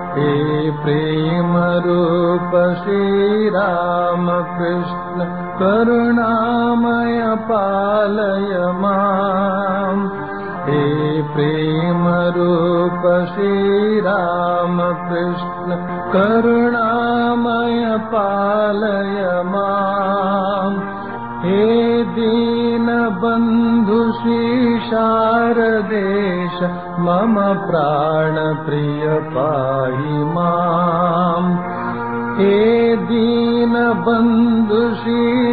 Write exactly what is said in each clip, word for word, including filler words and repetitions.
हे प्रेम रूप श्री राम कृष्ण करुणामय पालय माम्। हे प्रेम रूप श्री राम कृष्ण करुणामय पालय माम्। हे दीन बंधु श्री शारदेश मम प्राण प्रिय पाहि माम्। हे दीन बंधु श्री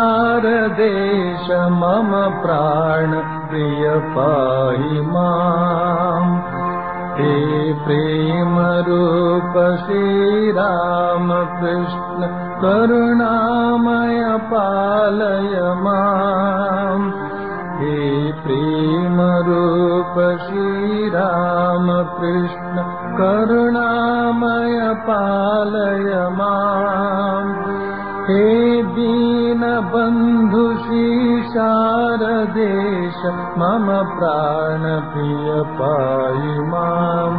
शारदेश मम प्राण प्रिय पाहि माम्। हे प्रेम रूप श्री राम कृष्ण करुणामय पालय माम्। हे प्रेम रूप श्री राम कृष्ण करुणामय पालय माम्। हे दीन बंधु श्री शारदेश मम प्राण प्रिय पाहि माम्।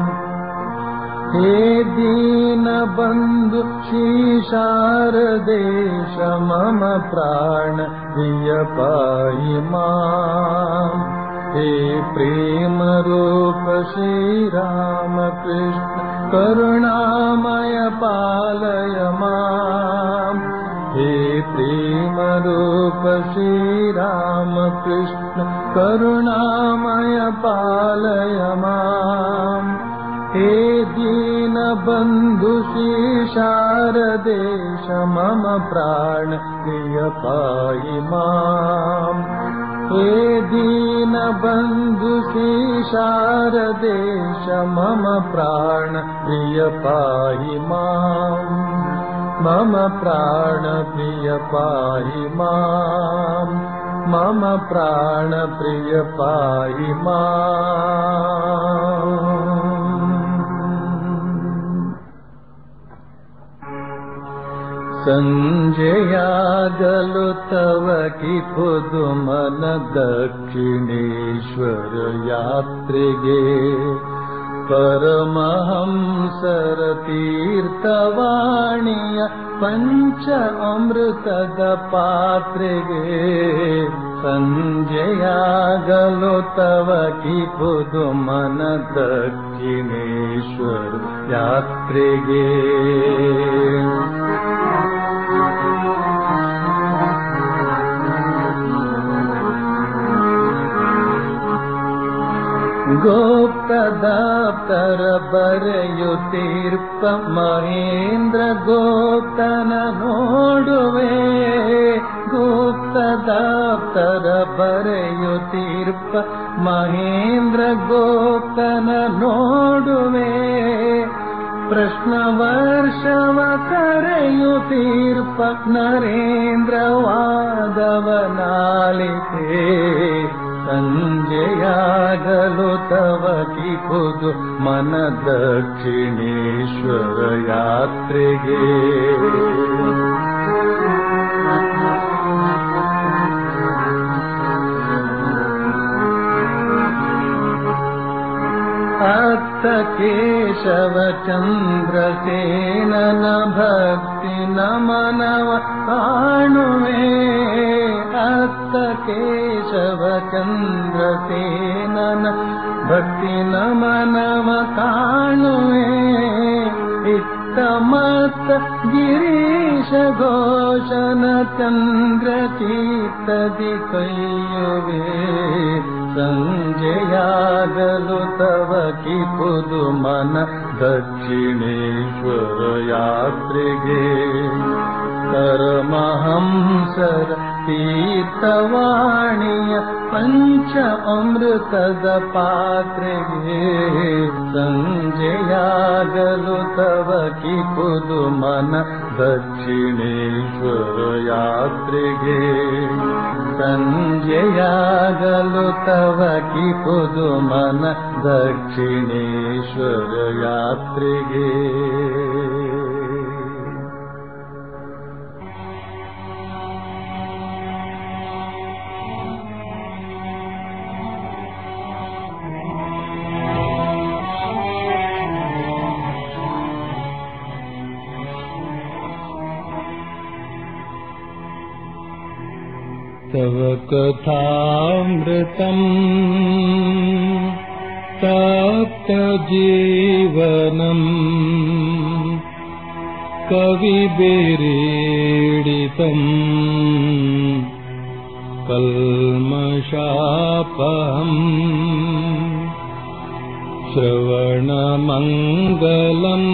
हे दीन बंधु श्री शारदेश मम प्राण प्रिय पाहि माम्। हे प्रेम रूप श्री राम कृष्ण करुणामय पालय माम्। हे प्रेम रूप श्री राम कृष्ण करुणामय पालय माम्। हे दीन बंधु श्री शारदेश मम प्राण प्रिय पाहि माम्। हे दीन बंधु श्री शारदेश मम प्राण प्रिय पाहि माम्। मम प्राण प्रिय पाहि माम्। मम प्राण प्रिय पाहि माम्। संजयागलो तव की पुदुमन दक्षिणेश्वर यात्रिगे परमहंसर तीर्थवाणीय पंच अमृतद पात्रिगे संजयागलो तव की पुदुमन दक्षिणेश्वर यात्रिगे गोप्तदाप्तर बರೆಯುತ್ತೀರ್ಪ ಮಹೇಂದ್ರ ಗೋಪ್ತನ ನೋಡುವೆ ಗುಪ್ತದಾಪ್ತರ ಬರೆಯುತ್ತೀರ್ಪ ಮಹೇಂದ್ರ ಗೋಪ್ತನ ನೋಡುವೆ ಪ್ರಶ್ನ ವರ್ಷವ ಕರೆಯುತ್ತೀರ್ಪ ನರೇಂದ್ರ ವಾದವನಾಲಿತೆ ಸಂಜಯಾಗಲು ತವ ಕಿ ಖುದು ಮನ ದಕ್ಷಿಣೇಶ್ವರ ಯಾತ್ರೆಗೆ ಅತ್ತ ಕೇಶವ ಚಂದ್ರಸೇನನ ಭಕ್ತಿ ನಮನವ ಕಾಣುವೆ ಅತ್ತ ಕೇಶವ ಚಂದ್ರಸೇನನ ಭಕ್ತಿ ನಮನವ ಕಾಣುವೆ ಇತ್ತ ಮತ್ತ ಗಿರೀಶ ಘೋಷನ ಚಂದ್ರ ಚೀತದಿ ಕೈಯುವೆ ಸಂಜಯಾಗಲು ತವ ಕಿ ಪುದು ಮನ ದಕ್ಷಿಣೇಶ್ವರ ಯಾತ್ರೆಗೆ ಪರಮಹಂಸರ ತೀರ್ಥವಾಣಿಯ ಪಂಚ ಅಮೃತದ ಪಾತ್ರೆಗೆ ಸಂಜಯಾಗಲು ತವ ಕಿ ಪುದು ಮನ ದಕ್ಷಿಣೇಶ್ವರ ಯಾತ್ರೆಗೆ ಸಂಜಯಾಗಲು ತವ ಕಿ ಪುದು ಮನ ದಕ್ಷಿಣೇಶ್ವರ ಯಾತ್ರೆಗೆ तव कथामृतम् तप्तजीवनम् कविभिरीडितम् कल्मषापहम् श्रवणमङ्गलम्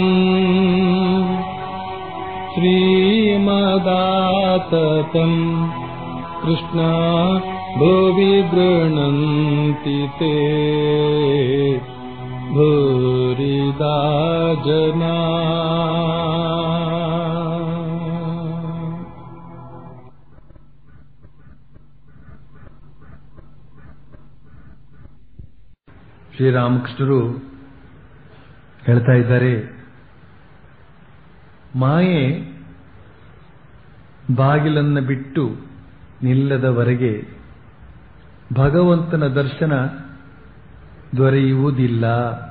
श्रीमदाततम् कृष्णा भुवि गृह्णन्ति ते भूरिदा जना। ಶ್ರೀರಾಮಕೃಷ್ಣರು ಹೇಳ್ತಾ ಇದ್ದಾರೆ, ಮಾಯೆ ಬಾಗಿಲನ್ನು ಬಿಟ್ಟು ನಿಲ್ಲದವರೆಗೆ ಭಗವಂತನ ದರ್ಶನ ದೊರೆಯುವುದಿಲ್ಲ.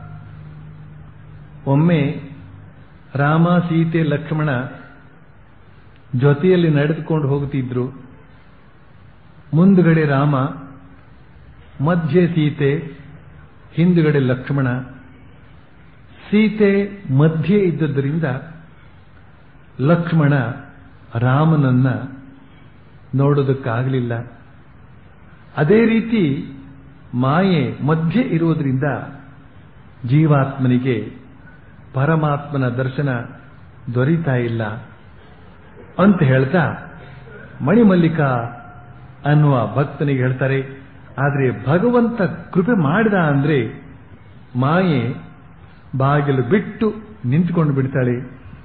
ಒಮ್ಮೆ ರಾಮ, ಸೀತೆ, ಲಕ್ಷ್ಮಣ ಜೊತೆಯಲ್ಲಿ ನಡೆದುಕೊಂಡು ಹೋಗುತ್ತಿದ್ರು. ಮುಂದುಗಡೆ ರಾಮ, ಮಧ್ಯೆ ಸೀತೆ, ಹಿಂದುಗಡೆ ಲಕ್ಷ್ಮಣ. ಸೀತೆ ಮಧ್ಯೆ ಇದ್ದದ್ದರಿಂದ ಲಕ್ಷ್ಮಣ ರಾಮನನ್ನ ನೋಡೋದಕ್ಕಾಗಲಿಲ್ಲ. ಅದೇ ರೀತಿ ಮಾಯೆ ಮಧ್ಯೆ ಇರುವುದರಿಂದ ಜೀವಾತ್ಮನಿಗೆ ಪರಮಾತ್ಮನ ದರ್ಶನ ದೊರೀತಾ ಇಲ್ಲ ಅಂತ ಹೇಳ್ತಾ ಮಣಿಮಲ್ಲಿಕ ಅನ್ನುವ ಭಕ್ತನಿಗೆ ಹೇಳ್ತಾರೆ, ಆದರೆ ಭಗವಂತ ಕೃಪೆ ಮಾಡಿದ ಅಂದ್ರೆ ಮಾಯೆ ಬಾಗಿಲು ಬಿಟ್ಟು ನಿಂತುಕೊಂಡು ಬಿಡ್ತಾಳೆ.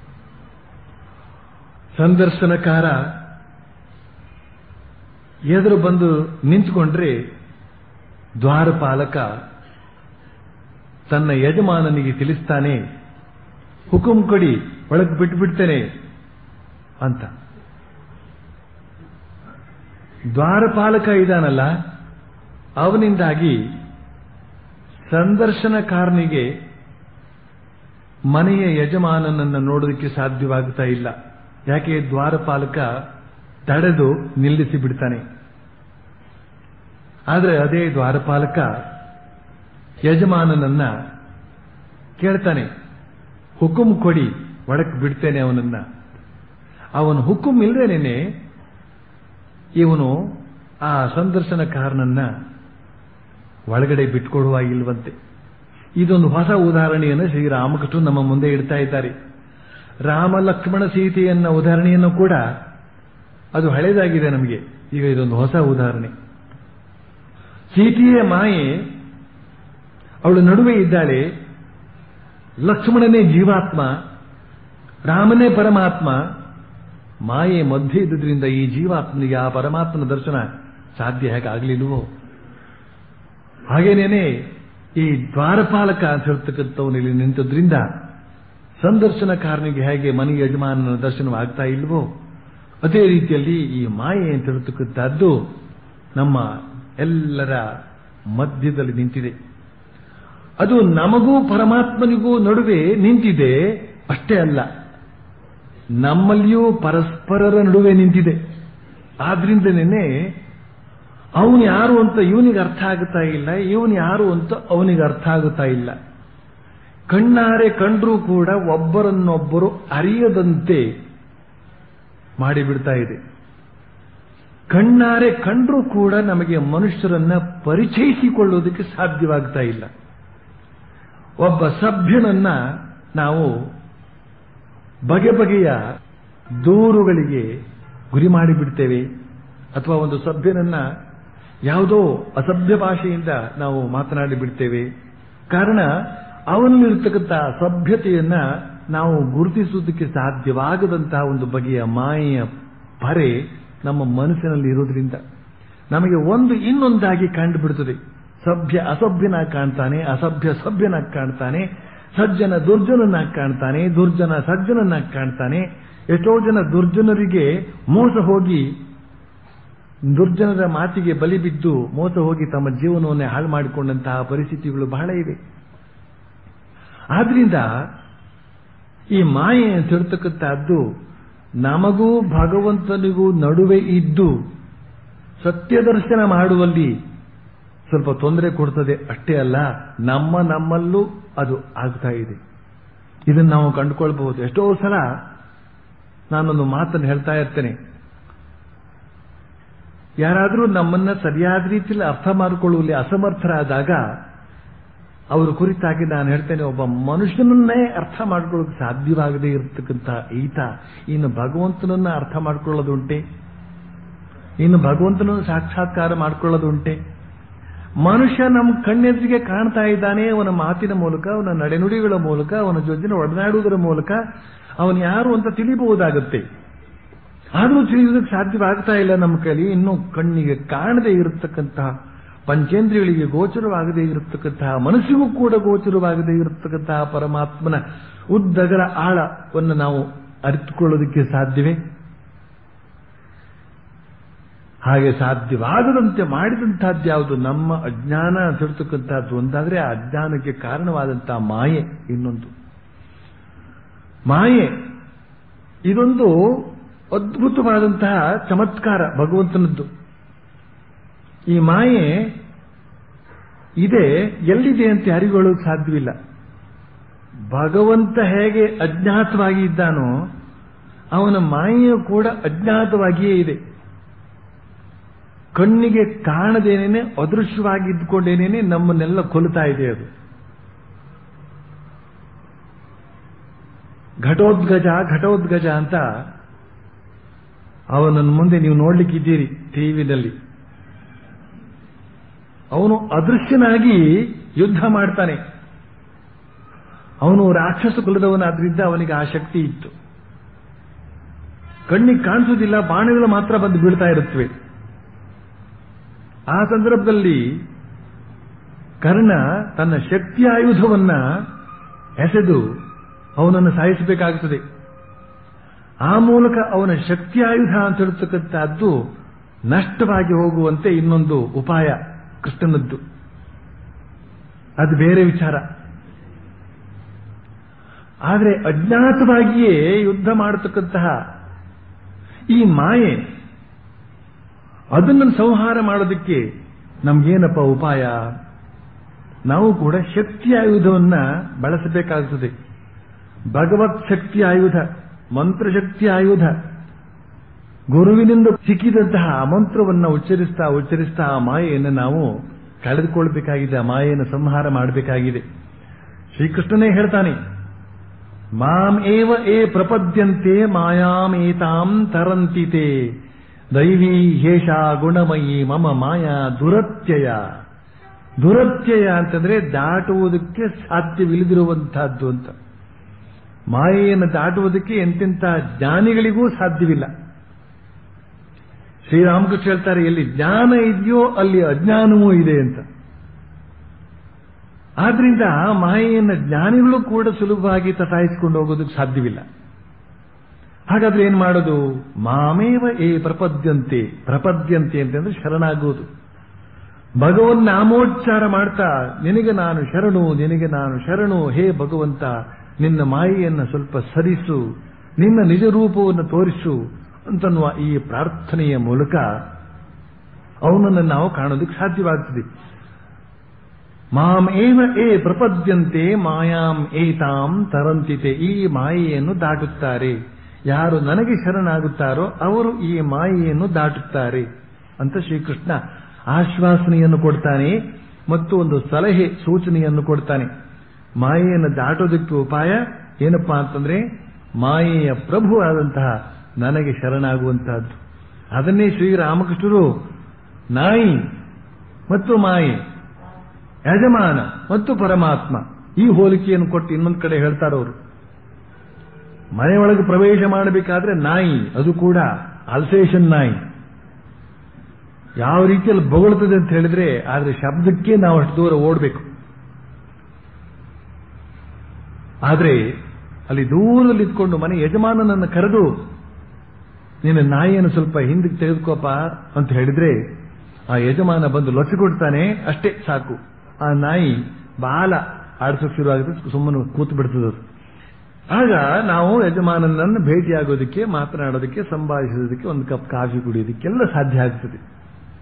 ಸಂದರ್ಶನಕಾರ ಎದುರು ಬಂದು ನಿಂತುಕೊಂಡ್ರೆ ದ್ವಾರಪಾಲಕ ತನ್ನ ಯಜಮಾನನಿಗೆ ತಿಳಿಸ್ತಾನೆ, ಹುಕುಂ ಕೊಡಿ, ಒಳಗೆ ಬಿಟ್ಬಿಡ್ತೇನೆ ಅಂತ. ದ್ವಾರಪಾಲಕ ಇದಾನಲ್ಲ, ಅವನಿಂದಾಗಿ ಸಂದರ್ಶನಕಾರನಿಗೆ ಮನೆಯ ಯಜಮಾನನನ್ನು ನೋಡೋದಕ್ಕೆ ಸಾಧ್ಯವಾಗುತ್ತಾ ಇಲ್ಲ. ಯಾಕೆ? ದ್ವಾರಪಾಲಕ ತಡೆದು ನಿಲ್ಲಿಸಿ ಬಿಡ್ತಾನೆ. ಆದರೆ ಅದೇ ದ್ವಾರಪಾಲಕ ಯಜಮಾನನನ್ನ ಕೇಳ್ತಾನೆ, ಹುಕುಂ ಕೊಡಿ, ಒಳಕ್ಕೆ ಬಿಡ್ತೇನೆ ಅವನನ್ನ. ಅವನು ಹುಕುಂ ಇಲ್ಲದೇನೆ ಇವನು ಆ ಸಂದರ್ಶನಕಾರನನ್ನ ಒಳಗಡೆ ಬಿಟ್ಕೊಡುವಾಗಿಲ್ವಂತೆ. ಇದೊಂದು ಹೊಸ ಉದಾಹರಣೆಯನ್ನು ಶ್ರೀರಾಮಕೃಷ್ಣ ನಮ್ಮ ಮುಂದೆ ಇಡ್ತಾ ಇದ್ದಾರೆ. ರಾಮ, ಲಕ್ಷ್ಮಣ, ಸೀತೆಯನ್ನ ಉದಾಹರಣೆಯನ್ನು ಕೂಡ ಅದು ಹಳೇದಾಗಿದೆ ನಮಗೆ. ಈಗ ಇದೊಂದು ಹೊಸ ಉದಾಹರಣೆ. ಸೀತೆಯ ಮಾಯೆ ಅವಳ ನಡುವೆ ಇದ್ದಾಳೆ. ಲಕ್ಷ್ಮಣನೇ ಜೀವಾತ್ಮ, ರಾಮನೇ ಪರಮಾತ್ಮ. ಮಾಯೆ ಮಧ್ಯೆ ಇದ್ದುದರಿಂದ ಈ ಜೀವಾತ್ಮನಿಗೆ ಆ ಪರಮಾತ್ಮನ ದರ್ಶನ ಸಾಧ್ಯ ಹೇಗಾಗಲಿಲ್ವೋ ಹಾಗೇನೇನೆ ಈ ದ್ವಾರಪಾಲಕ ಅಂತ ಹೇಳ್ತಕ್ಕಂಥವನಲ್ಲಿ ನಿಂತದ್ರಿಂದ ಸಂದರ್ಶನಕಾರನಿಗೆ ಹೇಗೆ ಮನೆ ಯಜಮಾನನ ದರ್ಶನವಾಗ್ತಾ ಇಲ್ವೋ ಅದೇ ರೀತಿಯಲ್ಲಿ ಈ ಮಾಯೆ ಅಂತ ಹೇಳ್ತಕ್ಕಂಥದ್ದು ನಮ್ಮ ಎಲ್ಲರ ಮಧ್ಯದಲ್ಲಿ ನಿಂತಿದೆ. ಅದು ನಮಗೂ ಪರಮಾತ್ಮನಿಗೂ ನಡುವೆ ನಿಂತಿದೆ. ಅಷ್ಟೇ ಅಲ್ಲ, ನಮ್ಮಲ್ಲಿಯೂ ಪರಸ್ಪರರ ನಡುವೆ ನಿಂತಿದೆ. ಆದ್ರಿಂದನೇ ಅವನು ಯಾರು ಅಂತ ಇವನಿಗೆ ಅರ್ಥ ಆಗುತ್ತಾ ಇಲ್ಲ, ಇವನು ಯಾರು ಅಂತ ಅವನಿಗೆ ಅರ್ಥ ಆಗುತ್ತಾ ಇಲ್ಲ. ಕಣ್ಣಾರೆ ಕಂಡ್ರೂ ಕೂಡ ಒಬ್ಬರನ್ನೊಬ್ಬರು ಅರಿಯದಂತೆ ಮಾಡಿಬಿಡ್ತಾ ಇದೆ. ಕಣ್ಣಾರೆ ಕಂಡ್ರೂ ಕೂಡ ನಮಗೆ ಮನುಷ್ಯರನ್ನ ಪರಿಚಯಿಸಿಕೊಳ್ಳುವುದಕ್ಕೆ ಸಾಧ್ಯವಾಗ್ತಾ ಇಲ್ಲ. ಒಬ್ಬ ಸಭ್ಯನನ್ನ ನಾವು ಬಗೆ ಬಗೆಯ ದೂರುಗಳಿಗೆ ಗುರಿ ಮಾಡಿಬಿಡ್ತೇವೆ, ಅಥವಾ ಒಂದು ಸಭ್ಯನನ್ನ ಯಾವುದೋ ಅಸಭ್ಯ ಭಾಷೆಯಿಂದ ನಾವು ಮಾತನಾಡಿ ಬಿಡ್ತೇವೆ. ಕಾರಣ ಅವನಲ್ಲಿರ್ತಕ್ಕಂಥ ಸಭ್ಯತೆಯನ್ನ ನಾವು ಗುರುತಿಸುವುದಕ್ಕೆ ಸಾಧ್ಯವಾಗದಂತಹ ಒಂದು ಬಗೆಯ ಮಾಯೆಯ ಪರೆ ನಮ್ಮ ಮನಸ್ಸಿನಲ್ಲಿ ಇರೋದ್ರಿಂದ ನಮಗೆ ಒಂದು ಇನ್ನೊಂದಾಗಿ ಕಂಡುಬಿಡುತ್ತದೆ. ಸಭ್ಯ ಅಸಭ್ಯನಾಗಿ ಕಾಣ್ತಾನೆ, ಅಸಭ್ಯ ಸಭ್ಯನಾಗಿ ಕಾಣ್ತಾನೆ, ಸಜ್ಜನ ದುರ್ಜನನಾಗಿ ಕಾಣ್ತಾನೆ, ದುರ್ಜನ ಸಜ್ಜನನಾಗಿ ಕಾಣ್ತಾನೆ. ಎಷ್ಟೋ ಜನ ದುರ್ಜನರಿಗೆ ಮೋಸ ಹೋಗಿ, ದುರ್ಜನರ ಮಾತಿಗೆ ಬಲಿ ಬಿದ್ದು ಮೋಸ ಹೋಗಿ ತಮ್ಮ ಜೀವನವನ್ನೇ ಹಾಳು ಮಾಡಿಕೊಂಡಂತಹ ಪರಿಸ್ಥಿತಿಗಳು ಬಹಳ ಇವೆ. ಆದ್ರಿಂದ ಈ ಮಾಯೆ ಅಂತ ಹೇಳ್ತಕ್ಕಂಥದ್ದು ನಮಗೂ ಭಗವಂತನಿಗೂ ನಡುವೆ ಇದ್ದು ಸತ್ಯದರ್ಶನ ಮಾಡುವಲ್ಲಿ ಸ್ವಲ್ಪ ತೊಂದರೆ ಕೊಡ್ತದೆ ಅಷ್ಟೇ ಅಲ್ಲ, ನಮ್ಮ ನಮ್ಮಲ್ಲೂ ಅದು ಆಗ್ತಾ ಇದೆ. ಇದನ್ನು ನಾವು ಕಂಡುಕೊಳ್ಬಹುದು. ಎಷ್ಟೋ ಸಲ ನಾನೊಂದು ಮಾತನ್ನು ಹೇಳ್ತಾ ಇರ್ತೇನೆ, ಯಾರಾದರೂ ನಮ್ಮನ್ನ ಸರಿಯಾದ ರೀತಿಯಲ್ಲಿ ಅರ್ಥ ಮಾಡಿಕೊಳ್ಳುವಲ್ಲಿ ಅಸಮರ್ಥರಾದಾಗ ಅವರ ಕುರಿತಾಗಿ ನಾನು ಹೇಳ್ತೇನೆ, ಒಬ್ಬ ಮನುಷ್ಯನನ್ನೇ ಅರ್ಥ ಮಾಡ್ಕೊಳ್ಳೋಕೆ ಸಾಧ್ಯವಾಗದೇ ಇರತಕ್ಕಂಥ ಈತ ಇನ್ನು ಭಗವಂತನನ್ನ ಅರ್ಥ ಮಾಡ್ಕೊಳ್ಳೋದುಂಟೆ? ಇನ್ನು ಭಗವಂತನನ್ನು ಸಾಕ್ಷಾತ್ಕಾರ ಮಾಡ್ಕೊಳ್ಳೋದುಂಟೆ? ಮನುಷ್ಯ ನಮ್ಮ ಕಣ್ಣೆದುರಿಗೆ ಕಾಣ್ತಾ ಇದ್ದಾನೆ, ಅವನ ಮಾತಿನ ಮೂಲಕ, ಅವನ ನಡೆನುಡಿಗಳ ಮೂಲಕ, ಅವನ ಜೊತೆ ಒಡನಾಡುವುದರ ಮೂಲಕ ಅವನು ಯಾರು ಅಂತ ತಿಳಿಬಹುದಾಗುತ್ತೆ. ಆದರೂ ತಿಳಿಯುವುದಕ್ಕೆ ಸಾಧ್ಯವಾಗ್ತಾ ಇಲ್ಲ ನಮ್ಮ ಕೈಲಿ. ಇನ್ನು ಕಣ್ಣಿಗೆ ಕಾಣದೇ ಇರತಕ್ಕಂತಹ, ಪಂಚೇಂದ್ರಿಯಗಳಿಗೆ ಗೋಚರವಾಗದೇ ಇರತಕ್ಕಂತಹ, ಮನಸ್ಸಿಗೂ ಕೂಡ ಗೋಚರವಾಗದೇ ಇರತಕ್ಕಂತಹ ಪರಮಾತ್ಮನ ಉದ್ದಗರ ಆಳವನ್ನು ನಾವು ಅರಿತುಕೊಳ್ಳೋದಕ್ಕೆ ಸಾಧ್ಯವೇ? ಹಾಗೆ ಸಾಧ್ಯವಾಗದಂತೆ ಮಾಡಿದಂತಹದ್ದು ಯಾವುದು? ನಮ್ಮ ಅಜ್ಞಾನ ತಿಳ್ತಕ್ಕಂಥದ್ದು ಒಂದಾದ್ರೆ, ಆ ಅಜ್ಞಾನಕ್ಕೆ ಕಾರಣವಾದಂತಹ ಮಾಯೆ ಇನ್ನೊಂದು. ಮಾಯೆ ಇದೊಂದು ಅದ್ಭುತವಾದಂತಹ ಚಮತ್ಕಾರ ಭಗವಂತನದ್ದು. ಈ ಮಾಯೆ ಇದೆ, ಎಲ್ಲಿದೆ ಅಂತ ಯಾರಿಗೊಳ್ಳೋದು ಸಾಧ್ಯವಿಲ್ಲ. ಭಗವಂತ ಹೇಗೆ ಅಜ್ಞಾತವಾಗಿ ಇದ್ದಾನೋ ಅವನ ಮಾಯೆಯು ಕೂಡ ಅಜ್ಞಾತವಾಗಿಯೇ ಇದೆ. ಕಣ್ಣಿಗೆ ಕಾಣದೇನೇನೆ, ಅದೃಶ್ಯವಾಗಿ ಇದ್ದುಕೊಂಡೇನೇನೆ ನಮ್ಮನ್ನೆಲ್ಲ ಕೊಲ್ತಾ ಇದೆ ಅದು. ಘಟೋದ್ಗಜ ಘಟೋದ್ಗಜ ಅಂತ ಅವನನ್ನು ಮುಂದೆ ನೀವು ನೋಡ್ಲಿಕ್ಕಿದ್ದೀರಿ ಟಿವಿನಲ್ಲಿ. ಅವನು ಅದೃಶ್ಯನಾಗಿ ಯುದ್ಧ ಮಾಡ್ತಾನೆ. ಅವನು ರಾಕ್ಷಸ ಕುಲದವನಾದ್ರಿಂದ ಅವನಿಗೆ ಆ ಶಕ್ತಿ ಇತ್ತು. ಕಣ್ಣಿಗೆ ಕಾಣಿಸೋದಿಲ್ಲ, ಬಾಣಗಳು ಮಾತ್ರ ಬಂದು ಬೀಳ್ತಾ ಇರುತ್ತವೆ. ಆ ಸಂದರ್ಭದಲ್ಲಿ ಕರ್ಣ ತನ್ನ ಶಕ್ತಿ ಆಯುಧವನ್ನ ಎಸೆದು ಅವನನ್ನು ಸಾಯಿಸಬೇಕಾಗುತ್ತದೆ. ಆ ಮೂಲಕ ಅವನ ಶಕ್ತಿ ಆಯುಧ ಅಂತ ಹೇಳ್ತಕ್ಕಂಥದ್ದು ನಷ್ಟವಾಗಿ ಹೋಗುವಂತೆ ಇನ್ನೊಂದು ಉಪಾಯ ಕೃಷ್ಣನದ್ದು. ಅದು ಬೇರೆ ವಿಚಾರ. ಆದರೆ ಅಜ್ಞಾತವಾಗಿಯೇ ಯುದ್ಧ ಮಾಡತಕ್ಕಂತಹ ಈ ಮಾಯೆ, ಅದನ್ನು ಸಂಹಾರ ಮಾಡೋದಕ್ಕೆ ನಮ್ಗೇನಪ್ಪ ಉಪಾಯ? ನಾವು ಕೂಡ ಶಕ್ತಿ ಆಯುಧವನ್ನ ಬಳಸಬೇಕಾಗುತ್ತದೆ. ಭಗವತ್ ಶಕ್ತಿ ಆಯುಧ, ಮಂತ್ರಶಕ್ತಿ ಆಯುಧ, ಗುರುವಿನಿಂದ ಸಿಕ್ಕಿದಂತಹ ಮಂತ್ರವನ್ನು ಉಚ್ಚರಿಸ್ತಾ ಉಚ್ಚರಿಸ್ತಾ ಆ ಮಾಯೆಯನ್ನು ನಾವು ಕಳೆದುಕೊಳ್ಬೇಕಾಗಿದೆ. ಆ ಮಾಯೆಯನ್ನು ಸಂಹಾರ ಮಾಡಬೇಕಾಗಿದೆ. ಶ್ರೀಕೃಷ್ಣನೇ ಹೇಳ್ತಾನೆ, ಮಾಂ ಏವ ಏ ಪ್ರಪದ್ಯಂತೆ ಮಾಯಾಮೇತಾಂ ತರಂತಿತೆ ದೈವೀ ಹೇಷ ಗುಣಮಯಿ ಮಮ ಮಾಯಾ ದುರತ್ಯಯ. ದುರತ್ಯಯ ಅಂತಂದ್ರೆ ದಾಟುವುದಕ್ಕೆ ಸಾಧ್ಯವಿಲ್ಲದಿರುವಂತಹದ್ದು ಅಂತ. ಮಾಯೆಯನ್ನು ದಾಟುವುದಕ್ಕೆ ಎಂತೆಂಥ ಜ್ಞಾನಿಗಳಿಗೂ ಸಾಧ್ಯವಿಲ್ಲ. ಶ್ರೀರಾಮಕೃಷ್ಣ ಹೇಳ್ತಾರೆ, ಎಲ್ಲಿ ಜ್ಞಾನ ಇದೆಯೋ ಅಲ್ಲಿ ಅಜ್ಞಾನವೂ ಇದೆ ಅಂತ. ಆದ್ರಿಂದ ಮಾಯೆಯನ್ನು ಜ್ಞಾನಿಗಳು ಕೂಡ ಸುಲಭವಾಗಿ ತಟಾಯಿಸಿಕೊಂಡು ಹೋಗೋದಕ್ಕೆ ಸಾಧ್ಯವಿಲ್ಲ. ಹಾಗಾದ್ರೆ ಏನ್ ಮಾಡೋದು? ಮಾಮೇವ ಏ ಪ್ರಪದ್ಯಂತೆ. ಪ್ರಪದ್ಯಂತೆ ಅಂತಂದ್ರೆ ಶರಣಾಗುವುದು. ಭಗವನ್ ನಾಮೋಚ್ಚಾರ ಮಾಡ್ತಾ, ನಿನಗೆ ನಾನು ಶರಣು, ನಿನಗೆ ನಾನು ಶರಣು, ಹೇ ಭಗವಂತ, ನಿನ್ನ ಮಾಯೆಯನ್ನು ಸ್ವಲ್ಪ ಸರಿಸು, ನಿನ್ನ ನಿಜ ರೂಪವನ್ನು ತೋರಿಸು ಅಂತನ್ನುವ ಈ ಪ್ರಾರ್ಥನೆಯ ಮೂಲಕ ಅವನನ್ನು ನಾವು ಕಾಣೋದಕ್ಕೆ ಸಾಧ್ಯವಾಗ್ತದೆ. ಮಾಂ ಏವ ಏ ಪ್ರಪದ್ಯಂತೆ ಮಾಯಾಂ ಏತಾಂ ತರಂತಿತೆ. ಈ ಮಾಯೆಯನ್ನು ದಾಟುತ್ತಾರೆ. ಯಾರು ನನಗೆ ಶರಣಾಗುತ್ತಾರೋ ಅವರು ಈ ಮಾಯೆಯನ್ನು ದಾಟುತ್ತಾರೆ ಅಂತ ಶ್ರೀಕೃಷ್ಣ ಆಶ್ವಾಸನೆಯನ್ನು ಕೊಡ್ತಾನೆ ಮತ್ತು ಒಂದು ಸಲಹೆ ಸೂಚನೆಯನ್ನು ಕೊಡ್ತಾನೆ. ಮಾಯೆಯನ್ನು ದಾಟೋದಕ್ಕೆ ಉಪಾಯ ಏನಪ್ಪಾ ಅಂತಂದ್ರೆ, ಮಾಯೆಯ ಪ್ರಭು ಆದಂತಹ ನನಗೆ ಶರಣಾಗುವಂತಹದ್ದು. ಅದನ್ನೇ ಶ್ರೀರಾಮಕೃಷ್ಣರು ನಾಯಿ ಮತ್ತು ಮಾಯೆ, ಯಜಮಾನ ಮತ್ತು ಪರಮಾತ್ಮ ಈ ಹೋಲಿಕೆಯನ್ನು ಕೊಟ್ಟು ಇನ್ನೊಂದು ಕಡೆ ಹೇಳ್ತಾರವರು. ಮನೆಯೊಳಗೆ ಪ್ರವೇಶ ಮಾಡಬೇಕಾದ್ರೆ ನಾಯಿ, ಅದು ಕೂಡ ಅಲ್ಸೇಷನ್ ನಾಯಿ, ಯಾವ ರೀತಿಯಲ್ಲಿ ಬೊಗಳ್ತದೆ ಅಂತ ಹೇಳಿದ್ರೆ, ಆದ್ರೆ ಶಬ್ದಕ್ಕೆ ನಾವು ಅಷ್ಟು ದೂರ ಓಡಬೇಕು. ಆದ್ರೆ ಅಲ್ಲಿ ದೂರದಲ್ಲಿ ಇದ್ಕೊಂಡು ಮನೆ ಯಜಮಾನನನ್ನು ಕರೆದು ನೀನು ನಾಯಿಯನ್ನು ಸ್ವಲ್ಪ ಹಿಂದಕ್ಕೆ ತೆಗೆದುಕೋಪ ಅಂತ ಹೇಳಿದ್ರೆ ಆ ಯಜಮಾನ ಬಂದು ಲೊಚ್ಚಿಕೊಡ್ತಾನೆ, ಅಷ್ಟೇ ಸಾಕು. ಆ ನಾಯಿ ಬಾಲ ಆಡಿಸೋಕೆ ಶುರುವಾಗುತ್ತೆ, ಸುಮ್ಮನೆ ಕೂತು ಬಿಡ್ತದೆ. ಆಗ ನಾವು ಯಜಮಾನನನ್ನು ಭೇಟಿಯಾಗೋದಕ್ಕೆ, ಮಾತನಾಡೋದಕ್ಕೆ, ಸಂಭಾಷಿಸೋದಕ್ಕೆ, ಒಂದು ಕಪ್ ಕಾಫಿ ಕುಡಿಯೋದಕ್ಕೆಲ್ಲ ಸಾಧ್ಯ ಆಗ್ತದೆ.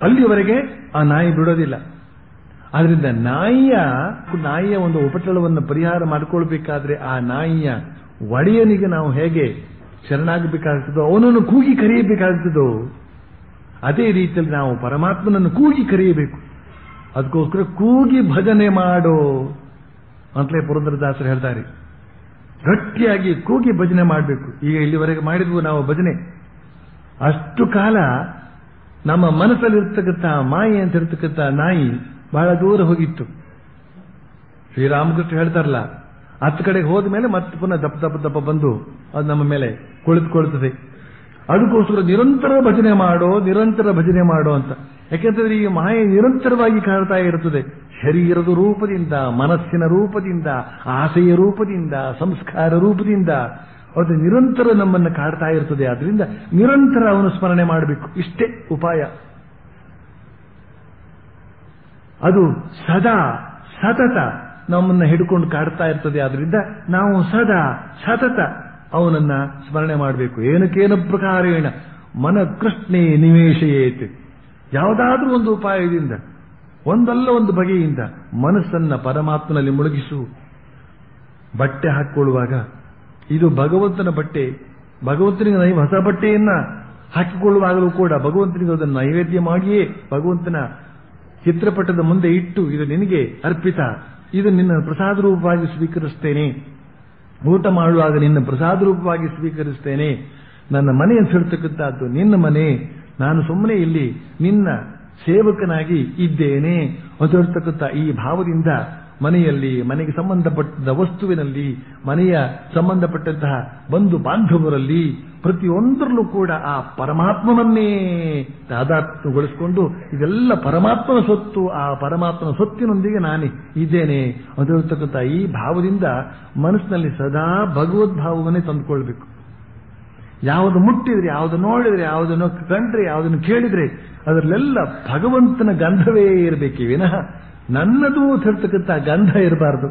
ಅಲ್ಲಿವರೆಗೆ ಆ ನಾಯಿ ಬಿಡೋದಿಲ್ಲ. ಆದ್ರಿಂದ ನಾಯಿಯ ನಾಯಿಯ ಒಂದು ಉಪಟಳವನ್ನು ಪರಿಹಾರ ಮಾಡಿಕೊಳ್ಬೇಕಾದ್ರೆ ಆ ನಾಯಿಯ ಒಡೆಯನಿಗೆ ನಾವು ಹೇಗೆ ಶರಣಾಗಬೇಕಾಗ್ತದೋ, ಅವನನ್ನು ಕೂಗಿ ಕರೆಯಬೇಕಾಗ್ತದೋ, ಅದೇ ರೀತಿಯಲ್ಲಿ ನಾವು ಪರಮಾತ್ಮನನ್ನು ಕೂಗಿ ಕರೆಯಬೇಕು. ಅದಕ್ಕೋಸ್ಕರ ಕೂಗಿ ಭಜನೆ ಮಾಡೋ ಅಂತಲೇ ಪುರಂದರದಾಸರು ಹೇಳ್ತಾರೆ. ಗಟ್ಟಿಯಾಗಿ ಕೂಗಿ ಭಜನೆ ಮಾಡಬೇಕು. ಈಗ ಇಲ್ಲಿವರೆಗೆ ಮಾಡಿದ್ವು ನಾವು ಭಜನೆ. ಅಷ್ಟು ಕಾಲ ನಮ್ಮ ಮನಸ್ಸಲ್ಲಿರ್ತಕ್ಕಂಥ ಮಾಯೆ ಅಂತ ಇರ್ತಕ್ಕಂಥ ನಾಯಿ ಬಹಳ ದೂರ ಹೋಗಿತ್ತು. ಶ್ರೀರಾಮಕೃಷ್ಣ ಹೇಳ್ತಾರಲ್ಲ, ಹತ್ತು ಕಡೆಗೆ ಹೋದ ಮೇಲೆ ಮತ್ತೆ ಪುನಃ ದಪ್ಪ ದಪ್ಪ ದಪ್ಪ ಬಂದು ಅದು ನಮ್ಮ ಮೇಲೆ ಕುಳಿತುಕೊಳ್ತದೆ. ಅದಕ್ಕೋಸ್ಕರ ನಿರಂತರ ಭಜನೆ ಮಾಡೋ ನಿರಂತರ ಭಜನೆ ಮಾಡೋ ಅಂತ. ಯಾಕೆಂತಂದ್ರೆ ಈ ಮಾಯೆ ನಿರಂತರವಾಗಿ ಕಾಡ್ತಾ ಇರುತ್ತದೆ. ಶರೀರದ ರೂಪದಿಂದ, ಮನಸ್ಸಿನ ರೂಪದಿಂದ, ಆಸೆಯ ರೂಪದಿಂದ, ಸಂಸ್ಕಾರ ರೂಪದಿಂದ ಅದು ನಿರಂತರ ನಮ್ಮನ್ನು ಕಾಡ್ತಾ ಇರ್ತದೆ. ಆದ್ರಿಂದ ನಿರಂತರ ಅವನು ಸ್ಮರಣೆ ಮಾಡಬೇಕು. ಇಷ್ಟೇ ಉಪಾಯ. ಅದು ಸದಾ ಸತತ ನಮ್ಮನ್ನ ಹಿಡ್ಕೊಂಡು ಕಾಡ್ತಾ ಇರ್ತದೆ. ಆದ್ರಿಂದ ನಾವು ಸದಾ ಸತತ ಅವನನ್ನ ಸ್ಮರಣೆ ಮಾಡಬೇಕು. ಏನಕ್ಕೇನ ಪ್ರಕಾರೇಣ ಮನ ಕೃಷ್ಣೇ ನಿವೇಶಯೇತ್. ಯಾವುದಾದ್ರೂ ಒಂದು ಉಪಾಯದಿಂದ, ಒಂದಲ್ಲ ಒಂದು ಬಗೆಯಿಂದ ಮನಸ್ಸನ್ನ ಪರಮಾತ್ಮನಲ್ಲಿ ಮುಳುಗಿಸು. ಬಟ್ಟೆ ಹಾಕಿಕೊಳ್ಳುವಾಗ ಇದು ಭಗವಂತನ ಬಟ್ಟೆ, ಭಗವಂತನಿಗೆ ನೈ ಹೊಸ ಬಟ್ಟೆಯನ್ನ ಹಾಕಿಕೊಳ್ಳುವಾಗಲೂ ಕೂಡ ಭಗವಂತನಿಗೆ ಅದನ್ನು ನೈವೇದ್ಯ ಮಾಡಿಯೇ ಭಗವಂತನ ಚಿತ್ರಪಟದ ಮುಂದೆ ಇಟ್ಟು, ಇದು ನಿನಗೆ ಅರ್ಪಿತ, ಇದು ನಿನ್ನ ಪ್ರಸಾದ ರೂಪವಾಗಿ ಸ್ವೀಕರಿಸ್ತೇನೆ, ಊಟ ಮಾಡುವಾಗ ನಿನ್ನ ಪ್ರಸಾದ ರೂಪವಾಗಿ ಸ್ವೀಕರಿಸ್ತೇನೆ, ನನ್ನ ಮನೆ ಅಂತ ಹೇಳ್ತಕ್ಕಂಥದ್ದು ನಿನ್ನ ಮನೆ, ನಾನು ಸುಮ್ಮನೆ ಇಲ್ಲಿ ನಿನ್ನ ಸೇವಕನಾಗಿ ಇದ್ದೇನೆ ಅಂತ ಹೇಳ್ತಕ್ಕಂಥ ಈ ಭಾವದಿಂದ ಮನೆಯಲ್ಲಿ, ಮನೆಗೆ ಸಂಬಂಧಪಟ್ಟ ವಸ್ತುವಿನಲ್ಲಿ, ಮನೆಯ ಸಂಬಂಧಪಟ್ಟಂತಹ ಬಂಧು ಬಾಂಧವರಲ್ಲಿ ಪ್ರತಿಯೊಂದರಲ್ಲೂ ಕೂಡ ಆ ಪರಮಾತ್ಮನನ್ನೇ ತಾದಾತ್ಮ್ಯಗೊಳಿಸಿಕೊಂಡು ಇದೆಲ್ಲ ಪರಮಾತ್ಮನ ಸೊತ್ತು, ಆ ಪರಮಾತ್ಮನ ಸೊತ್ತಿನೊಂದಿಗೆ ನಾನು ಇದ್ದೇನೆ ಅಂತ ಹೇಳ್ತಕ್ಕಂಥ ಈ ಭಾವದಿಂದ ಮನಸ್ಸಿನಲ್ಲಿ ಸದಾ ಭಗವದ್ಭಾವವನ್ನೇ ತಂದುಕೊಳ್ಬೇಕು. ಯಾವುದು ಮುಟ್ಟಿದ್ರೆ, ಯಾವುದು ನೋಡಿದ್ರೆ, ಯಾವುದನ್ನು ಕಂಡ್ರೆ, ಯಾವುದನ್ನು ಕೇಳಿದ್ರೆ ಅದರಲ್ಲೆಲ್ಲ ಭಗವಂತನ ಗಂಧವೇ ಇರಬೇಕೇ ವಿನಃ ನನ್ನದು ಅಂತ ಹೇಳ್ತಕ್ಕಂಥ ಗಂಧ ಇರಬಾರದು.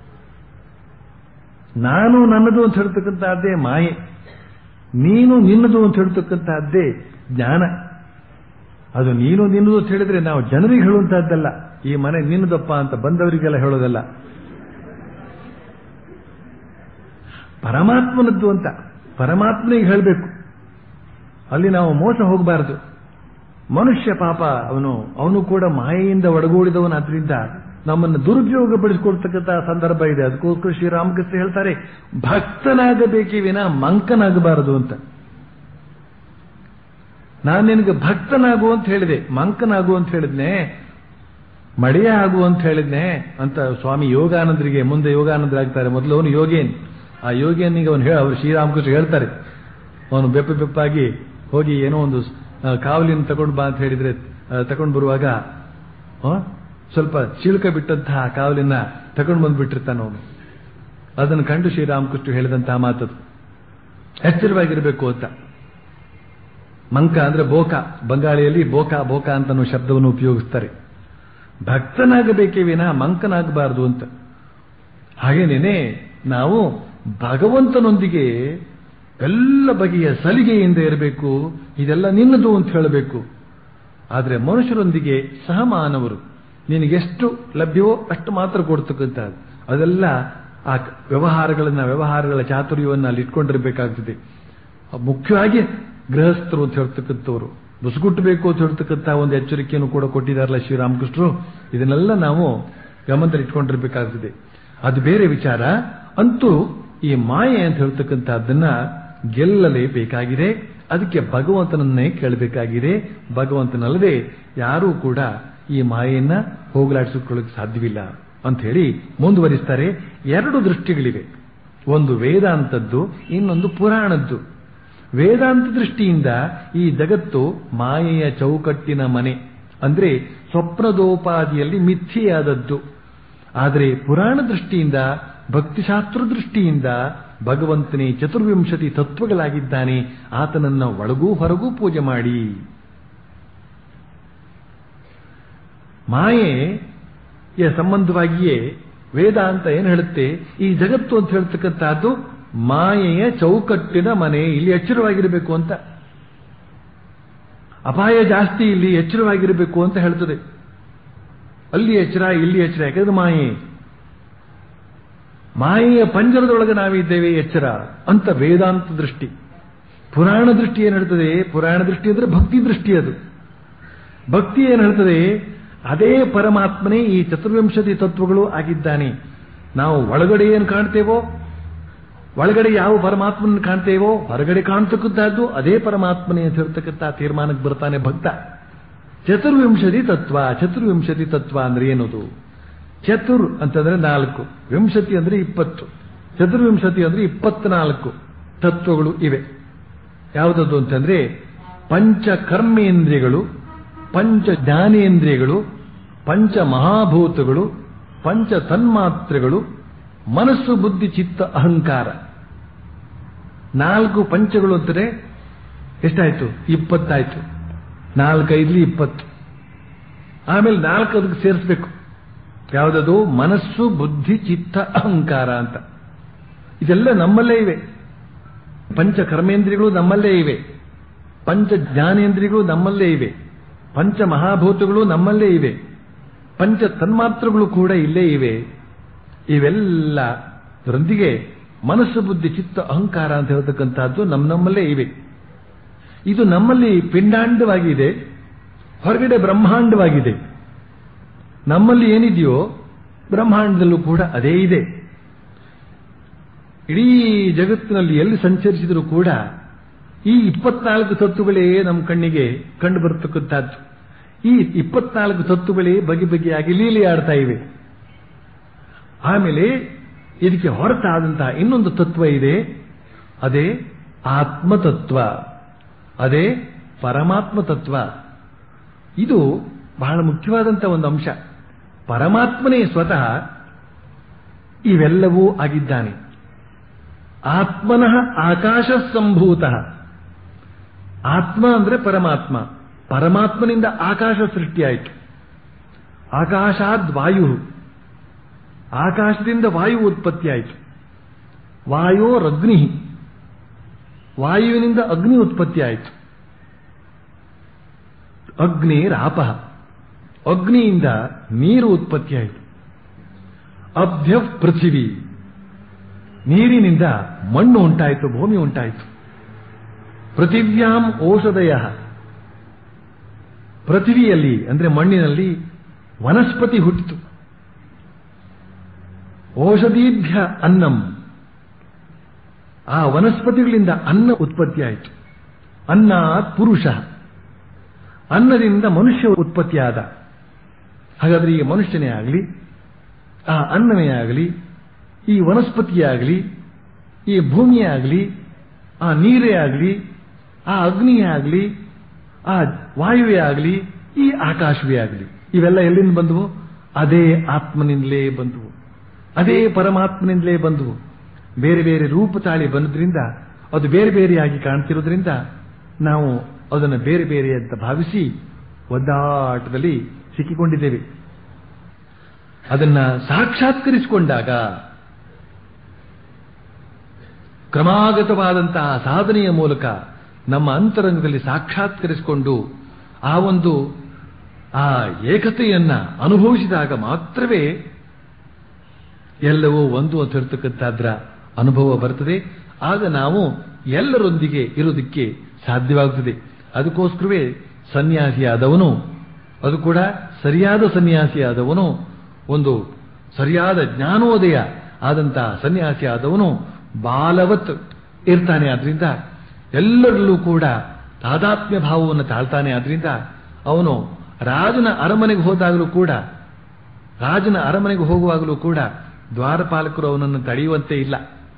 ನಾನು ನನ್ನದು ಅಂತ ಹೇಳ್ತಕ್ಕಂಥದ್ದೇ ಮಾಯೆ, ನೀನು ನಿನ್ನದು ಅಂತ ಹೇಳ್ತಕ್ಕಂಥದ್ದೇ ಜ್ಞಾನ. ಅದು ನೀನು ನಿನ್ನದು ಅಂತ ಹೇಳಿದ್ರೆ ನಾವು ಜನರಿಗೆ ಹೇಳುವಂತಹದ್ದಲ್ಲ, ಈ ಮನೆ ನಿನ್ನದಪ್ಪ ಅಂತ ಬಂದವರಿಗೆಲ್ಲ ಹೇಳೋದಲ್ಲ, ಪರಮಾತ್ಮನದ್ದು ಅಂತ ಪರಮಾತ್ಮನಿಗೆ ಹೇಳಬೇಕು. ಅಲ್ಲಿ ನಾವು ಮೋಸ ಹೋಗಬಾರದು. ಮನುಷ್ಯ ಪಾಪ ಅವನು ಅವನು ಕೂಡ ಮಾಯೆಯಿಂದ ಒಡಗೂಡಿದವನಾದ್ರಿಂದ ನಮ್ಮನ್ನು ದುರುಪಯೋಗಪಡಿಸಿಕೊಳ್ತಕ್ಕಂಥ ಸಂದರ್ಭ ಇದೆ. ಅದಕ್ಕೋಸ್ಕರ ಶ್ರೀರಾಮಕೃಷ್ಣ ಹೇಳ್ತಾರೆ, ಭಕ್ತನಾಗಬೇಕೇ ವಿನ ಮಂಕನಾಗಬಾರದು ಅಂತ. ನಾನು ನಿನಗೆ ಭಕ್ತನಾಗು ಅಂತ ಹೇಳಿದೆ, ಮಂಕನಾಗು ಅಂತ ಹೇಳಿದ್ನೆ, ಮಡೆಯ ಆಗು ಅಂತ ಹೇಳಿದ್ನೆ ಅಂತ ಸ್ವಾಮಿ ಯೋಗಾನಂದರಿಗೆ, ಮುಂದೆ ಯೋಗಾನಂದರಾಗ್ತಾರೆ, ಮೊದಲು ಅವನು ಯೋಗೇನ್, ಆ ಯೋಗಿಯನಿಗೆ ಅವನು ಹೇಳ ಅವರು ಶ್ರೀರಾಮಕೃಷ್ಣ ಹೇಳ್ತಾರೆ, ಅವನು ಬೆಪ್ಪ ಬೆಪ್ಪಾಗಿ ಹೋಗಿ ಏನೋ ಒಂದು ಕಾವಲಿನ ತಗೊಂಡು ಬಾ ಅಂತ ಹೇಳಿದ್ರೆ ತಗೊಂಡು ಬರುವಾಗ ಸ್ವಲ್ಪ ಚಿಳುಕ ಬಿಟ್ಟಂತಹ ಕಾವಲಿನ ತಗೊಂಡು ಬಂದ್ಬಿಟ್ಟಿರ್ತಾನ ಅವನು. ಅದನ್ನು ಕಂಡು ಶ್ರೀರಾಮಕೃಷ್ಣ ಹೇಳಿದಂತಹ ಮಾತದು, ಎಚ್ಚರವಾಗಿರಬೇಕು ಅಂತ. ಮಂಕ ಅಂದ್ರೆ ಬೋಕ, ಬಂಗಾಳಿಯಲ್ಲಿ ಬೋಕ ಬೋಕ ಅಂತ ಅನ್ನೋ ಶಬ್ದವನ್ನು ಉಪಯೋಗಿಸ್ತಾರೆ. ಭಕ್ತನಾಗಬೇಕೇ ವಿನ ಮಂಕನಾಗಬಾರದು ಅಂತ. ಹಾಗೇನೇನೆ ನಾವು ಭಗವಂತನೊಂದಿಗೆ ಎಲ್ಲ ಬಗೆಯ ಸಲಿಗೆಯಿಂದ ಇರಬೇಕು. ಇದೆಲ್ಲ ನಿನ್ನದು ಅಂತ ಹೇಳಬೇಕು. ಆದರೆ ಮನುಷ್ಯರೊಂದಿಗೆ ಸಹಮಾನವರು, ನಿನಗೆಷ್ಟು ಲಭ್ಯವೋ ಅಷ್ಟು ಮಾತ್ರ ಕೊಡ್ತಕ್ಕಂಥದ್ದು. ಅದೆಲ್ಲ ಆ ವ್ಯವಹಾರಗಳನ್ನ ವ್ಯವಹಾರಗಳ ಚಾತುರ್ಯವನ್ನು ಅಲ್ಲಿ ಇಟ್ಕೊಂಡಿರ್ಬೇಕಾಗ್ತದೆ. ಮುಖ್ಯವಾಗಿ ಗೃಹಸ್ಥರು ಅಂತ ಹೇಳ್ತಕ್ಕಂಥವ್ರು ಬುಸುಗುಟ್ಟಬೇಕು ಅಂತ ಹೇಳ್ತಕ್ಕಂಥ ಒಂದು ಎಚ್ಚರಿಕೆಯನ್ನು ಕೂಡ ಕೊಟ್ಟಿದ್ದಾರಲ್ಲ ಶ್ರೀರಾಮಕೃಷ್ಣರು. ಇದನ್ನೆಲ್ಲ ನಾವು ಗಮನದಲ್ಲಿ ಇಟ್ಕೊಂಡಿರ್ಬೇಕಾಗ್ತದೆ. ಅದು ಬೇರೆ ವಿಚಾರ. ಅಂತೂ ಈ ಮಾಯೆ ಅಂತ ಹೇಳ್ತಕ್ಕಂಥದ್ದನ್ನ ಗೆಲ್ಲಲೇಬೇಕಾಗಿದೆ. ಅದಕ್ಕೆ ಭಗವಂತನನ್ನೇ ಕೇಳಬೇಕಾಗಿದೆ. ಭಗವಂತನಲ್ಲದೆ ಯಾರೂ ಕೂಡ ಈ ಮಾಯೆಯನ್ನ ಹೋಗಲಾಡಿಸಿಕೊಳ್ಳಕ್ಕೆ ಸಾಧ್ಯವಿಲ್ಲ ಅಂತ ಹೇಳಿ ಮುಂದುವರಿಸ್ತಾರೆ. ಎರಡು ದೃಷ್ಟಿಗಳಿವೆ, ಒಂದು ವೇದಾಂತದ್ದು, ಇನ್ನೊಂದು ಪುರಾಣದ್ದು. ವೇದಾಂತ ದೃಷ್ಟಿಯಿಂದ ಈ ಜಗತ್ತು ಮಾಯೆಯ ಚೌಕಟ್ಟಿನ ಮನೆ, ಅಂದ್ರೆ ಸ್ವಪ್ನದೋಪಾದಿಯಲ್ಲಿ ಮಿಥ್ಯೆಯಾದದ್ದು. ಆದರೆ ಪುರಾಣ ದೃಷ್ಟಿಯಿಂದ, ಭಕ್ತಿಶಾಸ್ತ್ರ ದೃಷ್ಟಿಯಿಂದ ಭಗವಂತನೇ ಚತುರ್ವಿಂಶತಿ ತತ್ವಗಳಾಗಿದ್ದಾನೆ. ಆತನನ್ನ ಒಳಗೂ ಹೊರಗೂ ಪೂಜೆ ಮಾಡಿ. ಮಾಯೆಯ ಸಂಬಂಧವಾಗಿಯೇ ವೇದಾಂತ ಏನು ಹೇಳುತ್ತೆ, ಈ ಜಗತ್ತು ಅಂತ ಹೇಳ್ತಕ್ಕಂಥದ್ದು ಮಾಯೆಯ ಚೌಕಟ್ಟಿನ ಮನೆ, ಇಲ್ಲಿ ಎಚ್ಚರವಾಗಿರಬೇಕು ಅಂತ. ಅಪಾಯ ಜಾಸ್ತಿ, ಇಲ್ಲಿ ಎಚ್ಚರವಾಗಿರಬೇಕು ಅಂತ ಹೇಳ್ತದೆ. ಅಲ್ಲಿ ಎಚ್ಚರ, ಇಲ್ಲಿ ಎಚ್ಚರ, ಯಾಕಂದ್ರೆ ಮಾಯೆ ಮಾಯೆಯ ಪಂಜರದೊಳಗೆ ನಾವಿದ್ದೇವೆ, ಎಚ್ಚರ ಅಂತ ವೇದಾಂತ ದೃಷ್ಟಿ. ಪುರಾಣ ದೃಷ್ಟಿ ಏನು ಹೇಳ್ತದೆ? ಪುರಾಣ ದೃಷ್ಟಿ ಅಂದ್ರೆ ಭಕ್ತಿ ದೃಷ್ಟಿ. ಅದು ಭಕ್ತಿ ಏನು ಹೇಳ್ತದೆ? ಅದೇ ಪರಮಾತ್ಮನೇ ಈ ಚತುರ್ವಿಂಶತಿ ತತ್ವಗಳು ಆಗಿದ್ದಾನೆ. ನಾವು ಒಳಗಡೆ ಏನು ಕಾಣ್ತೇವೋ, ಒಳಗಡೆ ಯಾವ ಪರಮಾತ್ಮನ ಕಾಣ್ತೇವೋ, ಹೊರಗಡೆ ಕಾಣ್ತಕ್ಕಂಥದ್ದು ಅದೇ ಪರಮಾತ್ಮನೇ ಅಂತ ಹೇಳ್ತಕ್ಕಂಥ ತೀರ್ಮಾನಕ್ಕೆ ಬರ್ತಾನೆ ಭಕ್ತ. ಚತುರ್ವಿಂಶತಿ ತತ್ವ, ಚತುರ್ವಿಂಶತಿ ತತ್ವ ಅಂದ್ರೆ ಏನದು? ಚತುರ್ ಅಂತಂದ್ರೆ ನಾಲ್ಕು, ವಿಂಶತಿ ಅಂದ್ರೆ ಇಪ್ಪತ್ತು, ಚತುರ್ವಿಂಶತಿ ಅಂದ್ರೆ ಇಪ್ಪತ್ನಾಲ್ಕು ತತ್ವಗಳು ಇವೆ. ಯಾವುದದು ಅಂತಂದ್ರೆ ಪಂಚ ಕರ್ಮೇಂದ್ರಿಯಗಳು, ಪಂಚ ಜ್ಞಾನೇಂದ್ರಿಯಗಳು, ಪಂಚ ಮಹಾಭೂತಗಳು, ಪಂಚ ತನ್ಮಾತ್ರೆಗಳು, ಮನಸ್ಸು, ಬುದ್ಧಿ, ಚಿತ್ತ, ಅಹಂಕಾರ. ನಾಲ್ಕು ಪಂಚಗಳು ಅಂತಾರೆ ಎಷ್ಟಾಯ್ತು? ಇಪ್ಪತ್ತಾಯ್ತು. ನಾಲ್ಕೈದ್ಲಿ ಇಪ್ಪತ್ತು. ಆಮೇಲೆ ನಾಲ್ಕು ಅದಕ್ಕೆ ಸೇರಿಸಬೇಕು. ಯಾವುದದು? ಮನಸ್ಸು, ಬುದ್ಧಿ, ಚಿತ್ತ, ಅಹಂಕಾರ ಅಂತ. ಇದೆಲ್ಲ ನಮ್ಮಲ್ಲೇ ಇವೆ. ಪಂಚ ಕರ್ಮೇಂದ್ರಿಯಗಳು ನಮ್ಮಲ್ಲೇ ಇವೆ, ಪಂಚ ಜ್ಞಾನೇಂದ್ರಿಯಗಳು ನಮ್ಮಲ್ಲೇ ಇವೆ, ಪಂಚ ಮಹಾಭೂತಗಳು ನಮ್ಮಲ್ಲೇ ಇವೆ, ಪಂಚ ತನ್ಮಾತ್ರಗಳು ಕೂಡ ಇಲ್ಲೇ ಇವೆ. ಇವೆಲ್ಲದರೊಂದಿಗೆ ಮನಸ್ಸು, ಬುದ್ಧಿ, ಚಿತ್ತ, ಅಹಂಕಾರ ಅಂತ ಹೇಳ್ತಕ್ಕಂಥದ್ದು ನಮ್ಮ ನಮ್ಮಲ್ಲೇ ಇವೆ. ಇದು ನಮ್ಮಲ್ಲಿ ಪಿಂಡಾಂಡವಾಗಿದೆ, ಹೊರಗಡೆ ಬ್ರಹ್ಮಾಂಡವಾಗಿದೆ. ನಮ್ಮಲ್ಲಿ ಏನಿದೆಯೋ ಬ್ರಹ್ಮಾಂಡದಲ್ಲೂ ಕೂಡ ಅದೇ ಇದೆ. ಇಡೀ ಜಗತ್ತಿನಲ್ಲಿ ಎಲ್ಲಿ ಸಂಚರಿಸಿದರೂ ಕೂಡ ಈ ಇಪ್ಪತ್ನಾಲ್ಕು ತತ್ವಗಳೇ ನಮ್ಮ ಕಣ್ಣಿಗೆ ಕಂಡು ಬರತಕ್ಕಂಥದ್ದು. ಈ ಇಪ್ಪತ್ನಾಲ್ಕು ತತ್ವಗಳೇ ಬಗೆ ಬಗೆಯಾಗಿ ಲೀಲೆಯಾಡ್ತಾ ಇವೆ. ಆಮೇಲೆ ಇದಕ್ಕೆ ಹೊರತಾದಂತಹ ಇನ್ನೊಂದು ತತ್ವ ಇದೆ, ಅದೇ ಆತ್ಮತತ್ವ, ಅದೇ ಪರಮಾತ್ಮ ತತ್ವ. ಇದು ಬಹಳ ಮುಖ್ಯವಾದಂತಹ ಒಂದು ಅಂಶ. ಪರಮಾತ್ಮನೇ ಸ್ವತಃ ಇವೆಲ್ಲವೂ ಆಗಿದ್ದಾನೆ. ಆತ್ಮನಃ ಆಕಾಶ ಸಂಭೂತ. ಆತ್ಮ ಅಂದ್ರೆ ಪರಮಾತ್ಮ, ಪರಮಾತ್ಮನಿಂದ ಆಕಾಶ ಸೃಷ್ಟಿಯಾಯಿತು. ಆಕಾಶಾದ್ ವಾಯು, ಆಕಾಶದಿಂದ ವಾಯು ಉತ್ಪತ್ತಿಯಾಯಿತು. ವಾಯೋರಗ್ನಿ, ವಾಯುವಿನಿಂದ ಅಗ್ನಿ ಉತ್ಪತ್ತಿಯಾಯಿತು. ಅಗ್ನಿರಾಪ, ಅಗ್ನಿಯಿಂದ ನೀರು ಉತ್ಪತ್ತಿಯಾಯಿತು. ಅಬ್ಧ್ಯ ಪೃಥಿವಿ, ನೀರಿನಿಂದ ಮಣ್ಣು ಉಂಟಾಯಿತು, ಭೂಮಿ ಉಂಟಾಯಿತು. ಪೃಥಿವ್ಯಾಂ ಔಷಧಯ, ಪೃಥಿವಿಯಲ್ಲಿ ಅಂದ್ರೆ ಮಣ್ಣಿನಲ್ಲಿ ವನಸ್ಪತಿ ಹುಟ್ಟಿತು. ಔಷಧೀಭ್ಯ ಅನ್ನಂ, ಆ ವನಸ್ಪತಿಗಳಿಂದ ಅನ್ನ ಉತ್ಪತ್ತಿಯಾಯಿತು. ಅನ್ನಾತ್ ಪುರುಷ, ಅನ್ನದಿಂದ ಮನುಷ್ಯ ಉತ್ಪತ್ತಿಯಾದ. ಹಾಗಾದ್ರೆ ಈ ಮನುಷ್ಯನೇ ಆಗಲಿ, ಆ ಅನ್ನವೇ ಆಗಲಿ, ಈ ವನಸ್ಪತಿಯೇ ಆಗಲಿ, ಈ ಭೂಮಿಯೇ ಆಗಲಿ, ಆ ನೀರೇ ಆಗಲಿ, ಆ ಅಗ್ನಿಯೇ ಆಗಲಿ, ಆ ವಾಯುವೇ ಆಗಲಿ, ಈ ಆಕಾಶವೇ ಆಗಲಿ, ಇವೆಲ್ಲ ಎಲ್ಲಿಂದ ಬಂದವು? ಅದೇ ಆತ್ಮನಿಂದಲೇ ಬಂದವು, ಅದೇ ಪರಮಾತ್ಮನಿಂದಲೇ ಬಂದವು. ಬೇರೆ ಬೇರೆ ರೂಪ ತಾಳಿ ಬಂದ್ರಿಂದ, ಅದು ಬೇರೆ ಬೇರೆಯಾಗಿ ಕಾಣ್ತಿರೋದ್ರಿಂದ ನಾವು ಅದನ್ನು ಬೇರೆ ಬೇರೆ ಅಂತ ಭಾವಿಸಿ ಒದ್ದಾಟದಲ್ಲಿ ಸಿಕ್ಕಿಕೊಂಡಿದ್ದೇವೆ. ಅದನ್ನ ಸಾಕ್ಷಾತ್ಕರಿಸಿಕೊಂಡಾಗ, ಕ್ರಮಾಗತವಾದಂತಹ ಸಾಧನೆಯ ಮೂಲಕ ನಮ್ಮ ಅಂತರಂಗದಲ್ಲಿ ಸಾಕ್ಷಾತ್ಕರಿಸಿಕೊಂಡು ಆ ಒಂದು ಆ ಏಕತೆಯನ್ನ ಅನುಭವಿಸಿದಾಗ ಮಾತ್ರವೇ ಎಲ್ಲವೂ ಒಂದು ಅಂತ ಇರತಕ್ಕಂಥದ್ರ ಅನುಭವ ಬರ್ತದೆ. ಆಗ ನಾವು ಎಲ್ಲರೊಂದಿಗೆ ಇರೋದಕ್ಕೆ ಸಾಧ್ಯವಾಗುತ್ತದೆ. ಅದಕ್ಕೋಸ್ಕರವೇ ಸನ್ಯಾಸಿಯಾದವನು, ಅದು ಕೂಡ ಸರಿಯಾದ ಸನ್ಯಾಸಿಯಾದವನು, ಒಂದು ಸರಿಯಾದ ಜ್ಞಾನೋದಯ ಆದಂತಹ ಸನ್ಯಾಸಿಯಾದವನು ಬಾಲವತ್ ಇರ್ತಾನೆ. ಆದ್ರಿಂದ ಎಲ್ಲರಲ್ಲೂ ಕೂಡ ತಾದಾತ್ಮ್ಯ ಭಾವವನ್ನು ತಾಳ್ತಾನೆ. ಆದ್ರಿಂದ ಅವನು ರಾಜನ ಅರಮನೆಗೆ ಹೋದಾಗಲೂ ಕೂಡ, ರಾಜನ ಅರಮನೆಗೆ ಹೋಗುವಾಗಲೂ ಕೂಡ ದ್ವಾರಪಾಲಕರು ಅವನನ್ನು ತಡೆಯುವಂತೆ ಇಲ್ಲ.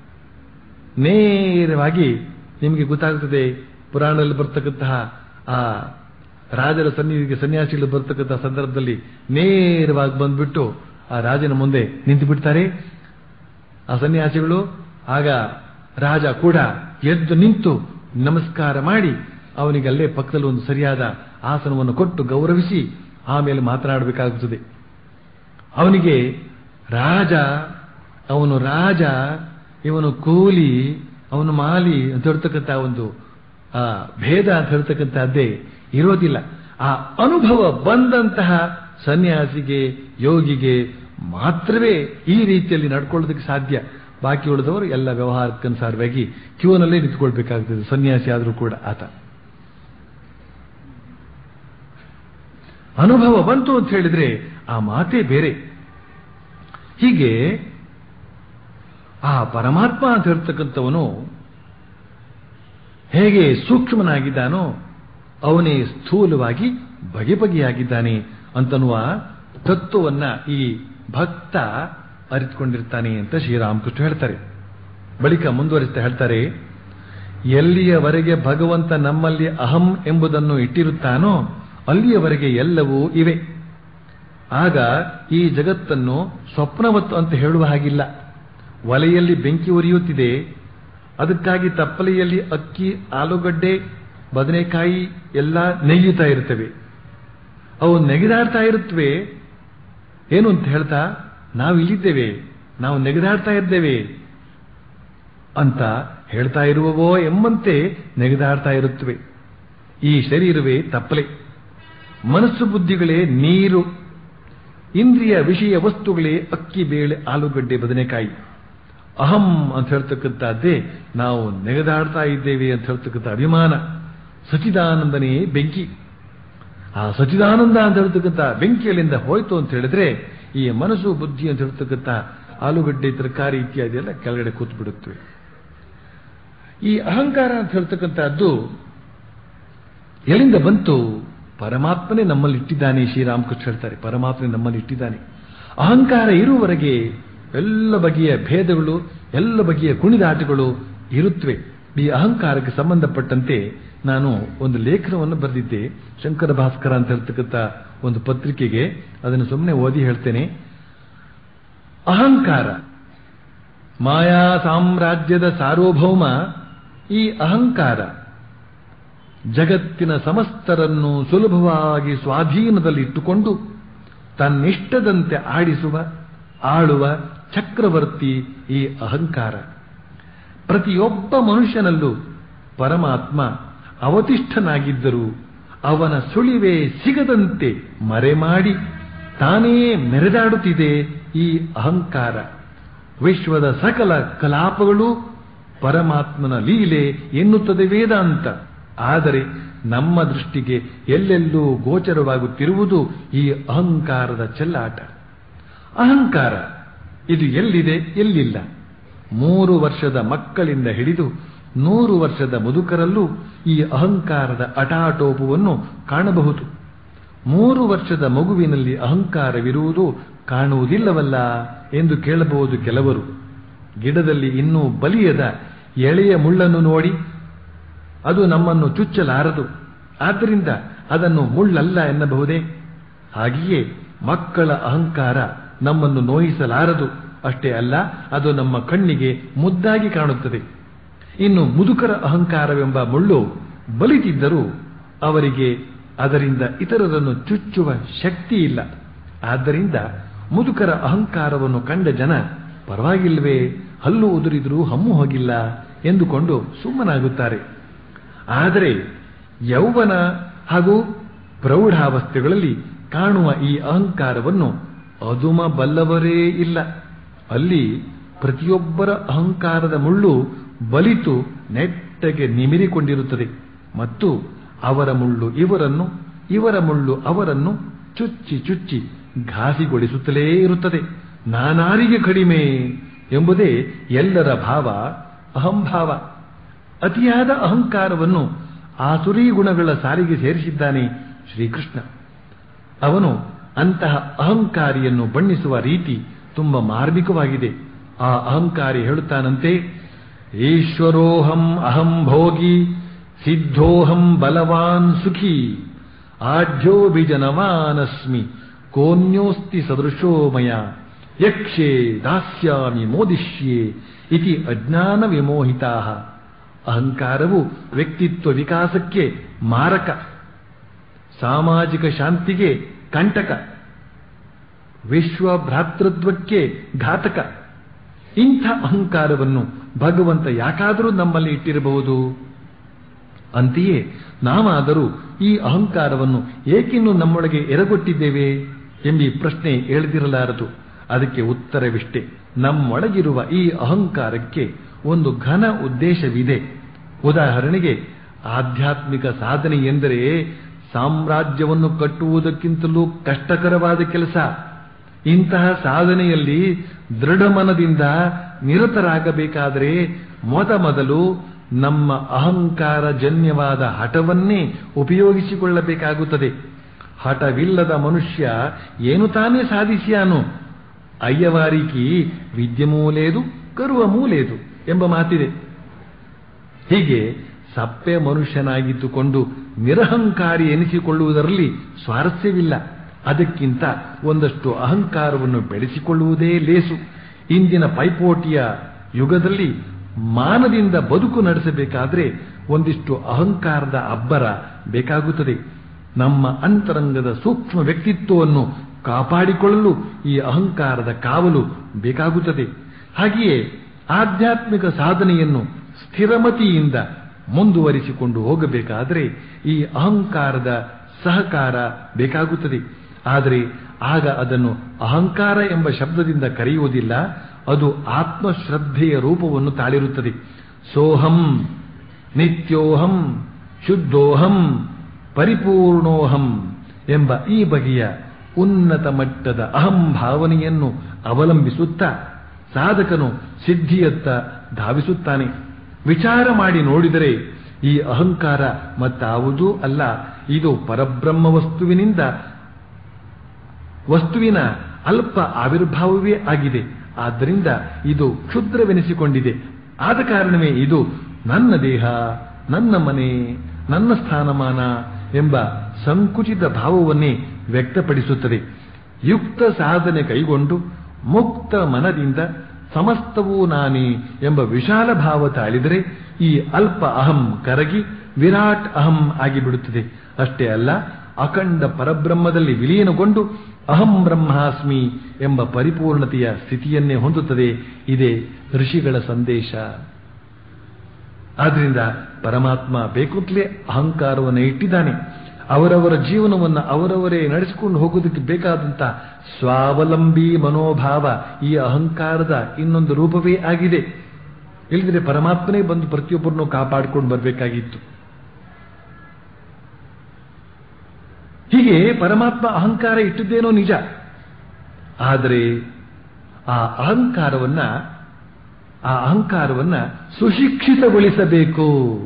ನೇರವಾಗಿ ನಿಮಗೆ ಗೊತ್ತಾಗುತ್ತದೆ, ಪುರಾಣದಲ್ಲಿ ಬರ್ತಕ್ಕಂತಹ ಆ ರಾಜರ ಸನ್ನಿಧಿಗೆ ಸನ್ಯಾಸಿಗಳು ಬರ್ತಕ್ಕಂತಹ ಸಂದರ್ಭದಲ್ಲಿ ನೇರವಾಗಿ ಬಂದ್ಬಿಟ್ಟು ಆ ರಾಜನ ಮುಂದೆ ನಿಂತು ಬಿಡ್ತಾರೆ ಆ ಸನ್ಯಾಸಿಗಳು. ಆಗ ರಾಜ ಕೂಡ ಎದ್ದು ನಿಂತು ನಮಸ್ಕಾರ ಮಾಡಿ ಅವನಿಗೆ ಅಲ್ಲೇ ಪಕ್ಕದಲ್ಲಿ ಒಂದು ಸರಿಯಾದ ಆಸನವನ್ನು ಕೊಟ್ಟು ಗೌರವಿಸಿ ಆಮೇಲೆ ಮಾತನಾಡಬೇಕಾಗುತ್ತದೆ. ಅವನಿಗೆ ರಾಜ, ಅವನು ರಾಜ, ಇವನು ಕೂಲಿ, ಅವನು ಮಾಲಿ ಅಂತ ಹೇಳ್ತಕ್ಕಂಥ ಒಂದು ಆ ಭೇದ ಅಂತ ಹೇಳ್ತಕ್ಕಂಥದ್ದೇ ಇರೋದಿಲ್ಲ. ಆ ಅನುಭವ ಬಂದಂತಹ ಸನ್ಯಾಸಿಗೆ, ಯೋಗಿಗೆ ಮಾತ್ರವೇ ಈ ರೀತಿಯಲ್ಲಿ ನಡ್ಕೊಳ್ಳೋದಕ್ಕೆ ಸಾಧ್ಯ. ಬಾಕಿ ಉಳಿದವರು ಎಲ್ಲ ವ್ಯವಹಾರಕ್ಕನುಸಾರವಾಗಿ ಕ್ಯೂನಲ್ಲೇ ನಿಂತ್ಕೊಳ್ಬೇಕಾಗ್ತದೆ, ಸನ್ಯಾಸಿ ಆದರೂ ಕೂಡ. ಆತ ಅನುಭವ ಬಂತು ಅಂತ ಹೇಳಿದ್ರೆ ಆ ಮಾತೇ ಬೇರೆ. ಹೀಗೆ ಆ ಪರಮಾತ್ಮ ಅಂತ ಹೇಳ್ತಕ್ಕಂಥವನು ಹೇಗೆ ಸೂಕ್ಷ್ಮನಾಗಿದ್ದಾನೋ ಅವನೇ ಸ್ಥೂಲವಾಗಿ ಬಗೆ ಬಗೆಯಾಗಿದ್ದಾನೆ ಅಂತನ್ನುವ ತತ್ವವನ್ನ ಈ ಭಕ್ತ ಅರಿತುಕೊಂಡಿರ್ತಾನೆ ಅಂತ ಶ್ರೀರಾಮಕೃಷ್ಣ ಹೇಳ್ತಾರೆ. ಬಳಿಕ ಮುಂದುವರಿಸ್ತಾ ಹೇಳ್ತಾರೆ, ಎಲ್ಲಿಯವರೆಗೆ ಭಗವಂತ ನಮ್ಮಲ್ಲಿ ಅಹಂ ಎಂಬುದನ್ನು ಇಟ್ಟಿರುತ್ತಾನೋ ಅಲ್ಲಿಯವರೆಗೆ ಎಲ್ಲವೂ ಇವೆ. ಆಗ ಈ ಜಗತ್ತನ್ನು ಸ್ವಪ್ನವತ್ತು ಅಂತ ಹೇಳುವ ಹಾಗಿಲ್ಲ. ಒಲೆಯಲ್ಲಿ ಬೆಂಕಿ ಉರಿಯುತ್ತಿದೆ, ಅದಕ್ಕಾಗಿ ತಪ್ಪಲೆಯಲ್ಲಿ ಅಕ್ಕಿ, ಆಲೂಗಡ್ಡೆ, ಬದನೆಕಾಯಿ ಎಲ್ಲ ನೆಗೆಯುತ್ತಾ ಇರ್ತವೆ. ಅವು ನೆಗೆದಾಡ್ತಾ ಇರುತ್ತವೆ. ಏನು ಅಂತ ಹೇಳ್ತಾ, ನಾವು ಇಲ್ಲಿದ್ದೇವೆ, ನಾವು ನೆಗೆದಾಡ್ತಾ ಇದ್ದೇವೆ ಅಂತ ಹೇಳ್ತಾ ಇರುವವೋ ಎಂಬಂತೆ ನೆಗೆದಾಡ್ತಾ ಇರುತ್ತವೆ. ಈ ಶರೀರವೇ ತಪ್ಪಲೆ, ಮನಸ್ಸು ಬುದ್ಧಿಗಳೇ ನೀರು, ಇಂದ್ರಿಯ ವಿಷಯ ವಸ್ತುಗಳೇ ಅಕ್ಕಿ, ಬೇಳೆ, ಆಲೂಗಡ್ಡೆ, ಬದನೆಕಾಯಿ. ಅಹಂ ಅಂತ ಹೇಳ್ತಕ್ಕಂಥದ್ದೇ ನಾವು ನೆಗೆದಾಡ್ತಾ ಇದ್ದೇವೆ ಅಂತ ಹೇಳ್ತಕ್ಕಂಥ ಅಭಿಮಾನ. ಸಚಿದಾನಂದನೇ ಬೆಂಕಿ. ಆ ಸಚಿದಾನಂದ ಅಂತ ಹೇಳ್ತಕ್ಕಂಥ ಬೆಂಕಿಯಲ್ಲಿಂದ ಹೋಯ್ತು ಅಂತ ಹೇಳಿದ್ರೆ ಈ ಮನಸ್ಸು ಬುದ್ಧಿ ಅಂತ ಹೇಳ್ತಕ್ಕಂಥ ಆಲೂಗಡ್ಡೆ, ತರಕಾರಿ ಇತ್ಯಾದಿ ಎಲ್ಲ ಕೆಳಗಡೆ ಕೂತು ಬಿಡುತ್ತವೆ. ಈ ಅಹಂಕಾರ ಅಂತ ಹೇಳ್ತಕ್ಕಂಥದ್ದು ಎಲ್ಲಿಂದ ಬಂತು? ಪರಮಾತ್ಮನೇ ನಮ್ಮಲ್ಲಿ ಇಟ್ಟಿದ್ದಾನೆ. ಶ್ರೀರಾಮಕೃಷ್ಣ ಹೇಳ್ತಾರೆ, ಪರಮಾತ್ಮನೇ ನಮ್ಮಲ್ಲಿ ಇಟ್ಟಿದ್ದಾನೆ. ಅಹಂಕಾರ ಇರುವವರೆಗೆ ಎಲ್ಲ ಬಗೆಯ ಭೇದಗಳು, ಎಲ್ಲ ಬಗೆಯ ಕುಣಿದಾಟಗಳು ಇರುತ್ತವೆ. ಈ ಅಹಂಕಾರಕ್ಕೆ ಸಂಬಂಧಪಟ್ಟಂತೆ ನಾನು ಒಂದು ಲೇಖನವನ್ನು ಬರೆದಿದ್ದೆ, ಶಂಕರ ಭಾಸ್ಕರ ಅಂತ ಹೇಳ್ತಕ್ಕಂಥ ಒಂದು ಪತ್ರಿಕೆಗೆ. ಅದನ್ನು ಸುಮ್ಮನೆ ಓದಿ ಹೇಳ್ತೇನೆ. ಅಹಂಕಾರ ಮಾಯಾ ಸಾಮ್ರಾಜ್ಯದ ಸಾರ್ವಭೌಮ. ಈ ಅಹಂಕಾರ ಜಗತ್ತಿನ ಸಮಸ್ತರನ್ನು ಸುಲಭವಾಗಿ ಸ್ವಾಧೀನದಲ್ಲಿಟ್ಟುಕೊಂಡು ತನ್ನಿಷ್ಟದಂತೆ ಆಡಿಸುವ, ಆಳುವ ಚಕ್ರವರ್ತಿ ಈ ಅಹಂಕಾರ. ಪ್ರತಿಯೊಬ್ಬ ಮನುಷ್ಯನಲ್ಲೂ ಪರಮಾತ್ಮ ಅವತಿಷ್ಠನಾಗಿದ್ದರೂ ಅವನ ಸುಳಿವೆ ಸಿಗದಂತೆ ಮರೆಮಾಡಿ ತಾನೇ ಮೆರೆದಾಡುತ್ತಿದೆ ಈ ಅಹಂಕಾರ. ವಿಶ್ವದ ಸಕಲ ಕಲಾಪಗಳು ಪರಮಾತ್ಮನ ಲೀಲೆ ಎನ್ನುತ್ತದೆ ವೇದಾಂತ. ಆದರೆ ನಮ್ಮ ದೃಷ್ಟಿಗೆ ಎಲ್ಲೆಲ್ಲೂ ಗೋಚರವಾಗುತ್ತಿರುವುದು ಈ ಅಹಂಕಾರದ ಚೆಲ್ಲಾಟ. ಅಹಂಕಾರ ಇದು ಎಲ್ಲಿದೆ, ಎಲ್ಲಿಲ್ಲ. ಮೂರು ವರ್ಷದ ಮಕ್ಕಳಿಂದ ಹಿಡಿದು ನೂರು ವರ್ಷದ ಮುದುಕರಲ್ಲೂ ಈ ಅಹಂಕಾರದ ಅಟಾಟೋಪವನ್ನು ಕಾಣಬಹುದು. ಮೂರು ವರ್ಷದ ಮಗುವಿನಲ್ಲಿ ಅಹಂಕಾರವಿರುವುದು ಕಾಣುವುದಿಲ್ಲವಲ್ಲ ಎಂದು ಕೇಳಬಹುದು ಕೆಲವರು. ಗಿಡದಲ್ಲಿ ಇನ್ನೂ ಬಲಿಯದ ಎಳೆಯ ಮುಳ್ಳನ್ನು ನೋಡಿ ಅದು ನಮ್ಮನ್ನು ಚುಚ್ಚಲಾರದು, ಆದ್ದರಿಂದ ಅದನ್ನು ಮುಳ್ಳಲ್ಲ ಎನ್ನಬಹುದೇ? ಹಾಗೆಯೇ ಮಕ್ಕಳ ಅಹಂಕಾರ ನಮ್ಮನ್ನು ನೋಯಿಸಲಾರದು. ಅಷ್ಟೇ ಅಲ್ಲ, ಅದು ನಮ್ಮ ಕಣ್ಣಿಗೆ ಮುದ್ದಾಗಿ ಕಾಣುತ್ತದೆ. ಇನ್ನು ಮುದುಕರ ಅಹಂಕಾರವೆಂಬ ಮುಳ್ಳು ಬಲಿತಿದ್ದರೂ ಅವರಿಗೆ ಅದರಿಂದ ಇತರರನ್ನು ಚುಚ್ಚುವ ಶಕ್ತಿ ಇಲ್ಲ. ಆದ್ದರಿಂದ ಮುದುಕರ ಅಹಂಕಾರವನ್ನು ಕಂಡ ಜನ ಪರವಾಗಿಲ್ವೇ, ಹಲ್ಲು ಉದುರಿದರೂ ಹಮ್ಮು ಹೋಗಿಲ್ಲ ಎಂದುಕೊಂಡು ಸುಮ್ಮನಾಗುತ್ತಾರೆ. ಆದರೆ ಯೌವನ ಹಾಗೂ ಪ್ರೌಢಾವಸ್ಥೆಗಳಲ್ಲಿ ಕಾಣುವ ಈ ಅಹಂಕಾರವನ್ನು ಅದುಮ ಬಲ್ಲವರೇ ಇಲ್ಲ. ಅಲ್ಲಿ ಪ್ರತಿಯೊಬ್ಬರ ಅಹಂಕಾರದ ಮುಳ್ಳು ಬಲಿತು ನೆಟ್ಟಗೆ ನಿಮಿರಿಕೊಂಡಿರುತ್ತದೆ ಮತ್ತು ಅವರ ಮುಳ್ಳು ಇವರನ್ನು, ಇವರ ಮುಳ್ಳು ಅವರನ್ನು ಚುಚ್ಚಿ ಚುಚ್ಚಿ ಘಾಸಿಗೊಳಿಸುತ್ತಲೇ ಇರುತ್ತದೆ. ನಾನಾರಿಗೆ ಕಡಿಮೆ ಎಂಬುದೇ ಎಲ್ಲರ ಭಾವ, ಅಹಂಭಾವ. ಅತಿಯಾದ ಅಹಂಕಾರವನ್ನು ಆಸುರಿ ಗುಣಗಳ ಸಾಲಿಗೆ ಸೇರಿಸಿದ್ದಾನೆ ಶ್ರೀಕೃಷ್ಣ. ಅವನು ಅಂತಹ ಅಹಂಕಾರಿಯನ್ನು ಬಣ್ಣಿಸುವ ರೀತಿ ತುಂಬ ಮಾರ್ಮಿಕವಾಗಿದೆ. ಆ ಅಹಂಕಾರಿ ಹೇಳುತ್ತಾನಂತೆ, ಈಶ್ವರೋಹಂ ಅಹಂ ಭೋಗಿ ಸಿದ್ಧೋಹಂ ಬಲವಾನ್ ಸುಖಿ ಆಢ್ಯೋಭಿಜನವಾನಸ್ಮಿ ಕೋನ್ಯೋಸ್ತಿ ಸದೃಶೋ ಮಯ ಯಕ್ಷೇ ದಾಸ್ಯಾಮಿ ಮೋದಿಷ್ಯೆ ಇತಿ ಅಜ್ಞಾನ ವಿಮೋಹಿತಾ. ಅಹಂಕಾರವು ವ್ಯಕ್ತಿತ್ವ ವಿಕಾಸಕ್ಕೆ ಮಾರಕ, ಸಾಮಾಜಿಕ ಶಾಂತಿಗೆ ಕಂಟಕ, ವಿಶ್ವ ಭ್ರಾತೃತ್ವಕ್ಕೆ ಘಾತಕ. ಇಂಥ ಅಹಂಕಾರವನ್ನು ಭಗವಂತ ಯಾಕಾದರೂ ನಮ್ಮಲ್ಲಿ ಇಟ್ಟಿರಬಹುದು? ಅಂತೆಯೇ ನಾವಾದರೂ ಈ ಅಹಂಕಾರವನ್ನು ಏಕಿನ್ನು ನಮ್ಮೊಳಗೆ ಎರಗೊಟ್ಟಿದ್ದೇವೆ ಎಂಬ ಪ್ರಶ್ನೆ ಎಳೆದಿರಲಾರದು. ಅದಕ್ಕೆ ಉತ್ತರವಿಷ್ಟೇ, ನಮ್ಮೊಳಗಿರುವ ಈ ಅಹಂಕಾರಕ್ಕೆ ಒಂದು ಘನ ಉದ್ದೇಶವಿದೆ. ಉದಾಹರಣೆಗೆ, ಆಧ್ಯಾತ್ಮಿಕ ಸಾಧನೆ ಎಂದರೆ ಸಾಮ್ರಾಜ್ಯವನ್ನು ಕಟ್ಟುವುದಕ್ಕಿಂತಲೂ ಕಷ್ಟಕರವಾದ ಕೆಲಸ. ಇಂತಹ ಸಾಧನೆಯಲ್ಲಿ ದೃಢ ಮನದಿಂದ ನಿರತರಾಗಬೇಕಾದರೆ ಮೊದಮೊದಲು ನಮ್ಮ ಅಹಂಕಾರ ಜನ್ಯವಾದ ಹಠವನ್ನೇ ಉಪಯೋಗಿಸಿಕೊಳ್ಳಬೇಕಾಗುತ್ತದೆ. ಹಠವಿಲ್ಲದ ಮನುಷ್ಯ ಏನು ತಾನೇ ಸಾಧಿಸಿಯಾನು? ಅಯ್ಯವಾರಿಕಿ ವಿದ್ಯೆ ಮೂಲೇದು ಕರುವ ಮೂಲೇದು ಎಂಬ ಮಾತಿದೆ. ಹೀಗೆ ಸಪ್ಪೆ ಮನುಷ್ಯನಾಗಿದ್ದುಕೊಂಡು ನಿರಹಂಕಾರಿ ಎನಿಸಿಕೊಳ್ಳುವುದರಲ್ಲಿ ಸ್ವಾರಸ್ಯವಿಲ್ಲ. ಅದಕ್ಕಿಂತ ಒಂದಷ್ಟು ಅಹಂಕಾರವನ್ನು ಬೆಳೆಸಿಕೊಳ್ಳುವುದೇ ಲೇಸು. ಇಂದಿನ ಪೈಪೋಟಿಯ ಯುಗದಲ್ಲಿ ಮಾನದಿಂದ ಬದುಕು ನಡೆಸಬೇಕಾದ್ರೆ ಒಂದಿಷ್ಟು ಅಹಂಕಾರದ ಅಬ್ಬರ ಬೇಕಾಗುತ್ತದೆ. ನಮ್ಮ ಅಂತರಂಗದ ಸೂಕ್ಷ್ಮ ವ್ಯಕ್ತಿತ್ವವನ್ನು ಕಾಪಾಡಿಕೊಳ್ಳಲು ಈ ಅಹಂಕಾರದ ಕಾವಲು ಬೇಕಾಗುತ್ತದೆ. ಹಾಗೆಯೇ ಆಧ್ಯಾತ್ಮಿಕ ಸಾಧನೆಯನ್ನು ಸ್ಥಿರಮತಿಯಿಂದ ಮುಂದುವರಿಸಿಕೊಂಡು ಹೋಗಬೇಕಾದರೆ ಈ ಅಹಂಕಾರದ ಸಹಕಾರ ಬೇಕಾಗುತ್ತದೆ. ಆದರೆ ಆಗ ಅದನ್ನು ಅಹಂಕಾರ ಎಂಬ ಶಬ್ದದಿಂದ ಕರೆಯುವುದಿಲ್ಲ, ಅದು ಆತ್ಮಶ್ರದ್ಧೆಯ ರೂಪವನ್ನು ತಾಳಿರುತ್ತದೆ. ಸೋಹಂ ನಿತ್ಯೋಹಂ ಶುದ್ಧೋಹಂ ಪರಿಪೂರ್ಣೋಹಂ ಎಂಬ ಈ ಬಗೆಯ ಉನ್ನತ ಮಟ್ಟದ ಅಹಂ ಭಾವನೆಯನ್ನು ಅವಲಂಬಿಸುತ್ತಾ ಸಾಧಕನು ಸಿದ್ಧಿಯತ್ತ ಧಾವಿಸುತ್ತಾನೆ. ವಿಚಾರ ಮಾಡಿ ನೋಡಿದರೆ ಈ ಅಹಂಕಾರ ಮತ್ತಾವುದೂ ಅಲ್ಲ, ಇದು ಪರಬ್ರಹ್ಮ ವಸ್ತುವಿನಿಂದ ವಸ್ತುವಿನ ಅಲ್ಪ ಆವಿರ್ಭಾವವೇ ಆಗಿದೆ. ಆದ್ದರಿಂದ ಇದು ಕ್ಷುದ್ರವೆನಿಸಿಕೊಂಡಿದೆ. ಆದ ಕಾರಣವೇ ಇದು ನನ್ನ ದೇಹ, ನನ್ನ ಮನೆ, ನನ್ನ ಸ್ಥಾನಮಾನ ಎಂಬ ಸಂಕುಚಿತ ಭಾವವನ್ನೇ ವ್ಯಕ್ತಪಡಿಸುತ್ತದೆ. ಯುಕ್ತ ಸಾಧನೆ ಕೈಗೊಂಡು ಮುಕ್ತ ಮನದಿಂದ ಸಮಸ್ತವೂ ನಾನೇ ಎಂಬ ವಿಶಾಲ ಭಾವ ತಾಳಿದರೆ ಈ ಅಲ್ಪ ಅಹಂ ಕರಗಿ ವಿರಾಟ್ ಅಹಂ ಆಗಿಬಿಡುತ್ತದೆ. ಅಷ್ಟೇ ಅಲ್ಲ, ಅಖಂಡ ಪರಬ್ರಹ್ಮದಲ್ಲಿ ವಿಲೀನಗೊಂಡು ಅಹಂ ಬ್ರಹ್ಮಾಸ್ಮಿ ಎಂಬ ಪರಿಪೂರ್ಣತೆಯ ಸ್ಥಿತಿಯನ್ನೇ ಹೊಂದುತ್ತದೆ. ಇದೇ ಋಷಿಗಳ ಸಂದೇಶ. ಆದ್ರಿಂದ ಪರಮಾತ್ಮ ಬೇಕುತ್ತಲೇ ಅಹಂಕಾರವನ್ನು ಇಟ್ಟಿದ್ದಾನೆ. ಅವರವರ ಜೀವನವನ್ನು ಅವರವರೇ ನಡೆಸಿಕೊಂಡು ಹೋಗೋದಕ್ಕೆ ಬೇಕಾದಂತ ಸ್ವಾವಲಂಬಿ ಮನೋಭಾವ ಈ ಅಹಂಕಾರದ ಇನ್ನೊಂದು ರೂಪವೇ ಆಗಿದೆ. ಇಲ್ಲದ್ರೆ ಪರಮಾತ್ಮನೇ ಬಂದು ಪ್ರತಿಯೊಬ್ಬರನ್ನು ಕಾಪಾಡಿಕೊಂಡು ಬರಬೇಕಾಗಿತ್ತು. ಹೀಗೆ ಪರಮಾತ್ಮ ಅಹಂಕಾರ ಇಟ್ಟಿದ್ದೇನೋ ನಿಜ, ಆದರೆ ಆ ಅಹಂಕಾರವನ್ನ ಆ ಅಹಂಕಾರವನ್ನ ಸುಶಿಕ್ಷಿತಗೊಳಿಸಬೇಕು.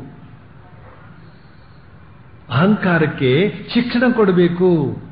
ಅಹಂಕಾರಕ್ಕೆ ಶಿಕ್ಷಣ ಕೊಡಬೇಕು.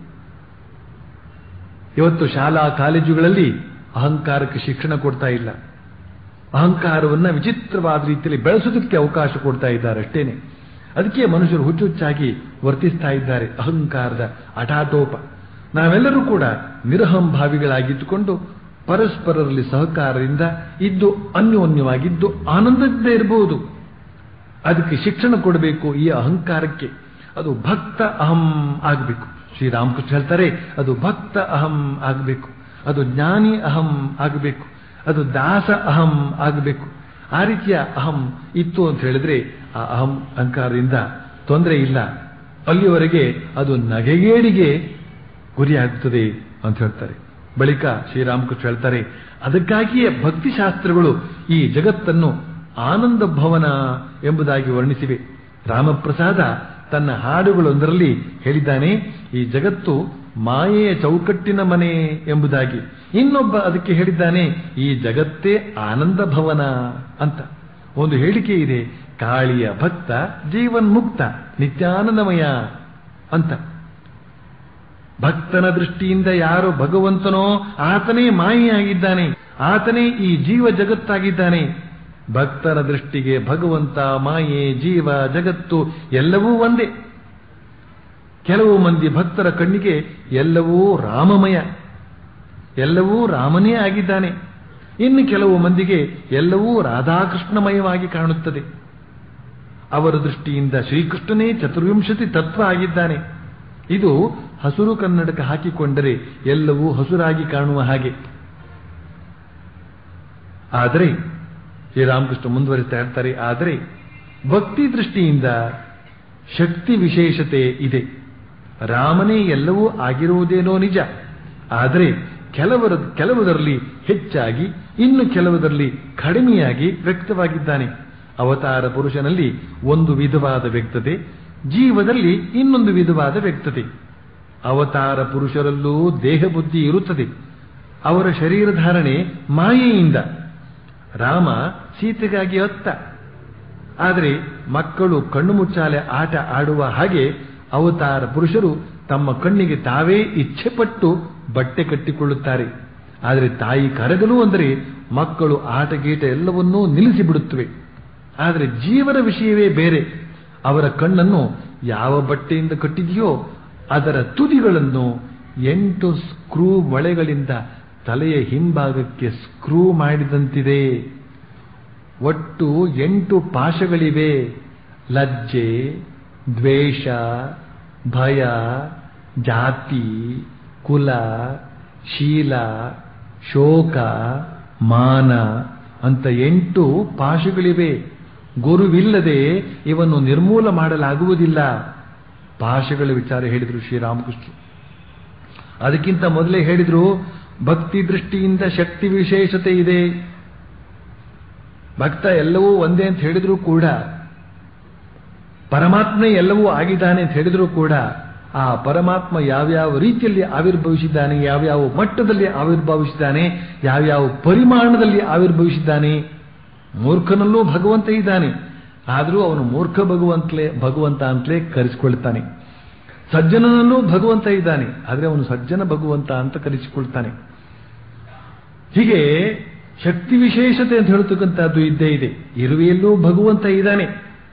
ಇವತ್ತು ಶಾಲಾ ಕಾಲೇಜುಗಳಲ್ಲಿ ಅಹಂಕಾರಕ್ಕೆ ಶಿಕ್ಷಣ ಕೊಡ್ತಾ ಇಲ್ಲ. ಅಹಂಕಾರವನ್ನ ವಿಚಿತ್ರವಾದ ರೀತಿಯಲ್ಲಿ ಬೆಳೆಸೋದಕ್ಕೆ ಅವಕಾಶ ಕೊಡ್ತಾ ಇದ್ದಾರೆ ಅಷ್ಟೇನೆ. ಅದಕ್ಕೆ ಮನುಷ್ಯರು ಹುಚ್ಚುಚ್ಚಾಗಿ ವರ್ತಿಸ್ತಾ ಇದ್ದಾರೆ. ಅಹಂಕಾರದ ಹಠಾಟೋಪ. ನಾವೆಲ್ಲರೂ ಕೂಡ ನಿರಹಂಭಾವಿಗಳಾಗಿದ್ದುಕೊಂಡು ಪರಸ್ಪರರಲ್ಲಿ ಸಹಕಾರದಿಂದ ಇದ್ದು ಅನ್ಯೋನ್ಯವಾಗಿದ್ದು ಆನಂದದಿಂದ ಇರಬಹುದು. ಅದಕ್ಕೆ ಶಿಕ್ಷಣ ಕೊಡಬೇಕು. ಈ ಅಹಂಕಾರಕ್ಕೆ ಅದು ಭಕ್ತ ಅಹಂ ಆಗಬೇಕು. ಶ್ರೀರಾಮಕೃಷ್ಣ ಹೇಳ್ತಾರೆ, ಅದು ಭಕ್ತ ಅಹಂ ಆಗಬೇಕು, ಅದು ಜ್ಞಾನಿ ಅಹಂ ಆಗಬೇಕು, ಅದು ದಾಸ ಅಹಂ ಆಗಬೇಕು. ಆ ರೀತಿಯ ಅಹಂ ಇತ್ತು ಅಂತ ಹೇಳಿದ್ರೆ ಆ ಅಹಂ ಅಹಂಕಾರದಿಂದ ತೊಂದರೆ ಇಲ್ಲ. ಅಲ್ಲಿಯವರೆಗೆ ಅದು ನಗೆಗೇಡಿಗೆ ಗುರಿಯಾಗುತ್ತದೆ ಅಂತ ಹೇಳ್ತಾರೆ. ಬಳಿಕ ಶ್ರೀರಾಮಕೃಷ್ಣ ಹೇಳ್ತಾರೆ, ಅದಕ್ಕಾಗಿಯೇ ಭಕ್ತಿಶಾಸ್ತ್ರಗಳು ಈ ಜಗತ್ತನ್ನು ಆನಂದ ಭವನ ಎಂಬುದಾಗಿ ವರ್ಣಿಸಿವೆ. ರಾಮಪ್ರಸಾದ ತನ್ನ ಹಾಡುಗಳೊಂದರಲ್ಲಿ ಹೇಳಿದ್ದಾನೆ, ಈ ಜಗತ್ತು ಮಾಯೆಯ ಚೌಕಟ್ಟಿನ ಮನೆ ಎಂಬುದಾಗಿ. ಇನ್ನೊಬ್ಬ ಅದಕ್ಕೆ ಹೇಳಿದ್ದಾನೆ, ಈ ಜಗತ್ತೇ ಆನಂದ ಭವನ ಅಂತ. ಒಂದು ಹೇಳಿಕೆ ಇದೆ, ಕಾಳಿಯ ಭಕ್ತ ಜೀವನ್ಮುಕ್ತ ನಿತ್ಯಾನಂದಮಯ ಅಂತ. ಭಕ್ತನ ದೃಷ್ಟಿಯಿಂದ ಯಾರು ಭಗವಂತನೋ ಆತನೇ ಮಾಯೆಯಾಗಿದ್ದಾನೆ, ಆತನೇ ಈ ಜೀವ ಜಗತ್ತಾಗಿದ್ದಾನೆ. ಭಕ್ತನ ದೃಷ್ಟಿಗೆ ಭಗವಂತ, ಮಾಯೆ, ಜೀವ, ಜಗತ್ತು ಎಲ್ಲವೂ ಒಂದೇ. ಕೆಲವು ಮಂದಿ ಭಕ್ತರ ಕಣ್ಣಿಗೆ ಎಲ್ಲವೂ ರಾಮಮಯ, ಎಲ್ಲವೂ ರಾಮನೇ ಆಗಿದ್ದಾನೆ. ಇನ್ನು ಕೆಲವು ಮಂದಿಗೆ ಎಲ್ಲವೂ ರಾಧಾಕೃಷ್ಣಮಯವಾಗಿ ಕಾಣುತ್ತದೆ. ಅವರ ದೃಷ್ಟಿಯಿಂದ ಶ್ರೀಕೃಷ್ಣನೇ ಚತುರ್ವಿಂಶತಿ ತತ್ವ ಆಗಿದ್ದಾನೆ. ಇದು ಹಸುರು ಕನ್ನಡಕ ಹಾಕಿಕೊಂಡರೆ ಎಲ್ಲವೂ ಹಸುರಾಗಿ ಕಾಣುವ ಹಾಗೆ. ಆದರೆ ಶ್ರೀರಾಮಕೃಷ್ಣ ಮುಂದುವರಿಸ್ತಾ ಇರ್ತಾರೆ, ಆದರೆ ಭಕ್ತಿ ದೃಷ್ಟಿಯಿಂದ ಶಕ್ತಿ ವಿಶೇಷತೆ ಇದೆ. ರಾಮನೇ ಎಲ್ಲವೂ ಆಗಿರುವುದೇನೋ ನಿಜ, ಆದರೆ ಕೆಲವರ ಕೆಲವುದರಲ್ಲಿ ಹೆಚ್ಚಾಗಿ ಇನ್ನು ಕೆಲವುದರಲ್ಲಿ ಕಡಿಮೆಯಾಗಿ ವ್ಯಕ್ತವಾಗಿದ್ದಾನೆ. ಅವತಾರ ಪುರುಷನಲ್ಲಿ ಒಂದು ವಿಧವಾದ ವ್ಯಕ್ತತೆ, ಜೀವದಲ್ಲಿ ಇನ್ನೊಂದು ವಿಧವಾದ ವ್ಯಕ್ತತೆ. ಅವತಾರ ಪುರುಷರಲ್ಲೂ ದೇಹ ಬುದ್ಧಿ ಇರುತ್ತದೆ. ಅವರ ಶರೀರಧಾರಣೆ ಮಾಯೆಯಿಂದ. ರಾಮ ಸೀತೆಗಾಗಿ ಅತ್ತ, ಆದರೆ ಮಕ್ಕಳು ಕಣ್ಣು ಮುಚ್ಚಾಲೆ ಆಟ ಆಡುವ ಹಾಗೆ ಅವತಾರ ಪುರುಷರು ತಮ್ಮ ಕಣ್ಣಿಗೆ ತಾವೇ ಇಚ್ಛೆಪಟ್ಟು ಬಟ್ಟೆ ಕಟ್ಟಿಕೊಳ್ಳುತ್ತಾರೆ. ಆದರೆ ತಾಯಿ ಕರಗಲು ಅಂದರೆ ಮಕ್ಕಳು ಆಟಗೀಟ ಎಲ್ಲವನ್ನೂ ನಿಲ್ಲಿಸಿಬಿಡುತ್ತವೆ. ಆದರೆ ಜೀವನ ವಿಷಯವೇ ಬೇರೆ. ಅವರ ಕಣ್ಣನ್ನು ಯಾವ ಬಟ್ಟೆಯಿಂದ ಕಟ್ಟಿದೆಯೋ ಅದರ ತುದಿಗಳನ್ನು ಎಂಟು ಸ್ಕ್ರೂ ಮೊಳೆಗಳಿಂದ ತಲೆಯ ಹಿಂಭಾಗಕ್ಕೆ ಸ್ಕ್ರೂ ಮಾಡಿದಂತಿದೆ. ಒಟ್ಟು ಎಂಟು ಪಾಶಗಳಿವೆ. ಲಜ್ಜೆ, ದ್ವೇಷ, ಭಯ, ಜಾತಿ, ಕುಲ, ಶೀಲ, ಶೋಕ, ಮಾನ ಅಂತ ಎಂಟು ಪಾಶಗಳಿವೆ. ಗುರುವಿಲ್ಲದೆ ಇವನ್ನು ನಿರ್ಮೂಲ ಮಾಡಲಾಗುವುದಿಲ್ಲ. ಪಾಶಗಳ ವಿಚಾರ ಹೇಳಿದರು ಶ್ರೀರಾಮಕೃಷ್ಣ. ಅದಕ್ಕಿಂತ ಮೊದಲೇ ಹೇಳಿದ್ರು, ಭಕ್ತಿ ದೃಷ್ಟಿಯಿಂದ ಶಕ್ತಿ ವಿಶೇಷತೆ ಇದೆ. ಭಕ್ತ ಎಲ್ಲವೂ ಒಂದೇ ಅಂತ ಹೇಳಿದ್ರು ಕೂಡ, ಪರಮಾತ್ಮ ಎಲ್ಲವೂ ಆಗಿದ್ದಾನೆ ಅಂತ ಹೇಳಿದ್ರು ಕೂಡ, ಆ ಪರಮಾತ್ಮ ಯಾವ್ಯಾವ ರೀತಿಯಲ್ಲಿ ಆವಿರ್ಭವಿಸಿದ್ದಾನೆ, ಯಾವ್ಯಾವ ಮಟ್ಟದಲ್ಲಿ ಆವಿರ್ಭವಿಸಿದ್ದಾನೆ, ಯಾವ್ಯಾವ ಪರಿಮಾಣದಲ್ಲಿ ಆವಿರ್ಭವಿಸಿದ್ದಾನೆ. ಮೂರ್ಖನಲ್ಲೂ ಭಗವಂತ ಇದ್ದಾನೆ, ಆದರೂ ಅವನು ಮೂರ್ಖ ಭಗವಂತಲೇ ಭಗವಂತ ಅಂತಲೇ ಕರೆಸಿಕೊಳ್ತಾನೆ. ಸಜ್ಜನನಲ್ಲೂ ಭಗವಂತ ಇದ್ದಾನೆ, ಆದರೆ ಅವನು ಸಜ್ಜನ ಭಗವಂತ ಅಂತ ಕರೆಸಿಕೊಳ್ತಾನೆ. ಹೀಗೆ ಶಕ್ತಿ ವಿಶೇಷತೆ ಅಂತ ಹೇಳ್ತಕ್ಕಂಥದ್ದು ಇದ್ದೇ ಇದೆ. ಇರುವೆಯಲ್ಲೂ ಭಗವಂತ ಇದ್ದಾನೆ,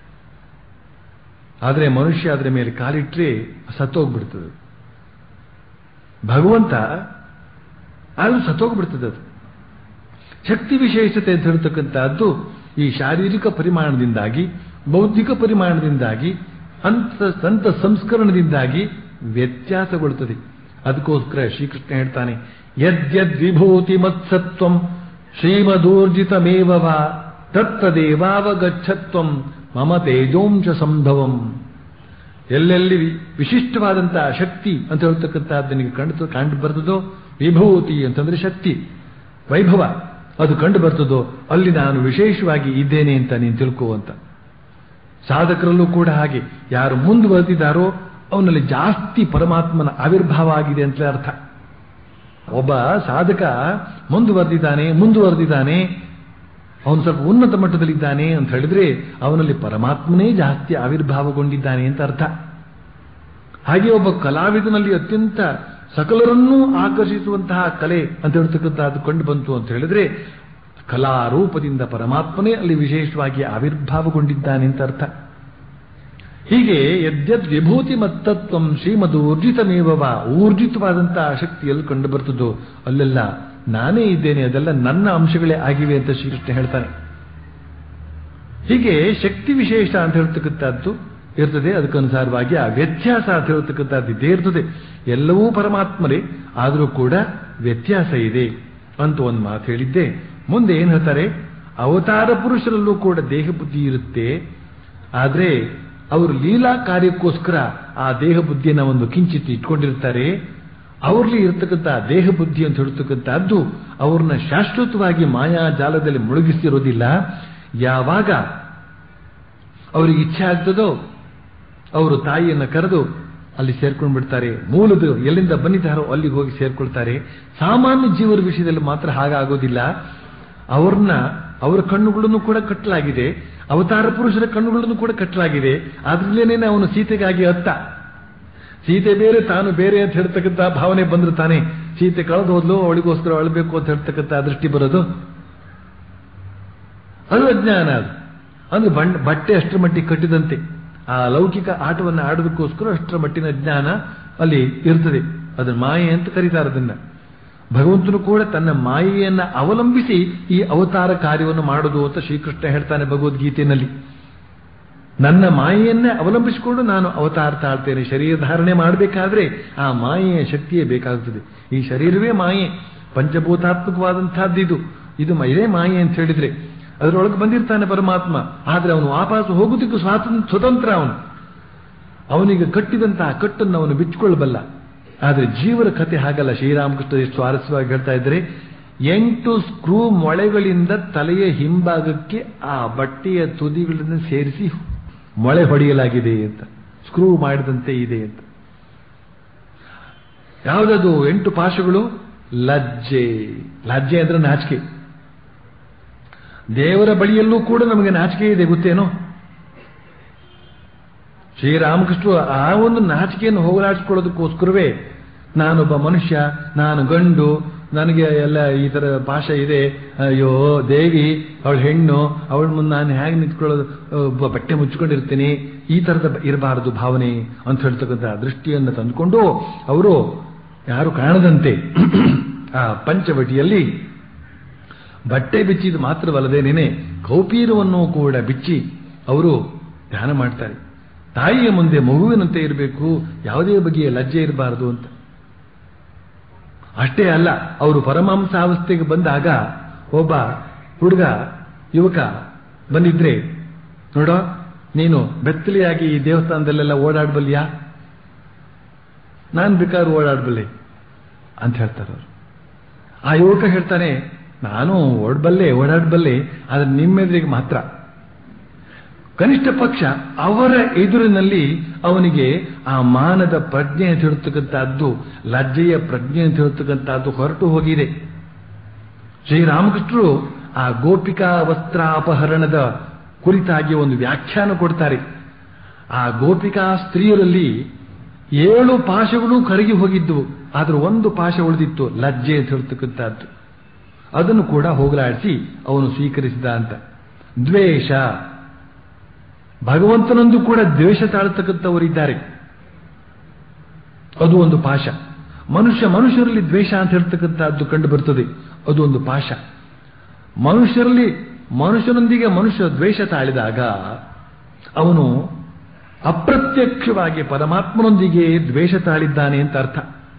ಆದರೆ ಮನುಷ್ಯ ಅದರ ಮೇಲೆ ಕಾಲಿಟ್ರೆ ಸತ್ತೋಗ್ಬಿಡ್ತದೆ. ಭಗವಂತ ಅದು ಸತ್ತೋಗ್ಬಿಡ್ತದೆ. ಅದು ಶಕ್ತಿ ವಿಶೇಷತೆ ಅಂತ ಹೇಳ್ತಕ್ಕಂಥದ್ದು ಈ ಶಾರೀರಿಕ ಪರಿಮಾಣದಿಂದಾಗಿ, ಬೌದ್ಧಿಕ ಪರಿಮಾಣದಿಂದಾಗಿ, ಅಂತ ಸಂತ ಸಂಸ್ಕರಣದಿಂದಾಗಿ ವ್ಯತ್ಯಾಸಗೊಳ್ಳುತ್ತದೆ. ಅದಕ್ಕೋಸ್ಕರ ಶ್ರೀಕೃಷ್ಣ ಹೇಳ್ತಾನೆ, ಯದ್ಯದ್ ವಿಭೂತಿ ಮತ್ಸತ್ವಂ ಶ್ರೀಮದೂರ್ಜಿತಮೇವ ವಾ ತತ್ತದೇವಾವಗಚ್ಚತ್ವಂ ಮಮ ತೇಜೋಂಶ ಸಂಭವಂ. ಎಲ್ಲೆಲ್ಲಿ ವಿಶಿಷ್ಟವಾದಂತಹ ಶಕ್ತಿ ಅಂತ ಹೇಳ್ತಕ್ಕಂಥದ್ದು ನಿನಗೆ ಕಂಡು ಕಂಡು ಬರ್ತದೋ, ವಿಭೂತಿ ಅಂತಂದ್ರೆ ಶಕ್ತಿ, ವೈಭವ ಅದು ಕಂಡು ಬರ್ತದೋ, ಅಲ್ಲಿ ನಾನು ವಿಶೇಷವಾಗಿ ಇದ್ದೇನೆ ಅಂತ ನೀನು ತಿಳ್ಕುವಂತ. ಸಾಧಕರಲ್ಲೂ ಕೂಡ ಹಾಗೆ, ಯಾರು ಮುಂದುವರೆದಿದ್ದಾರೋ ಅವನಲ್ಲಿ ಜಾಸ್ತಿ ಪರಮಾತ್ಮನ ಆವಿರ್ಭಾವ ಆಗಿದೆ ಅಂತಲೇ ಅರ್ಥ. ಒಬ್ಬ ಸಾಧಕ ಮುಂದುವರೆದಿದ್ದಾನೆ ಮುಂದುವರೆದಿದ್ದಾನೆ ಅವನು ಸ್ವಲ್ಪ ಉನ್ನತ ಮಟ್ಟದಲ್ಲಿದ್ದಾನೆ ಅಂತ ಹೇಳಿದ್ರೆ ಅವನಲ್ಲಿ ಪರಮಾತ್ಮನೇ ಜಾಸ್ತಿ ಆವಿರ್ಭಾವಗೊಂಡಿದ್ದಾನೆ ಅಂತ ಅರ್ಥ. ಹಾಗೆ ಒಬ್ಬ ಕಲಾವಿದನಲ್ಲಿ ಅತ್ಯಂತ ಸಕಲರನ್ನೂ ಆಕರ್ಷಿಸುವಂತಹ ಕಲೆ ಅಂತ ಹೇಳ್ತಕ್ಕಂಥದ್ದು ಕಂಡು ಬಂತು ಅಂತ ಹೇಳಿದ್ರೆ ಕಲಾರೂಪದಿಂದ ಪರಮಾತ್ಮನೇ ಅಲ್ಲಿ ವಿಶೇಷವಾಗಿ ಆವಿರ್ಭಾವಗೊಂಡಿದ್ದಾನೆ ಅಂತ ಅರ್ಥ. ಹೀಗೆ ಯದ್ಯದ್ ವಿಭೂತಿ ಮತ್ತತ್ವಂ ಶ್ರೀಮದ್ ಊರ್ಜಿತಮೇವ, ಊರ್ಜಿತವಾದಂತಹ ಶಕ್ತಿ ಎಲ್ಲಿ ಕಂಡು ಬರ್ತದೋ ಅಲ್ಲೆಲ್ಲ ನಾನೇ ಇದ್ದೇನೆ, ಅದೆಲ್ಲ ನನ್ನ ಅಂಶಗಳೇ ಆಗಿವೆ ಅಂತ ಶ್ರೀಕೃಷ್ಣ ಹೇಳ್ತಾನೆ. ಹೀಗೆ ಶಕ್ತಿ ವಿಶೇಷ ಅಂತ ಹೇಳ್ತಕ್ಕಂಥದ್ದು ಇರ್ತದೆ. ಅದಕ್ಕನುಸಾರವಾಗಿ ಆ ವ್ಯತ್ಯಾಸ ಅಂತ ಹೇಳ್ತಕ್ಕಂಥದ್ದು ಇದ್ದೇ ಇರ್ತದೆ. ಎಲ್ಲವೂ ಪರಮಾತ್ಮರೇ, ಆದರೂ ಕೂಡ ವ್ಯತ್ಯಾಸ ಇದೆ ಅಂತ ಒಂದು ಮಾತು ಹೇಳಿದ್ದೆ. ಮುಂದೆ ಏನು ಹೇಳ್ತಾರೆ, ಅವತಾರ ಪುರುಷರಲ್ಲೂ ಕೂಡ ದೇಹ ಬುದ್ಧಿ ಇರುತ್ತೆ, ಆದರೆ ಅವರು ಲೀಲಾ ಕಾರ್ಯಕ್ಕೋಸ್ಕರ ಆ ದೇಹ ಬುದ್ಧಿಯನ್ನು ಒಂದು ಕಿಂಚಿತ್ ಇಟ್ಕೊಂಡಿರ್ತಾರೆ. ಅವರಲ್ಲಿ ಇರತಕ್ಕಂಥ ದೇಹ ಬುದ್ಧಿ ಅಂತ ಹೇಳ್ತಕ್ಕಂಥದ್ದು ಅವ್ರನ್ನ ಶಾಶ್ವತವಾಗಿ ಮಾಯಾಜಾಲದಲ್ಲಿ ಮುಳುಗಿಸಿರೋದಿಲ್ಲ. ಯಾವಾಗ ಅವರಿಗೆ ಇಚ್ಛೆ ಆಗ್ತದೋ ಅವರು ತಾಯಿಯನ್ನು ಕರೆದು ಅಲ್ಲಿ ಸೇರ್ಕೊಂಡು ಬಿಡ್ತಾರೆ. ಮೂಲದ ಎಲ್ಲಿಂದ ಬಂದಿದ್ದಾರೋ ಅಲ್ಲಿಗೆ ಹೋಗಿ ಸೇರ್ಕೊಳ್ತಾರೆ. ಸಾಮಾನ್ಯ ಜೀವರ ವಿಷಯದಲ್ಲಿ ಮಾತ್ರ ಹಾಗಾಗೋದಿಲ್ಲ. ಅವ್ರನ್ನ ಅವರ ಕಣ್ಣುಗಳನ್ನು ಕೂಡ ಕಟ್ಟಲಾಗಿದೆ, ಅವತಾರ ಪುರುಷರ ಕಣ್ಣುಗಳನ್ನು ಕೂಡ ಕಟ್ಟಲಾಗಿದೆ. ಆದ್ರಲ್ಲೇನೇನೆ ಅವನು ಸೀತೆಗಾಗಿ ಅತ್ತ, ಸೀತೆ ಬೇರೆ ತಾನು ಬೇರೆ ಅಂತ ಹೇಳ್ತಕ್ಕಂಥ ಭಾವನೆ ಬಂದ್ರೆ ತಾನೆ ಸೀತೆ ಕಳೆದು ಹೋದ್ಲು, ಅವಳಿಗೋಸ್ಕರ ಅಳಬೇಕು ಅಂತ ಹೇಳ್ತಕ್ಕಂಥ ದೃಷ್ಟಿ ಬರೋದು. ಅದು ಅಜ್ಞಾನ. ಅದು ಅಂದ್ರೆ ಬಣ್ಣ ಬಟ್ಟೆ ಅಷ್ಟರ ಮಟ್ಟಿಗೆ ಕಟ್ಟಿದಂತೆ ಆ ಲೌಕಿಕ ಆಟವನ್ನು ಆಡೋದಕ್ಕೋಸ್ಕರ ಅಷ್ಟರ ಮಟ್ಟಿನ ಜ್ಞಾನ ಅಲ್ಲಿ ಇರ್ತದೆ. ಅದನ್ನ ಮಾಯೆ ಅಂತ ಕರೀತಾರೆ. ಅದನ್ನ ಭಗವಂತನು ಕೂಡ ತನ್ನ ಮಾಯೆಯನ್ನ ಅವಲಂಬಿಸಿ ಈ ಅವತಾರ ಕಾರ್ಯವನ್ನು ಮಾಡುವುದು ಅಂತ ಶ್ರೀಕೃಷ್ಣ ಹೇಳ್ತಾನೆ ಭಗವದ್ಗೀತೆಯಲ್ಲಿ. ನನ್ನ ಮಾಯೆಯನ್ನೇ ಅವಲಂಬಿಸಿಕೊಂಡು ನಾನು ಅವತಾರ ತಾಳ್ತೇನೆ. ಶರೀರ ಧಾರಣೆ ಮಾಡಬೇಕಾದ್ರೆ ಆ ಮಾಯೆಯ ಶಕ್ತಿಯೇ ಬೇಕಾಗುತ್ತದೆ. ಈ ಶರೀರವೇ ಮಾಯೆ, ಪಂಚಭೂತಾತ್ಮಕವಾದಂತಹದ್ದು ಇದು ಇದು ಇದೇ ಮಾಯೆ ಅಂತ ಹೇಳಿದ್ರೆ ಅದರೊಳಗೆ ಬಂದಿರ್ತಾನೆ ಪರಮಾತ್ಮ. ಆದ್ರೆ ಅವನು ವಾಪಸ್ ಹೋಗುವುದಕ್ಕೂ ಸ್ವಾತಂತ್ರ್ಯ ಸ್ವತಂತ್ರ. ಅವನು ಅವನಿಗೆ ಕಟ್ಟಿದಂತಹ ಕಟ್ಟನ್ನು ಅವನು ಬಿಚ್ಚಿಕೊಳ್ಳಬಲ್ಲ. ಆದರೆ ಜೀವನ ಕಥೆ ಹಾಗಲ್ಲ. ಶ್ರೀರಾಮಕೃಷ್ಣ ಎಷ್ಟು ಸ್ವಾರಸ್ಯವಾಗಿ ಹೇಳ್ತಾ ಇದ್ರೆ, ಎಂಟು ಸ್ಕ್ರೂ ಮೊಳೆಗಳಿಂದ ತಲೆಯ ಹಿಂಭಾಗಕ್ಕೆ ಆ ಬಟ್ಟೆಯ ತುದಿಗಳನ್ನು ಸೇರಿಸಿ ಮೊಳೆ ಹೊಡೆಯಲಾಗಿದೆ ಅಂತ, ಸ್ಕ್ರೂ ಮಾಡಿದಂತೆ ಇದೆ ಅಂತ. ಯಾವುದದು ಎಂಟು ಪಾಶಗಳು? ಲಜ್ಜೆ. ಲಜ್ಜೆ ಅಂದ್ರೆ ನಾಚಿಕೆ. ದೇವರ ಬಳಿಯಲ್ಲೂ ಕೂಡ ನಮಗೆ ನಾಚಿಕೆ ಇದೆ, ಗೊತ್ತೇನೋ? ಶ್ರೀರಾಮಕೃಷ್ಣರು ಆ ಒಂದು ನಾಚಿಕೆಯನ್ನು ಹೋಗಲಾಡಿಸ್ಕೊಳ್ಳೋದಕ್ಕೋಸ್ಕರವೇ ನಾನೊಬ್ಬ ಮನುಷ್ಯ, ನಾನು ಗಂಡು, ನನಗೆ ಎಲ್ಲ ಈ ತರ ಭಾಷೆ ಇದೆ, ಅಯ್ಯೋ ದೇವಿ ಅವಳ ಹೆಣ್ಣು, ಅವಳ ಮುಂದೆ ನಾನು ಹೇಗೆ ನಿಂತ್ಕೊಳ್ಳೋದು, ಬಟ್ಟೆ ಮುಚ್ಕೊಂಡಿರ್ತೀನಿ, ಈ ತರದ ಇರಬಾರದು ಭಾವನೆ ಅಂತ ಹೇಳ್ತಕ್ಕಂಥ ದೃಷ್ಟಿಯನ್ನು ತಂದುಕೊಂಡು ಅವರು ಯಾರು ಕಾಣದಂತೆ ಆ ಪಂಚವಟಿಯಲ್ಲಿ ಬಟ್ಟೆ ಬಿಚ್ಚಿದ ಮಾತ್ರವಲ್ಲದೇನೆ ಕೌಪೀರವನ್ನು ಕೂಡ ಬಿಚ್ಚಿ ಅವರು ಧ್ಯಾನ ಮಾಡ್ತಾರೆ. ತಾಯಿಯ ಮುಂದೆ ಮಗುವಿನಂತೆ ಇರಬೇಕು, ಯಾವುದೇ ಬಗೆಯ ಲಜ್ಜೆ ಇರಬಾರದು ಅಂತ. ಅಷ್ಟೇ ಅಲ್ಲ, ಅವರು ಪರಮಾಂಸಾವಸ್ಥೆಗೆ ಬಂದಾಗ ಒಬ್ಬ ಹುಡುಗ ಯುವಕ ಬಂದಿದ್ರೆ, ನೋಡೋ ನೀನು ಬೆತ್ತಲೆಯಾಗಿ ಈ ದೇವಸ್ಥಾನದಲ್ಲೆಲ್ಲ ಓಡಾಡಬಲ್ಯಾ? ನಾನು ಬೇಕಾದ್ರೂ ಓಡಾಡಬಲ್ಲೆ ಅಂತ ಹೇಳ್ತಾರೆ ಅವರು. ಆ ಯುವಕ ಹೇಳ್ತಾನೆ, ನಾನು ಓಡಬಲ್ಲೆ ಓಡಾಡಬಲ್ಲೆ ಆದ್ರೆ ನಿಮ್ಮೆದುರಿಗೆ ಮಾತ್ರ. ಕನಿಷ್ಠ ಪಕ್ಷ ಅವರ ಎದುರಿನಲ್ಲಿ ಅವನಿಗೆ ಆ ಮಾನದ ಪ್ರಜ್ಞೆ ಅಂತ ಹೇಳ್ತಕ್ಕಂಥದ್ದು, ಲಜ್ಜೆಯ ಪ್ರಜ್ಞೆ ಅಂತ ಹೇಳ್ತಕ್ಕಂಥದ್ದು ಹೊರಟು ಹೋಗಿದೆ. ಶ್ರೀರಾಮಕೃಷ್ಣರು ಆ ಗೋಪಿಕಾ ವಸ್ತ್ರಾಪಹರಣದ ಕುರಿತಾಗಿ ಒಂದು ವ್ಯಾಖ್ಯಾನ ಕೊಡ್ತಾರೆ. ಆ ಗೋಪಿಕಾ ಸ್ತ್ರೀಯರಲ್ಲಿ ಏಳು ಪಾಶಗಳು ಕರಗಿ ಹೋಗಿದ್ದವು, ಆದ್ರೆ ಒಂದು ಪಾಶ ಉಳಿದಿತ್ತು, ಲಜ್ಜೆ ಅಂತ ಹೇಳ್ತಕ್ಕಂಥದ್ದು. ಅದನ್ನು ಕೂಡ ಹೋಗಲಾಡಿಸಿ ಅವನು ಸ್ವೀಕರಿಸಿದ ಅಂತ. ದ್ವೇಷ, ಭಗವಂತನೊಂದು ಕೂಡ ದ್ವೇಷ ತಾಳತಕ್ಕಂಥವರಿದ್ದಾರೆ, ಅದು ಒಂದು ಪಾಶ. ಮನುಷ್ಯ ಮನುಷ್ಯರಲ್ಲಿ ದ್ವೇಷ ಅಂತ ಹೇಳ್ತಕ್ಕಂಥದ್ದು ಕಂಡು ಬರ್ತದೆ, ಅದು ಒಂದು ಪಾಶ. ಮನುಷ್ಯರಲ್ಲಿ ಮನುಷ್ಯನೊಂದಿಗೆ ಮನುಷ್ಯ ದ್ವೇಷ ತಾಳಿದಾಗ ಅವನು ಅಪ್ರತ್ಯಕ್ಷವಾಗಿ ಪರಮಾತ್ಮನೊಂದಿಗೆ ದ್ವೇಷ ತಾಳಿದ್ದಾನೆ ಅಂತ ಅರ್ಥ.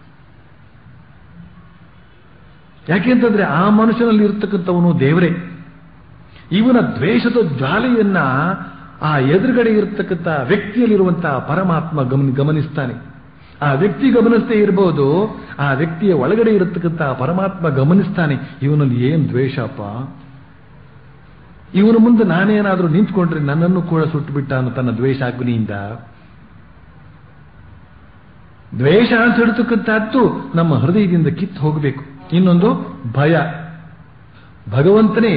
ಯಾಕೆಂತಂದ್ರೆ ಆ ಮನುಷ್ಯನಲ್ಲಿ ಇರತಕ್ಕಂಥವನು ದೇವರೇ. ಇವನ ದ್ವೇಷದ ಜ್ವಾಲೆಯನ್ನ ಆ ಎದುರುಗಡೆ ಇರತಕ್ಕಂಥ ವ್ಯಕ್ತಿಯಲ್ಲಿರುವಂತಹ ಪರಮಾತ್ಮ ಗಮನ ಗಮನಿಸ್ತಾನೆ. ಆ ವ್ಯಕ್ತಿ ಗಮನಿಸ್ತೇ ಇರಬಹುದು, ಆ ವ್ಯಕ್ತಿಯ ಒಳಗಡೆ ಇರತಕ್ಕಂಥ ಪರಮಾತ್ಮ ಗಮನಿಸ್ತಾನೆ, ಇವನಲ್ಲಿ ಏನ್ ದ್ವೇಷಪ್ಪ, ಇವನ ಮುಂದೆ ನಾನೇನಾದ್ರೂ ನಿಂತ್ಕೊಂಡ್ರೆ ನನ್ನನ್ನು ಕೂಡ ಸುಟ್ಟು ಬಿಟ್ಟ ಅನ್ನೋ ತನ್ನ ದ್ವೇಷ ಅಗ್ನಿಯಿಂದ. ದ್ವೇಷ ಅಂತ ಹೇಳ್ತಕ್ಕಂಥದ್ದು ನಮ್ಮ ಹೃದಯದಿಂದ ಕಿತ್ತು ಹೋಗಬೇಕು. ಇನ್ನೊಂದು ಭಯ. ಭಗವಂತನೇ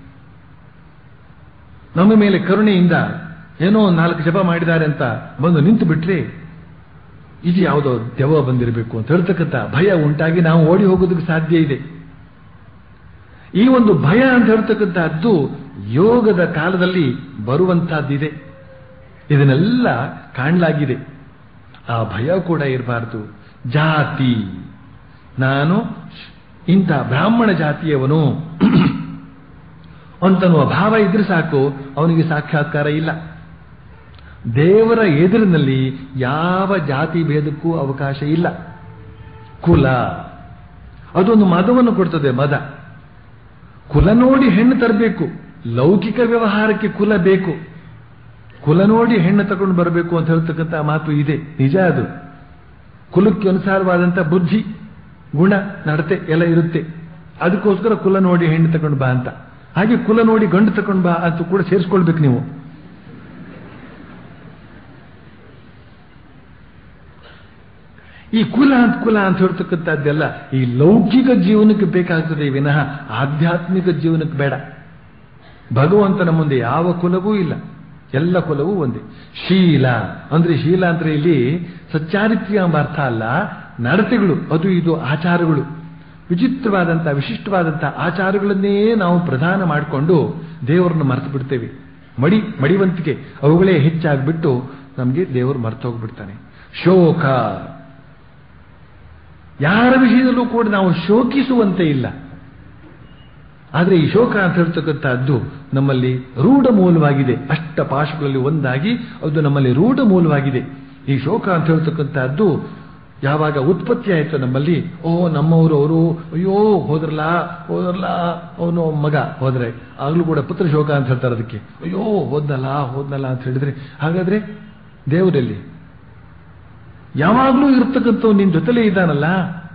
ನಮ್ಮ ಮೇಲೆ ಕರುಣೆಯಿಂದ ಏನೋ ನಾಲ್ಕು ಜಪ ಮಾಡಿದ್ದಾರೆ ಅಂತ ಬಂದು ನಿಂತು ಬಿಟ್ರೆ ಇದು ಯಾವುದೋ ದೆವ್ವ ಬಂದಿರಬೇಕು ಅಂತ ಹೇಳ್ತಕ್ಕಂಥ ಭಯ ಉಂಟಾಗಿ ನಾವು ಓಡಿ ಹೋಗೋದಕ್ಕೆ ಸಾಧ್ಯ ಇದೆ. ಈ ಒಂದು ಭಯ ಅಂತ ಹೇಳ್ತಕ್ಕಂಥದ್ದು ಯೋಗದ ಕಾಲದಲ್ಲಿ ಬರುವಂತಹದ್ದಿದೆ, ಇದನ್ನೆಲ್ಲ ಕಾಣಲಾಗಿದೆ. ಆ ಭಯ ಕೂಡ ಇರಬಾರದು. ಜಾತಿ, ನಾನು ಇಂಥ ಬ್ರಾಹ್ಮಣ ಜಾತಿಯವನು ಅಂತನ್ನುವ ಭಾವ ಇದ್ರೆ ಸಾಕು, ಅವನಿಗೆ ಸಾಕ್ಷಾತ್ಕಾರ ಇಲ್ಲ. ದೇವರ ಎದುರಿನಲ್ಲಿ ಯಾವ ಜಾತಿ ಭೇದಕ್ಕೂ ಅವಕಾಶ ಇಲ್ಲ. ಕುಲ ಅದೊಂದು ಮದವನ್ನು ಕೊಡ್ತದೆ. ಮದ, ಕುಲ ನೋಡಿ ಹೆಣ್ಣು ತರಬೇಕು. ಲೌಕಿಕ ವ್ಯವಹಾರಕ್ಕೆ ಕುಲ ಬೇಕು. ಕುಲ ನೋಡಿ ಹೆಣ್ಣು ತಗೊಂಡು ಬರಬೇಕು ಅಂತ ಹೇಳ್ತಕ್ಕಂಥ ಮಾತು ಇದೆ, ನಿಜ ಅದು. ಕುಲಕ್ಕೆ ಅನುಸಾರವಾದಂಥ ಬುದ್ಧಿ, ಗುಣ, ನಡತೆ ಎಲ್ಲ ಇರುತ್ತೆ. ಅದಕ್ಕೋಸ್ಕರ ಕುಲ ನೋಡಿ ಹೆಣ್ಣು ತಗೊಂಡು ಬಾ ಅಂತ. ಹಾಗೆ ಕುಲ ನೋಡಿ ಗಂಡು ತಗೊಂಡು ಬಾ ಅಂತ ಕೂಡ ಸೇರಿಸ್ಕೊಳ್ಬೇಕು ನೀವು. ಈ ಕುಲ ಅಂತ ಕುಲ ಅಂತ ಹೇಳ್ತಕ್ಕಂಥದ್ದೆಲ್ಲ ಈ ಲೌಕಿಕ ಜೀವನಕ್ಕೆ ಬೇಕಾಗ್ತದೆ ವಿನಃ ಆಧ್ಯಾತ್ಮಿಕ ಜೀವನಕ್ಕೆ ಬೇಡ. ಭಗವಂತನ ಮುಂದೆ ಯಾವ ಕುಲವೂ ಇಲ್ಲ, ಎಲ್ಲ ಕುಲವೂ ಒಂದೇ. ಶೀಲ ಅಂದ್ರೆ ಶೀಲ ಅಂದ್ರೆ ಇಲ್ಲಿ ಸಚ್ಚಾರಿತ್ರ್ಯ ಎಂಬ ಅರ್ಥ ಅಲ್ಲ, ನಡತೆಗಳು, ಅದು ಇದು ಆಚಾರಗಳು, ವಿಚಿತ್ರವಾದಂತಹ ವಿಶಿಷ್ಟವಾದಂತಹ ಆಚಾರಗಳನ್ನೇ ನಾವು ಪ್ರಧಾನ ಮಾಡಿಕೊಂಡು ದೇವರನ್ನು ಮರೆತು ಬಿಡ್ತೇವೆ. ಮಡಿ ಮಡಿವಂತಿಕೆ ಅವುಗಳೇ ಹೆಚ್ಚಾಗ್ಬಿಟ್ಟು ನಮಗೆ ದೇವರು ಮರೆತು ಹೋಗ್ಬಿಡ್ತಾನೆ. ಶೋಕ, ಯಾರ ವಿಷಯದಲ್ಲೂ ಕೂಡ ನಾವು ಶೋಕಿಸುವಂತೆ ಇಲ್ಲ. ಆದರೆ ಈ ಶೋಕ ಅಂತ ಹೇಳ್ತಕ್ಕಂಥದ್ದು ನಮ್ಮಲ್ಲಿ ರೂಢ ಮೂಲವಾಗಿದೆ. ಅಷ್ಟ ಪಾಶಗಳಲ್ಲಿ ಒಂದಾಗಿ ಅದು ನಮ್ಮಲ್ಲಿ ರೂಢ ಮೂಲವಾಗಿದೆ. ಈ ಶೋಕ ಅಂತ ಹೇಳ್ತಕ್ಕಂಥದ್ದು ಯಾವಾಗ ಉತ್ಪತ್ತಿ ಆಯಿತು ನಮ್ಮಲ್ಲಿ, ಓ ನಮ್ಮವರು ಅವರು ಅಯ್ಯೋ ಹೋದ್ರಲ್ಲ ಹೋದ್ರಲ್ಲ ಅವನು ಮಗ ಹೋದ್ರೆ ಆಗ್ಲೂ ಕೂಡ ಪುತ್ರ ಶೋಕ ಅಂತ ಹೇಳ್ತಾರೆ ಅದಕ್ಕೆ. ಅಯ್ಯೋ ಹೋದ್ನಲ್ಲ ಹೋದ್ನಲ್ಲ ಅಂತ ಹೇಳಿದ್ರೆ, ಹಾಗಾದ್ರೆ ದೇವರಲ್ಲಿ ಯಾವಾಗಲೂ ಇರ್ತಕ್ಕಂಥವ್ ನಿನ್ ಜೊತೆಲೇ ಇದ್ದಾನಲ್ಲ,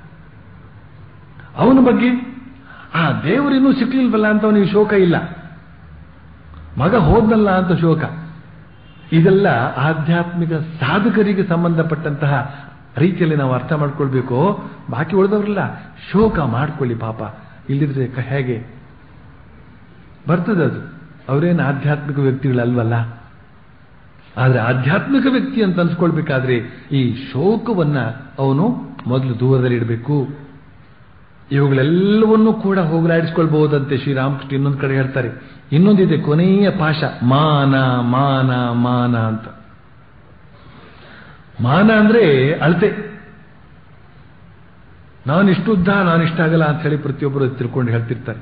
ಅವನ ಬಗ್ಗೆ ಆ ದೇವರಿನ್ನೂ ಸಿಕ್ಲಿಲ್ವಲ್ಲ ಅಂತ ಅವನಿಗೆ ಶೋಕ ಇಲ್ಲ, ಮಗ ಹೋದ್ನಲ್ಲ ಅಂತ ಶೋಕ. ಇದೆಲ್ಲ ಆಧ್ಯಾತ್ಮಿಕ ಸಾಧಕರಿಗೆ ಸಂಬಂಧಪಟ್ಟಂತಹ ರೀತಿಯಲ್ಲಿ ನಾವು ಅರ್ಥ ಮಾಡ್ಕೊಳ್ಬೇಕು. ಬಾಕಿ ಉಳಿದವರಲ್ಲ ಶೋಕ ಮಾಡ್ಕೊಳ್ಳಿ ಪಾಪ, ಇಲ್ಲಿದ್ರೆ ಹೇಗೆ ಬರ್ತದೆ ಅದು. ಅವರೇನು ಆಧ್ಯಾತ್ಮಿಕ ವ್ಯಕ್ತಿಗಳಲ್ವಲ್ಲ. ಆದ್ರೆ ಆಧ್ಯಾತ್ಮಿಕ ವ್ಯಕ್ತಿ ಅಂತ ಅನ್ಸ್ಕೊಳ್ಬೇಕಾದ್ರೆ ಈ ಶೋಕವನ್ನ ಅವನು ಮೊದಲು ದೂರದಲ್ಲಿಡಬೇಕು. ಇವುಗಳೆಲ್ಲವನ್ನೂ ಕೂಡ ಹೋಗಲಾಡಿಸ್ಕೊಳ್ಬಹುದಂತೆ ಶ್ರೀರಾಮಕೃಷ್ಣ ಇನ್ನೊಂದು ಕಡೆ ಹೇಳ್ತಾರೆ. ಇನ್ನೊಂದಿದೆ ಕೊನೆಯ ಪಾಶ, ಮಾನ ಮಾನ ಮಾನ ಅಂತ. ಮಾನ ಅಂದ್ರೆ ಅಳತೆ. ನಾನಿಷ್ಟುದ್ದ ನಾನಿಷ್ಟಾಗಲ್ಲ ಅಂತ ಹೇಳಿ ಪ್ರತಿಯೊಬ್ಬರು ತಿಳ್ಕೊಂಡು ಹೇಳ್ತಿರ್ತಾರೆ.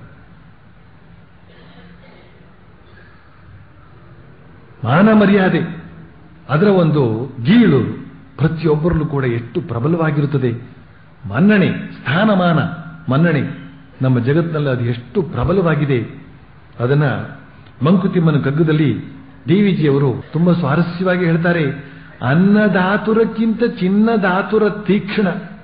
ಮಾನ ಮರ್ಯಾದೆ ಅದರ ಒಂದು ಗೀಳು ಪ್ರತಿಯೊಬ್ಬರಲ್ಲೂ ಕೂಡ ಎಷ್ಟು ಪ್ರಬಲವಾಗಿರುತ್ತದೆ. ಮನ್ನಣೆ, ಸ್ಥಾನಮಾನ, ಮನ್ನಣೆ ನಮ್ಮ ಜಗತ್ತಿನಲ್ಲಿ ಅದು ಎಷ್ಟು ಪ್ರಬಲವಾಗಿದೆ. ಅದನ್ನ ಮಂಕುತಿಮ್ಮನ ಕಗ್ಗದಲ್ಲಿ ಡಿ ವಿ ಜಿಯವರು ತುಂಬಾ ಸ್ವಾರಸ್ಯವಾಗಿ ಹೇಳ್ತಾರೆ. ಅನ್ನದಾತುರಕ್ಕಿಂತ ಚಿನ್ನದಾತುರ ತೀಕ್ಷ್ಣ,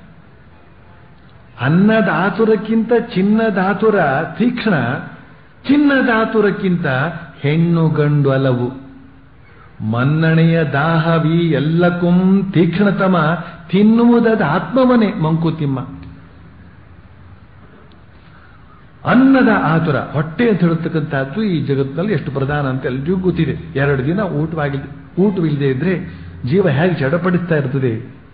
ಅನ್ನದಾತುರಕ್ಕಿಂತ ಚಿನ್ನದಾತುರ ತೀಕ್ಷ್ಣ, ಚಿನ್ನದಾತುರಕ್ಕಿಂತ ಹೆಣ್ಣು ಗಂಡು ಅಲವು, ಮನ್ನಣೆಯ ದಾಹವಿ ಎಲ್ಲಕ್ಕುಂ ತೀಕ್ಷ್ಣತಮ, ತಿನ್ನುವುದದ ಆತ್ಮವನೇ ಮಂಕುತಿಮ್ಮ. ಅನ್ನದ ಆತುರ, ಹೊಟ್ಟೆ ಅಂತ ಹೇಳತಕ್ಕಂಥದ್ದು ಈ ಜಗತ್ತಿನಲ್ಲಿ ಎಷ್ಟು ಪ್ರಧಾನ ಅಂತ ಎಲ್ರಿಗೂ ಗೊತ್ತಿದೆ. ಎರಡು ದಿನ ಊಟವಾಗಿ ಊಟವಿಲ್ಲದೆ ಇದ್ರೆ ಜೀವ ಹೇಗೆ ಚಡಪಡಿಸ್ತಾ ಇರ್ತದೆ.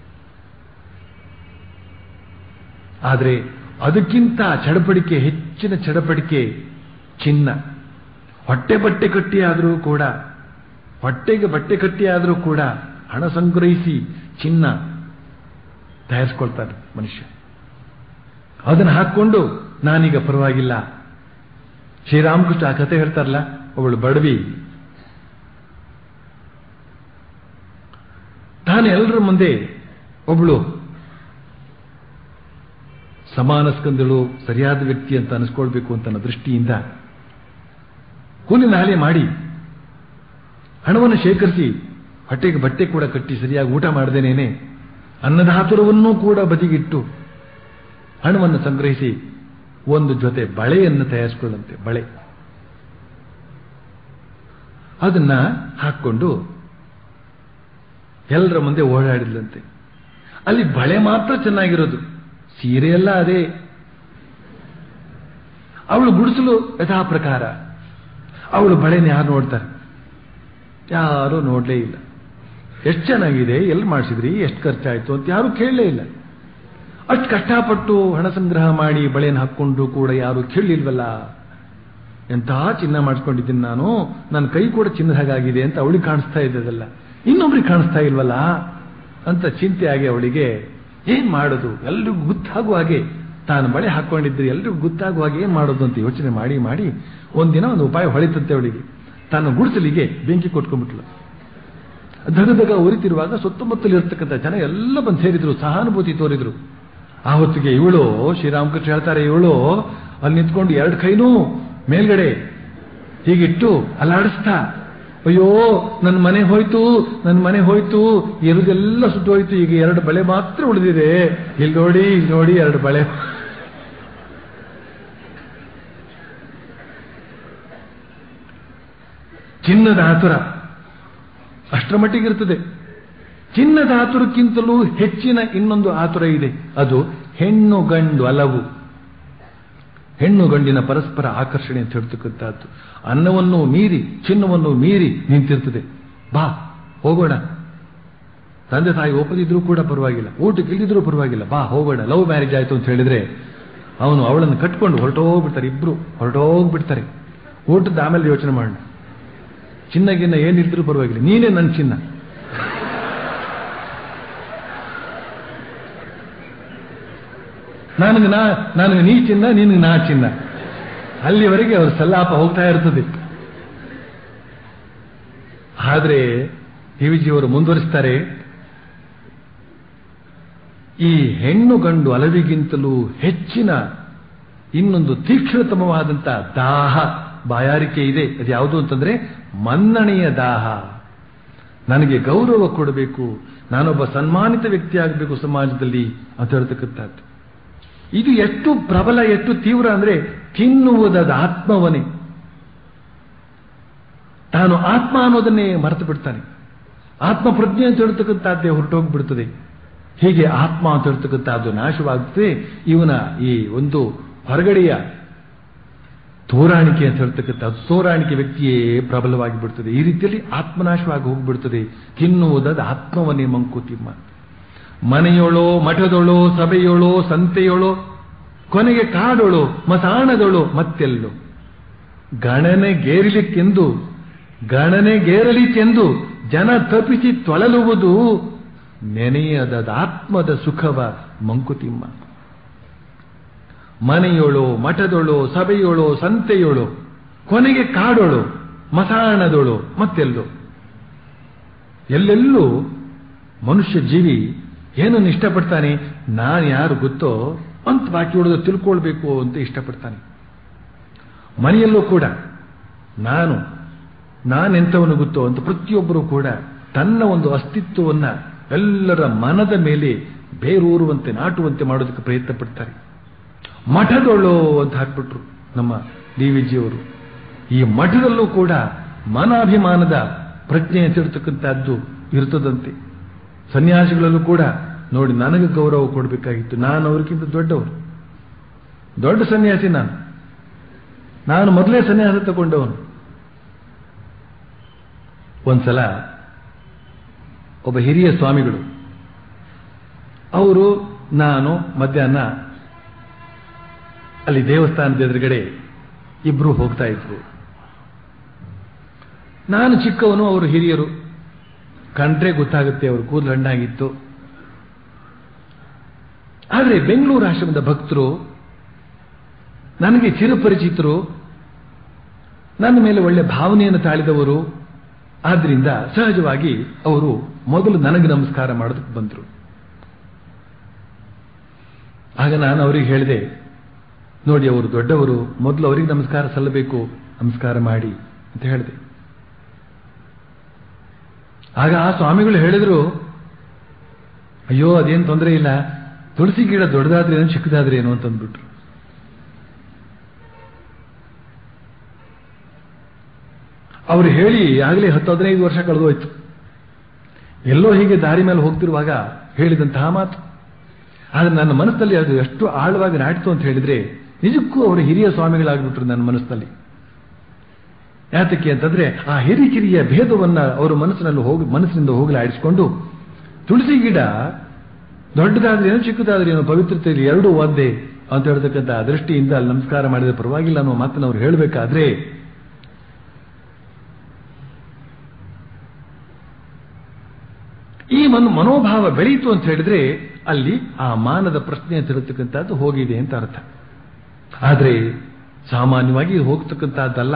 ಆದರೆ ಅದಕ್ಕಿಂತ ಚಡಪಡಿಕೆ, ಹೆಚ್ಚಿನ ಚಡಪಡಿಕೆ ಚಿನ್ನ. ಹೊಟ್ಟೆ ಬಟ್ಟೆ ಕಟ್ಟಿಯಾದರೂ ಕೂಡ, ಹೊಟ್ಟೆಗೆ ಬಟ್ಟೆ ಕಟ್ಟಿಯಾದರೂ ಕೂಡ ಹಣ ಸಂಗ್ರಹಿಸಿ ಚಿನ್ನ ತಯಾರಿಸ್ಕೊಳ್ತಾನೆ ಮನುಷ್ಯ. ಅದನ್ನು ಹಾಕೊಂಡು ನಾನೀಗ ಪರವಾಗಿಲ್ಲ. ಶ್ರೀರಾಮಕೃಷ್ಣ ಆ ಕಥೆ ಹೇಳ್ತಾರಲ್ಲ, ಅವಳು ಬಡವಿ, ತಾನು ಎಲ್ಲರ ಮುಂದೆ ಒಬ್ಬಳು ಸಮಾನ ಸ್ಕಂದಳು, ಸರಿಯಾದ ವ್ಯಕ್ತಿ ಅಂತ ಅನಿಸ್ಕೊಳ್ಬೇಕು ಅಂತ ನನ್ನ ದೃಷ್ಟಿಯಿಂದ ಕೂಲಿ ನಾಲೆ ಮಾಡಿ ಹಣವನ್ನು ಶೇಖರಿಸಿ ಹೊಟ್ಟೆಗೆ ಬಟ್ಟೆ ಕೂಡ ಕಟ್ಟಿ ಸರಿಯಾಗಿ ಊಟ ಮಾಡದೇನೇನೆ ಅನ್ನದಾತುರವನ್ನೂ ಕೂಡ ಬದಿಗಿಟ್ಟು ಹಣವನ್ನು ಸಂಗ್ರಹಿಸಿ ಒಂದು ಜೊತೆ ಬಳೆಯನ್ನು ತಯಾರಿಸಿಕೊಳ್ಳಂತೆ. ಬಳೆ ಅದನ್ನ ಹಾಕೊಂಡು ಎಲ್ಲರ ಮುಂದೆ ಓಡಾಡಿದ್ಲಂತೆ. ಅಲ್ಲಿ ಬಳೆ ಮಾತ್ರ ಚೆನ್ನಾಗಿರೋದು, ಸೀರೆ ಎಲ್ಲ ಅದೇ. ಅವಳು ಗುಡಿಸಲು ಯಥಾ ಪ್ರಕಾರ, ಅವಳು ಬಳೆನ ಯಾರು ನೋಡ್ತಾರೆ? ಯಾರು ನೋಡ್ಲೇ ಇಲ್ಲ. ಎಷ್ಟು ಚೆನ್ನಾಗಿದೆ, ಎಲ್ಲಿ ಮಾಡಿಸಿದ್ರಿ, ಎಷ್ಟು ಖರ್ಚಾಯ್ತು ಅಂತ ಯಾರು ಕೇಳಲೇ ಇಲ್ಲ. ಅಷ್ಟು ಕಷ್ಟಪಟ್ಟು ಹಣ ಸಂಗ್ರಹ ಮಾಡಿ ಬಳೆಯನ್ನು ಹಾಕೊಂಡು ಕೂಡ ಯಾರು ಕೇಳಲಿಲ್ವಲ್ಲ. ಎಂತಹ ಚಿನ್ನ ಮಾಡಿಸ್ಕೊಂಡಿದ್ದೀನಿ ನಾನು, ನನ್ನ ಕೈ ಕೂಡ ಚಿನ್ನದ ಹಾಗಾಗಿದೆ ಅಂತ ಅವಳಿಗೆ ಕಾಣಿಸ್ತಾ ಇದ್ದದಲ್ಲ, ಇನ್ನೊಬ್ರಿಗೆ ಕಾಣಿಸ್ತಾ ಇಲ್ವಲ್ಲ ಅಂತ ಚಿಂತೆ ಆಗಿ ಅವಳಿಗೆ ಏನ್ ಮಾಡೋದು, ಎಲ್ರಿಗೂ ಗೊತ್ತಾಗುವ ಹಾಗೆ ತಾನು ಬಳೆ ಹಾಕೊಂಡಿದ್ರೆ ಎಲ್ರಿಗೂ ಗೊತ್ತಾಗುವ ಹಾಗೆ ಏನ್ ಮಾಡೋದು ಅಂತ ಯೋಚನೆ ಮಾಡಿ ಮಾಡಿ ಒಂದಿನ ಒಂದು ಉಪಾಯ ಹೊಳಿತಂತೆ ಅವಳಿಗೆ. ತಾನು ಗುಡಿಸಲಿಗೆ ಬೆಂಕಿ ಕೊಟ್ಕೊಂಡ್ಬಿಟ್ಲು. ದಗದಗ ಉರಿತಿರುವಾಗ ಸುತ್ತಮುತ್ತಲು ಇರ್ತಕ್ಕಂಥ ಜನ ಎಲ್ಲ ಬಂದು ಸೇರಿದ್ರು, ಸಹಾನುಭೂತಿ ತೋರಿದ್ರು. ಆ ಹೊತ್ತಿಗೆ ಇವಳು, ಶ್ರೀರಾಮಕೃಷ್ಣ ಹೇಳ್ತಾರೆ, ಇವಳು ಅಲ್ಲಿ ನಿಂತ್ಕೊಂಡು ಎರಡು ಕೈನೂ ಮೇಲ್ಗಡೆ ಹೀಗಿಟ್ಟು ಅಲ್ಲಾಡಿಸ್ತಾ, ಅಯ್ಯೋ ನನ್ನ ಮನೆ ಹೋಯ್ತು, ನನ್ನ ಮನೆ ಹೋಯ್ತು, ಇರೋದೆಲ್ಲ ಸುಟ್ಟು ಹೋಯ್ತು, ಈಗ ಎರಡು ಬಳೆ ಮಾತ್ರ ಉಳಿದಿದೆ, ಇಲ್ಲಿ ನೋಡಿ ಇಲ್ಲಿ ನೋಡಿ ಎರಡು ಬಳೆ. ಚಿನ್ನದ ಆತುರ ಅಷ್ಟರ ಮಟ್ಟಿಗಿರ್ತದೆ. ಚಿನ್ನದ ಆತುರಕ್ಕಿಂತಲೂ ಹೆಚ್ಚಿನ ಇನ್ನೊಂದು ಆತುರ ಇದೆ, ಅದು ಹೆಣ್ಣು ಗಂಡು ಅಲವು. ಹೆಣ್ಣು ಗಂಡಿನ ಪರಸ್ಪರ ಆಕರ್ಷಣೆ ಅಂತ ಹೇಳ್ತಕ್ಕಂಥದ್ದು ಅನ್ನವನ್ನು ಮೀರಿ, ಚಿನ್ನವನ್ನು ಮೀರಿ ನಿಂತಿರ್ತದೆ. ಬಾ ಹೋಗೋಣ, ತಂದೆ ತಾಯಿ ಒಪ್ಪದಿದ್ರೂ ಕೂಡ ಪರವಾಗಿಲ್ಲ, ಊಟಕ್ಕೆ ಇಲ್ದಿದ್ರೂ ಪರವಾಗಿಲ್ಲ, ಬಾ ಹೋಗೋಣ, ಲವ್ ಮ್ಯಾರೇಜ್ ಆಯ್ತು ಅಂತ ಹೇಳಿದ್ರೆ ಅವನು ಅವಳನ್ನು ಕಟ್ಕೊಂಡು ಹೊರಟೋಗ್ಬಿಡ್ತಾರೆ, ಇಬ್ರು ಹೊರಟೋಗ್ಬಿಡ್ತಾರೆ. ಊಟದ ಆಮೇಲೆ ಯೋಚನೆ ಮಾಡೋಣ, ಚಿನ್ನ ಗಿನ್ನ ಏನಿದ್ರು ಪರವಾಗಿಲ್ಲ, ನೀನೇ ನನ್ನ ಚಿನ್ನ. ನನಗೆ ನಾ ನನಗೆ ನೀ ಚಿನ್ನ, ನಿನಗೆ ನಾ ಚಿನ್ನ, ಅಲ್ಲಿವರೆಗೆ ಅವ್ರ ಸಲ್ಲಾಪ ಹೋಗ್ತಾ ಇರ್ತದೆ. ಆದ್ರೆ ಟಿವಿಜಿಯವರು ಮುಂದುವರಿಸ್ತಾರೆ, ಈ ಹೆಣ್ಣು ಗಂಡು ಅಲವಿಗಿಂತಲೂ ಹೆಚ್ಚಿನ ಇನ್ನೊಂದು ತೀಕ್ಷ್ಣತಮವಾದಂಥ ದಾಹ, ಬಾಯಾರಿಕೆ ಇದೆ. ಅದು ಯಾವುದು ಅಂತಂದ್ರೆ ಮನ್ನಣೆಯ ದಾಹ. ನನಗೆ ಗೌರವ ಕೊಡಬೇಕು, ನಾನೊಬ್ಬ ಸನ್ಮಾನಿತ ವ್ಯಕ್ತಿ ಆಗಬೇಕು ಸಮಾಜದಲ್ಲಿ ಅಂತ ಹೇಳ್ತಕ್ಕಂಥದ್ದು. ಇದು ಎಷ್ಟು ಪ್ರಬಲ, ಎಷ್ಟು ತೀವ್ರ ಅಂದ್ರೆ ತಿನ್ನುವುದಾದ ಆತ್ಮವನೇ. ತಾನು ಆತ್ಮ ಅನ್ನೋದನ್ನೇ ಮರೆತು ಬಿಡ್ತಾನೆ. ಆತ್ಮ ಪ್ರಜ್ಞೆ ಅಂತ ಹೇಳ್ತಕ್ಕಂಥದ್ದೇ ಹೊರಟೋಗ್ಬಿಡ್ತದೆ. ಹೀಗೆ ಆತ್ಮ ಅಂತ ಹೇಳ್ತಕ್ಕಂಥದ್ದು ನಾಶವಾಗುತ್ತದೆ. ಇವನ ಈ ಒಂದು ಹೊರಗಡೆಯ ತೋರಾಣಿಕೆ ಅಂತ ಹೇಳ್ತಕ್ಕಂಥದ್ದು, ತೋರಾಣಿಕೆ ವ್ಯಕ್ತಿಯೇ ಪ್ರಬಲವಾಗಿ ಬಿಡ್ತದೆ. ಈ ರೀತಿಯಲ್ಲಿ ಆತ್ಮನಾಶವಾಗಿ ಹೋಗ್ಬಿಡ್ತದೆ. ತಿನ್ನುವುದಾದ ಆತ್ಮವನ್ನೇ ಮಂಕುತಿಮ್ಮ. ಮನೆಯೋಳೋ, ಮಠದೊಳೋ, ಸಭೆಯೋಳೋ, ಸಂತೆಯೋಳೋ, ಕೊನೆಗೆ ಕಾಡೋಳು, ಮಸಾಣದೊಳು, ಮತ್ತೆಲ್ಲೋ ಗಣನೆಗೇರಲಿಕ್ಕೆಂದು ಗಣನೆಗೇರಲಿಕ್ಕೆಂದು ಜನ ತಪ್ಪಿಸಿ ತೊಳಲುವುದು ನೆನೆಯದ ಆತ್ಮದ ಸುಖವ ಮಂಕುತಿಮ್ಮ. ಮನೆಯೋಳು, ಮಠದೊಳು, ಸಭೆಯೋಳು, ಸಂತೆಯೋಳು, ಕೊನೆಗೆ ಕಾಡೋಳು, ಮಸಾಣದೊಳು, ಮತ್ತೆಲ್ಲೋ. ಎಲ್ಲೆಲ್ಲೂ ಮನುಷ್ಯ ಜೀವಿ ಏನನ್ನು ಇಷ್ಟಪಡ್ತಾನೆ? ನಾನು ಯಾರು ಗೊತ್ತೋ ಅಂತ ಬಾಕಿ ಉಳಿದು ತಿಳ್ಕೊಳ್ಬೇಕು ಅಂತ ಇಷ್ಟಪಡ್ತಾನೆ. ಮನೆಯಲ್ಲೂ ಕೂಡ ನಾನು ನಾನೆಂಥವನು ಗೊತ್ತೋ ಅಂತ ಪ್ರತಿಯೊಬ್ಬರೂ ಕೂಡ ತನ್ನ ಒಂದು ಅಸ್ತಿತ್ವವನ್ನ ಎಲ್ಲರ ಮನದ ಮೇಲೆ ಬೇರೂರುವಂತೆ, ನಾಟುವಂತೆ ಮಾಡೋದಕ್ಕೆ ಪ್ರಯತ್ನ ಪಡ್ತಾರೆ. ಮಠದೊಳು ಅಂತ ಹಾಕ್ಬಿಟ್ರು ನಮ್ಮ ಡಿ ವಿ ಜಿಯವರು. ಈ ಮಠದಲ್ಲೂ ಕೂಡ ಮನಾಭಿಮಾನದ ಪ್ರಜ್ಞೆ ಅಂತಿರ್ತಕ್ಕಂಥದ್ದು ಇರ್ತದಂತೆ. ಸನ್ಯಾಸಿಗಳಲ್ಲೂ ಕೂಡ ನೋಡಿ, ನನಗೆ ಗೌರವ ಕೊಡಬೇಕಾಗಿತ್ತು, ನಾನು ಅವ್ರಿಗಿಂತ ದೊಡ್ಡವರು, ದೊಡ್ಡ ಸನ್ಯಾಸಿ ನಾನು, ನಾನು ಮೊದಲೇ ಸನ್ಯಾಸ ತಗೊಂಡವನು. ಒಂದ್ಸಲ ಒಬ್ಬ ಹಿರಿಯ ಸ್ವಾಮಿಗಳು ಅವರು ನಾನು ಮಧ್ಯಾಹ್ನ ಅಲ್ಲಿ ದೇವಸ್ಥಾನದ ಎದುರುಗಡೆ ಇಬ್ರು ಹೋಗ್ತಾ ಇದ್ರು. ನಾನು ಚಿಕ್ಕವನು, ಅವರು ಹಿರಿಯರು, ಕಂಡ್ರೆ ಗೊತ್ತಾಗುತ್ತೆ ಅವರು ಕೂದಲು ಹಣ್ಣಾಗಿತ್ತು. ಆದರೆ ಬೆಂಗಳೂರು ಆಶ್ರಮದ ಭಕ್ತರು, ನನಗೆ ಚಿರಪರಿಚಿತರು, ನನ್ನ ಮೇಲೆ ಒಳ್ಳೆ ಭಾವನೆಯನ್ನು ತಾಳಿದವರು. ಆದ್ರಿಂದ ಸಹಜವಾಗಿ ಅವರು ಮೊದಲು ನನಗೆ ನಮಸ್ಕಾರ ಮಾಡೋದಕ್ಕೆ ಬಂದರು. ಆಗ ನಾನು ಅವರಿಗೆ ಹೇಳಿದೆ, ನೋಡಿ ಅವರು ದೊಡ್ಡವರು, ಮೊದಲು ಅವರಿಗೆ ನಮಸ್ಕಾರ ಸಲ್ಲಬೇಕು, ನಮಸ್ಕಾರ ಮಾಡಿ ಅಂತ ಹೇಳಿದೆ. ಆಗ ಆ ಸ್ವಾಮಿಗಳು ಹೇಳಿದ್ರು, ಅಯ್ಯೋ ಅದೇನು ತೊಂದರೆ ಇಲ್ಲ, ತುಳಸಿ ಗಿಡ ದೊಡ್ಡದಾದ್ರೆ ಏನು ಚಿಕ್ಕದಾದ್ರೆ ಏನು ಅಂತಂದ್ಬಿಟ್ರು. ಅವರು ಹೇಳಿ ಆಗಲೇ ಹತ್ತು ಹದಿನೈದು ವರ್ಷ ಕಳೆದೋಯ್ತು. ಎಲ್ಲೋ ಹೀಗೆ ದಾರಿ ಮೇಲೆ ಹೋಗ್ತಿರುವಾಗ ಹೇಳಿದಂತಹ ಮಾತು. ಆದ್ರೆ ನನ್ನ ಮನಸ್ಸಲ್ಲಿ ಅದು ಎಷ್ಟು ಆಳವಾಗಿ ನಾಟಿತು ಅಂತ ಹೇಳಿದ್ರೆ, ನಿಜಕ್ಕೂ ಅವರು ಹಿರಿಯ ಸ್ವಾಮಿಗಳಾಗ್ಬಿಟ್ರು ನನ್ನ ಮನಸ್ಸಿನಲ್ಲಿ. ಯಾತಕ್ಕೆ ಅಂತಂದ್ರೆ ಆ ಹಿರಿಕಿರಿಯ ಭೇದವನ್ನ ಅವರು ಮನಸ್ಸಿನಲ್ಲಿ ಹೋಗಿ ಮನಸ್ಸಿನಿಂದ ಹೋಗಲಾಡಿಸಿಕೊಂಡು, ತುಳಸಿ ಗಿಡ ದೊಡ್ಡದಾದ್ರೆ ಏನೋ ಚಿಕ್ಕದಾದ್ರೆ ಏನೋ ಪವಿತ್ರತೆಯಲ್ಲಿ ಎರಡೂ ಒಂದೇ ಅಂತ ಹೇಳ್ತಕ್ಕಂಥ ದೃಷ್ಟಿಯಿಂದ ಅಲ್ಲಿ ನಮಸ್ಕಾರ ಮಾಡಿದ್ರೆ ಪರವಾಗಿಲ್ಲ ಅನ್ನೋ ಮಾತನ್ನು ಅವ್ರು ಹೇಳಬೇಕಾದ್ರೆ, ಈ ಮನ್ ಮನೋಭಾವ ಬೆಳೀತು ಅಂತ ಹೇಳಿದ್ರೆ ಅಲ್ಲಿ ಆ ಮಾನದ ಪ್ರಶ್ನೆ ತಿರುತ್ತಕ್ಕಂಥದ್ದು ಹೋಗಿದೆ ಅಂತ ಅರ್ಥ. ಆದರೆ ಸಾಮಾನ್ಯವಾಗಿ ಹೋಗ್ತಕ್ಕಂಥದ್ದಲ್ಲ.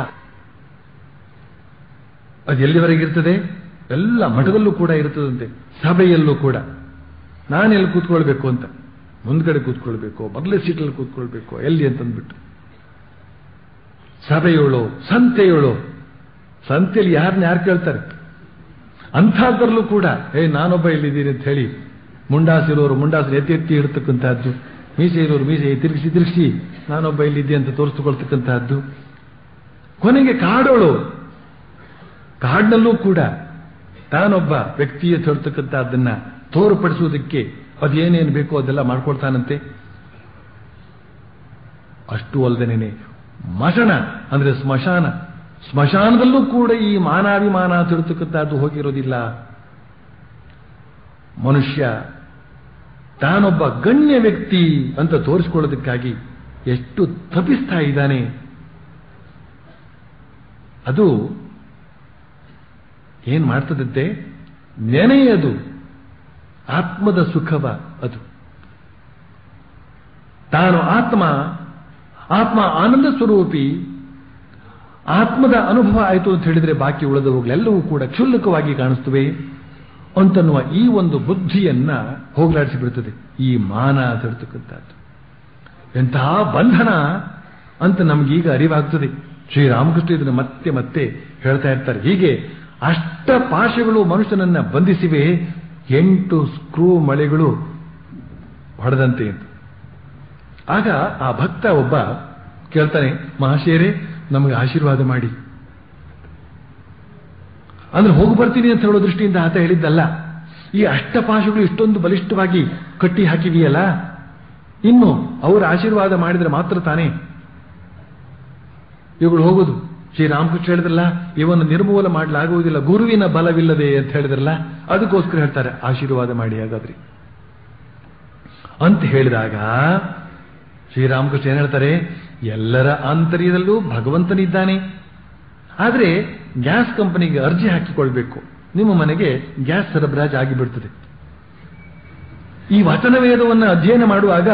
ಅದು ಎಲ್ಲಿವರೆಗಿರ್ತದೆ? ಎಲ್ಲ ಮಠದಲ್ಲೂ ಕೂಡ ಇರ್ತದಂತೆ, ಸಭೆಯಲ್ಲೂ ಕೂಡ. ನಾನೆಲ್ಲಿ ಕೂತ್ಕೊಳ್ಬೇಕು ಅಂತ, ಮುಂದ್ಗಡೆ ಕೂತ್ಕೊಳ್ಬೇಕು, ಮೊದಲೇ ಸೀಟಲ್ಲಿ ಕೂತ್ಕೊಳ್ಬೇಕು, ಎಲ್ಲಿ ಅಂತಂದ್ಬಿಟ್ಟು. ಸಭೆಯೋಳು, ಸಂತೆಯೋಳು, ಸಂತೆಯಲ್ಲಿ ಯಾರನ್ನ ಯಾರು ಕೇಳ್ತಾರೆ? ಅಂಥದ್ರಲ್ಲೂ ಕೂಡ ಏ ನಾನೊಬ್ಬ ಇಲ್ಲಿದ್ದೀನಿ ಅಂತ ಹೇಳಿ ಮುಂಡಾಸಿರೋರು ಮುಂಡಾಸರು ಎತ್ತಿ ಎತ್ತಿ ಇಡ್ತಕ್ಕಂಥದ್ದು, ಮೀಸೆ ಇರೋರು ಮೀಸೆ ತಿರುಗಿಸಿ ತಿರುಗಿಸಿ ನಾನೊಬ್ಬ ಇಲ್ಲಿದ್ದೆ ಅಂತ ತೋರಿಸ್ಕೊಳ್ತಕ್ಕಂಥದ್ದು. ಕೊನೆಗೆ ಕಾಡೋಳು, ಕಾಡಿನಲ್ಲೂ ಕೂಡ ತಾನೊಬ್ಬ ವ್ಯಕ್ತಿಯ ತೋರ್ತಕ್ಕಂಥದ್ದನ್ನ ತೋರ್ಪಡಿಸುವುದಕ್ಕೆ ಅದೇನೇನು ಬೇಕೋ ಅದೆಲ್ಲ ಮಾಡ್ಕೊಳ್ತಾನಂತೆ. ಅಷ್ಟು ಅಲ್ಲದೇನೆ ಮಶಣ ಅಂದ್ರೆ ಸ್ಮಶಾನ, ಸ್ಮಶಾನದಲ್ಲೂ ಕೂಡ ಈ ಮಾನಾಭಿಮಾನ ತಿರುತಕ್ಕಂಥದ್ದು ಹೋಗಿರೋದಿಲ್ಲ. ಮನುಷ್ಯ ತಾನೊಬ್ಬ ಗಣ್ಯ ವ್ಯಕ್ತಿ ಅಂತ ತೋರಿಸಿಕೊಳ್ಳೋದಕ್ಕಾಗಿ ಎಷ್ಟು ತಪಿಸ್ತಾ ಇದ್ದಾನೆ. ಅದು ಏನ್ ಮಾಡ್ತದಂತೆ? ನೆನೆಯದು ಆತ್ಮದ ಸುಖವ. ಅದು ತಾನು ಆತ್ಮ, ಆತ್ಮ ಆನಂದ ಸ್ವರೂಪಿ, ಆತ್ಮದ ಅನುಭವ ಆಯಿತು ಅಂತ ಹೇಳಿದ್ರೆ ಬಾಕಿ ಉಳಿದವುಗಳೆಲ್ಲವೂ ಕೂಡ ಕ್ಷುಲ್ಲಕವಾಗಿ ಕಾಣಿಸ್ತವೆ ಅಂತನ್ನುವ ಈ ಒಂದು ಬುದ್ಧಿಯನ್ನ ಹೋಗಲಾಡಿಸಿಬಿಡುತ್ತದೆ ಈ ಮಾನ ತಿರ್ತಕ್ಕಂಥದ್ದು. ಎಂತಹ ಬಂಧನ ಅಂತ ನಮಗೀಗ ಅರಿವಾಗ್ತದೆ. ಶ್ರೀರಾಮಕೃಷ್ಣ ಇದನ್ನು ಮತ್ತೆ ಮತ್ತೆ ಹೇಳ್ತಾ ಇರ್ತಾರೆ. ಹೀಗೆ ಅಷ್ಟ ಪಾಶಗಳು ಮನುಷ್ಯನನ್ನ ಬಂಧಿಸಿವೆ, ಎಂಟು ಸ್ಕ್ರೂ ಮಳೆಗಳು ಹೊಡೆದಂತೆ ಅಂತ. ಆಗ ಆ ಭಕ್ತ ಒಬ್ಬ ಕೇಳ್ತಾನೆ, ಮಹಾಶಯರೇ ನಮಗೆ ಆಶೀರ್ವಾದ ಮಾಡಿ. ಅಂದ್ರೆ ಹೋಗಿ ಬರ್ತೀನಿ ಅಂತ ಹೇಳೋ ದೃಷ್ಟಿಯಿಂದ ಆತ ಹೇಳಿದ್ದಲ್ಲ. ಈ ಅಷ್ಟಪಾಶಗಳು ಇಷ್ಟೊಂದು ಬಲಿಷ್ಠವಾಗಿ ಕಟ್ಟಿ ಹಾಕಿದೆಯಲ್ಲ, ಇನ್ನು ಅವರ ಆಶೀರ್ವಾದ ಮಾಡಿದ್ರೆ ಮಾತ್ರ ತಾನೇ ಇವುಗಳು ಹೋಗುದು. ಶ್ರೀರಾಮಕೃಷ್ಣ ಹೇಳಿದ್ರಲ್ಲ, ಇವನ್ನು ನಿರ್ಮೂಲ ಮಾಡಲಾಗುವುದಿಲ್ಲ ಗುರುವಿನ ಬಲವಿಲ್ಲದೆ ಅಂತ ಹೇಳಿದ್ರಲ್ಲ, ಅದಕ್ಕೋಸ್ಕರ ಹೇಳ್ತಾರೆ ಆಶೀರ್ವಾದ ಮಾಡಿ ಹಾಗಾದ್ರಿ ಅಂತ ಹೇಳಿದಾಗ ಶ್ರೀರಾಮಕೃಷ್ಣ ಏನ್ ಹೇಳ್ತಾರೆ, ಎಲ್ಲರ ಆಂತರ್ಯದಲ್ಲೂ ಭಗವಂತನಿದ್ದಾನೆ. ಆದರೆ ಗ್ಯಾಸ್ ಕಂಪನಿಗೆ ಅರ್ಜಿ ಹಾಕಿಕೊಳ್ಬೇಕು, ನಿಮ್ಮ ಮನೆಗೆ ಗ್ಯಾಸ್ ಸರಬರಾಜು ಆಗಿಬಿಡ್ತದೆ. ಈ ವಚನವೇದವನ್ನು ಅಧ್ಯಯನ ಮಾಡುವಾಗ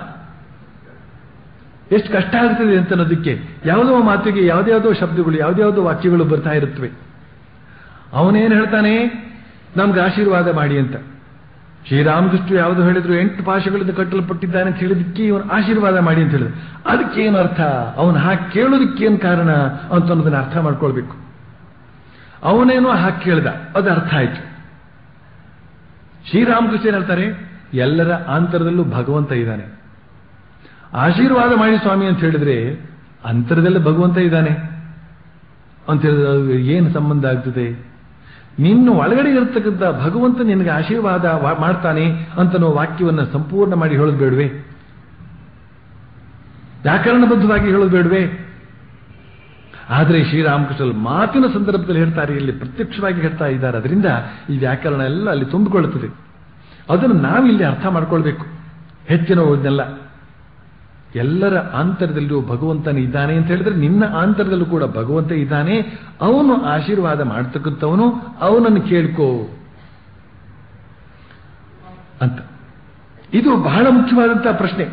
ಎಷ್ಟು ಕಷ್ಟ ಆಗ್ತದೆ ಅಂತ ಅನ್ನೋದಕ್ಕೆ ಯಾವುದೋ ಮಾತಿಗೆ ಯಾವುದ್ಯಾವುದೋ ಶಬ್ದಗಳು ಯಾವುದ್ಯಾವುದೋ ವಾಕ್ಯಗಳು ಬರ್ತಾ ಇರುತ್ತವೆ. ಅವನೇನು ಹೇಳ್ತಾನೆ, ನಮ್ಗೆ ಆಶೀರ್ವಾದ ಮಾಡಿ ಅಂತ. ಶ್ರೀರಾಮಕೃಷ್ಣ ಯಾವುದು ಹೇಳಿದ್ರು, ಎಂಟು ಪಾಶಗಳಿಂದ ಕಟ್ಟಲ್ಪಟ್ಟಿದ್ದಾನೆ ಅಂತ ಹೇಳಿದಕ್ಕೆ ಇವನು ಆಶೀರ್ವಾದ ಮಾಡಿ ಅಂತ ಹೇಳಿದ್ರು. ಅದಕ್ಕೇನು ಅರ್ಥ, ಅವನು ಹಾಗೆ ಕೇಳೋದಕ್ಕೇನು ಕಾರಣ ಅಂತ ಅನ್ನೋದನ್ನ ಅರ್ಥ ಮಾಡ್ಕೊಳ್ಬೇಕು. ಅವನೇನೋ ಹಾಗೆ ಕೇಳ್ದ, ಅದು ಅರ್ಥ ಆಯ್ತು. ಶ್ರೀರಾಮಕೃಷ್ಣ ಏನ್ ಹೇಳ್ತಾರೆ, ಎಲ್ಲರ ಆಂತರದಲ್ಲೂ ಭಗವಂತ ಇದ್ದಾನೆ. ಆಶೀರ್ವಾದ ಮಾಡಿ ಸ್ವಾಮಿ ಅಂತ ಹೇಳಿದ್ರೆ ಅಂತರದಲ್ಲೇ ಭಗವಂತ ಇದ್ದಾನೆ ಅಂತ ಹೇಳಿದ್ರೆ ಏನು ಸಂಬಂಧ ಆಗ್ತದೆ? ನಿನ್ನ ಒಳಗಡೆ ಇರತಕ್ಕಂಥ ಭಗವಂತ ನಿನಗೆ ಆಶೀರ್ವಾದ ಮಾಡ್ತಾನೆ ಅಂತ ನಾವು ವಾಕ್ಯವನ್ನು ಸಂಪೂರ್ಣ ಮಾಡಿ ಹೇಳೋದು ಬೇಡವೇ? ವ್ಯಾಕರಣಬದ್ಧವಾಗಿ ಹೇಳೋದು ಬೇಡವೇ? ಆದರೆ ಶ್ರೀರಾಮಕೃಷ್ಣ ಮಾತಿನ ಸಂದರ್ಭದಲ್ಲಿ ಹೇಳ್ತಾರೆ, ಇಲ್ಲಿ ಪ್ರತ್ಯಕ್ಷವಾಗಿ ಹೇಳ್ತಾ ಇದ್ದಾರೆ. ಅದರಿಂದ ಈ ವ್ಯಾಕರಣ ಎಲ್ಲ ಅಲ್ಲಿ ತುಂಬಿಕೊಳ್ಳುತ್ತದೆ. ಅದನ್ನು ನಾವಿಲ್ಲಿ ಅರ್ಥ ಮಾಡ್ಕೊಳ್ಬೇಕು. ಹೆಚ್ಚಿನವುದನ್ನೆಲ್ಲ ಎಲ್ಲರ ಆಂತರದಲ್ಲೂ ಭಗವಂತನ ಇದ್ದಾನೆ ಅಂತ ಹೇಳಿದ್ರೆ ನಿನ್ನ ಆಂತರದಲ್ಲೂ ಕೂಡ ಭಗವಂತ ಇದ್ದಾನೆ. ಅವನು ಆಶೀರ್ವಾದ ಮಾಡ್ತಕ್ಕಂಥವನು, ಅವನನ್ನು ಕೇಳ್ಕೋ ಅಂತ. ಇದು ಬಹಳ ಮುಖ್ಯವಾದಂತಹ ಪ್ರಶ್ನೆ.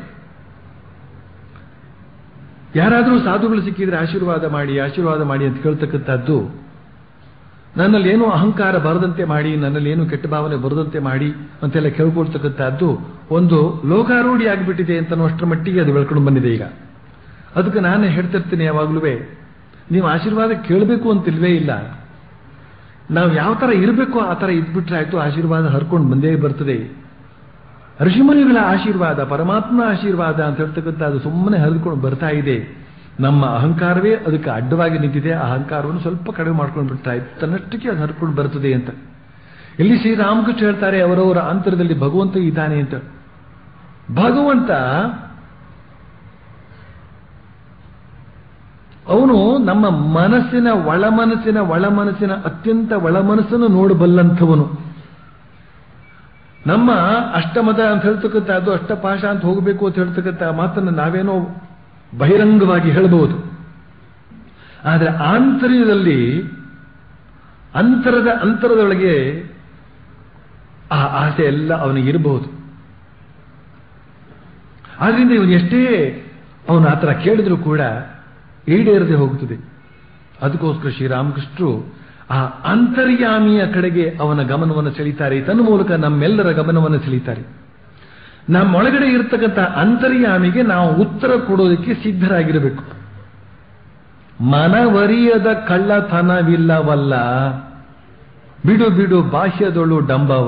ಯಾರಾದರೂ ಸಾಧುಗಳು ಸಿಕ್ಕಿದ್ರೆ ಆಶೀರ್ವಾದ ಮಾಡಿ ಆಶೀರ್ವಾದ ಮಾಡಿ ಅಂತ ಕೇಳ್ತಕ್ಕಂಥದ್ದು, ನನ್ನಲ್ಲಿ ಏನೋ ಅಹಂಕಾರ ಬರದಂತೆ ಮಾಡಿ, ನನ್ನಲ್ಲಿ ಏನೋ ಕೆಟ್ಟ ಭಾವನೆ ಬರದಂತೆ ಮಾಡಿ ಅಂತೆಲ್ಲ ಕೇಳ್ಕೊಳ್ತಕ್ಕಂಥದ್ದು ಒಂದು ಲೋಕಾರೂಢಿ ಆಗಿಬಿಟ್ಟಿದೆ ಅಂತ ಅಷ್ಟರ ಮಟ್ಟಿಗೆ ಅದು ಬೆಳ್ಕೊಂಡು ಬಂದಿದೆ ಈಗ. ಅದಕ್ಕೆ ನಾನು ಹೇಳ್ತಿರ್ತೀನಿ ಯಾವಾಗಲೂ, ನೀವು ಆಶೀರ್ವಾದ ಕೇಳಬೇಕು ಅಂತಿಲ್ವೇ ಇಲ್ಲ. ನಾವು ಯಾವ ತರ ಇರಬೇಕು ಆ ತರ ಇದ್ಬಿಟ್ರೆ ಆಯ್ತು, ಆಶೀರ್ವಾದ ಹರ್ಕೊಂಡು ಬಂದೇ ಬರ್ತದೆ. ಋಷಿಮುನಿಗಳ ಆಶೀರ್ವಾದ, ಪರಮಾತ್ಮ ಆಶೀರ್ವಾದ ಅಂತ ಹೇಳ್ತಕ್ಕಂಥ ಅದು ಸುಮ್ಮನೆ ಹರಿದುಕೊಂಡು ಬರ್ತಾ ಇದೆ. ನಮ್ಮ ಅಹಂಕಾರವೇ ಅದಕ್ಕೆ ಅಡ್ಡವಾಗಿ ನಿಂತಿದೆ. ಅಹಂಕಾರವನ್ನು ಸ್ವಲ್ಪ ಕಡಿಮೆ ಮಾಡ್ಕೊಂಡು ಬಿಡ್ತಾ ಇತ್ತು, ತನ್ನಷ್ಟಕ್ಕೆ ಅದು ಹರ್ಕೊಂಡು ಬರ್ತದೆ ಅಂತ. ಇಲ್ಲಿ ಶ್ರೀರಾಮಕೃಷ್ಣ ಹೇಳ್ತಾರೆ, ಅವರವರ ಅಂತರದಲ್ಲಿ ಭಗವಂತ ಇದ್ದಾನೆ ಅಂತ. ಭಗವಂತ ಅವನು ನಮ್ಮ ಮನಸ್ಸಿನ ಒಳಮನಸ್ಸಿನ ಒಳಮನಸ್ಸಿನ ಅತ್ಯಂತ ಒಳಮನಸ್ಸನ್ನು ನೋಡಬಲ್ಲಂಥವನು. ನಮ್ಮ ಅಷ್ಟಮದ ಅಂತ ಹೇಳ್ತಕ್ಕಂಥದ್ದು, ಅಷ್ಟಪಾಶ ಅಂತ ಹೋಗಬೇಕು ಅಂತ ಹೇಳ್ತಕ್ಕಂಥ ಮಾತನ್ನು ನಾವೇನೋ ಬಹಿರಂಗವಾಗಿ ಹೇಳಬಹುದು. ಆದರೆ ಆಂತರ್ಯದಲ್ಲಿ, ಅಂತರದ ಅಂತರದೊಳಗೆ ಆ ಆಸೆ ಎಲ್ಲ ಅವನಿಗೆ ಇರಬಹುದು. ಆದ್ರಿಂದ ಇವನು ಎಷ್ಟೇ ಅವನು ಆ ಥರ ಕೇಳಿದ್ರು ಕೂಡ ಈಡೇರದೆ ಹೋಗುತ್ತದೆ. ಅದಕ್ಕೋಸ್ಕರ ಶ್ರೀರಾಮಕೃಷ್ಣರು ಆ ಅಂತರ್ಯಾಮಿಯ ಕಡೆಗೆ ಅವನ ಗಮನವನ್ನು ಸೆಳೀತಾರೆ. ತನ್ನ ಮೂಲಕ ನಮ್ಮೆಲ್ಲರ ಗಮನವನ್ನು ಸೆಳೀತಾರೆ. ನಮ್ಮೊಳಗಡೆ ಇರತಕ್ಕಂಥ ಅಂತರ್ಯಾಮಿಗೆ ನಾವು ಉತ್ತರ ಕೊಡೋದಕ್ಕೆ ಸಿದ್ಧರಾಗಿರಬೇಕು. ಮನವರಿಯದ ಕಳ್ಳತನವಿಲ್ಲವಲ್ಲ, ಬಿಡು ಬಿಡು ಬಾಹ್ಯದೊಳು ಡಂಬವ.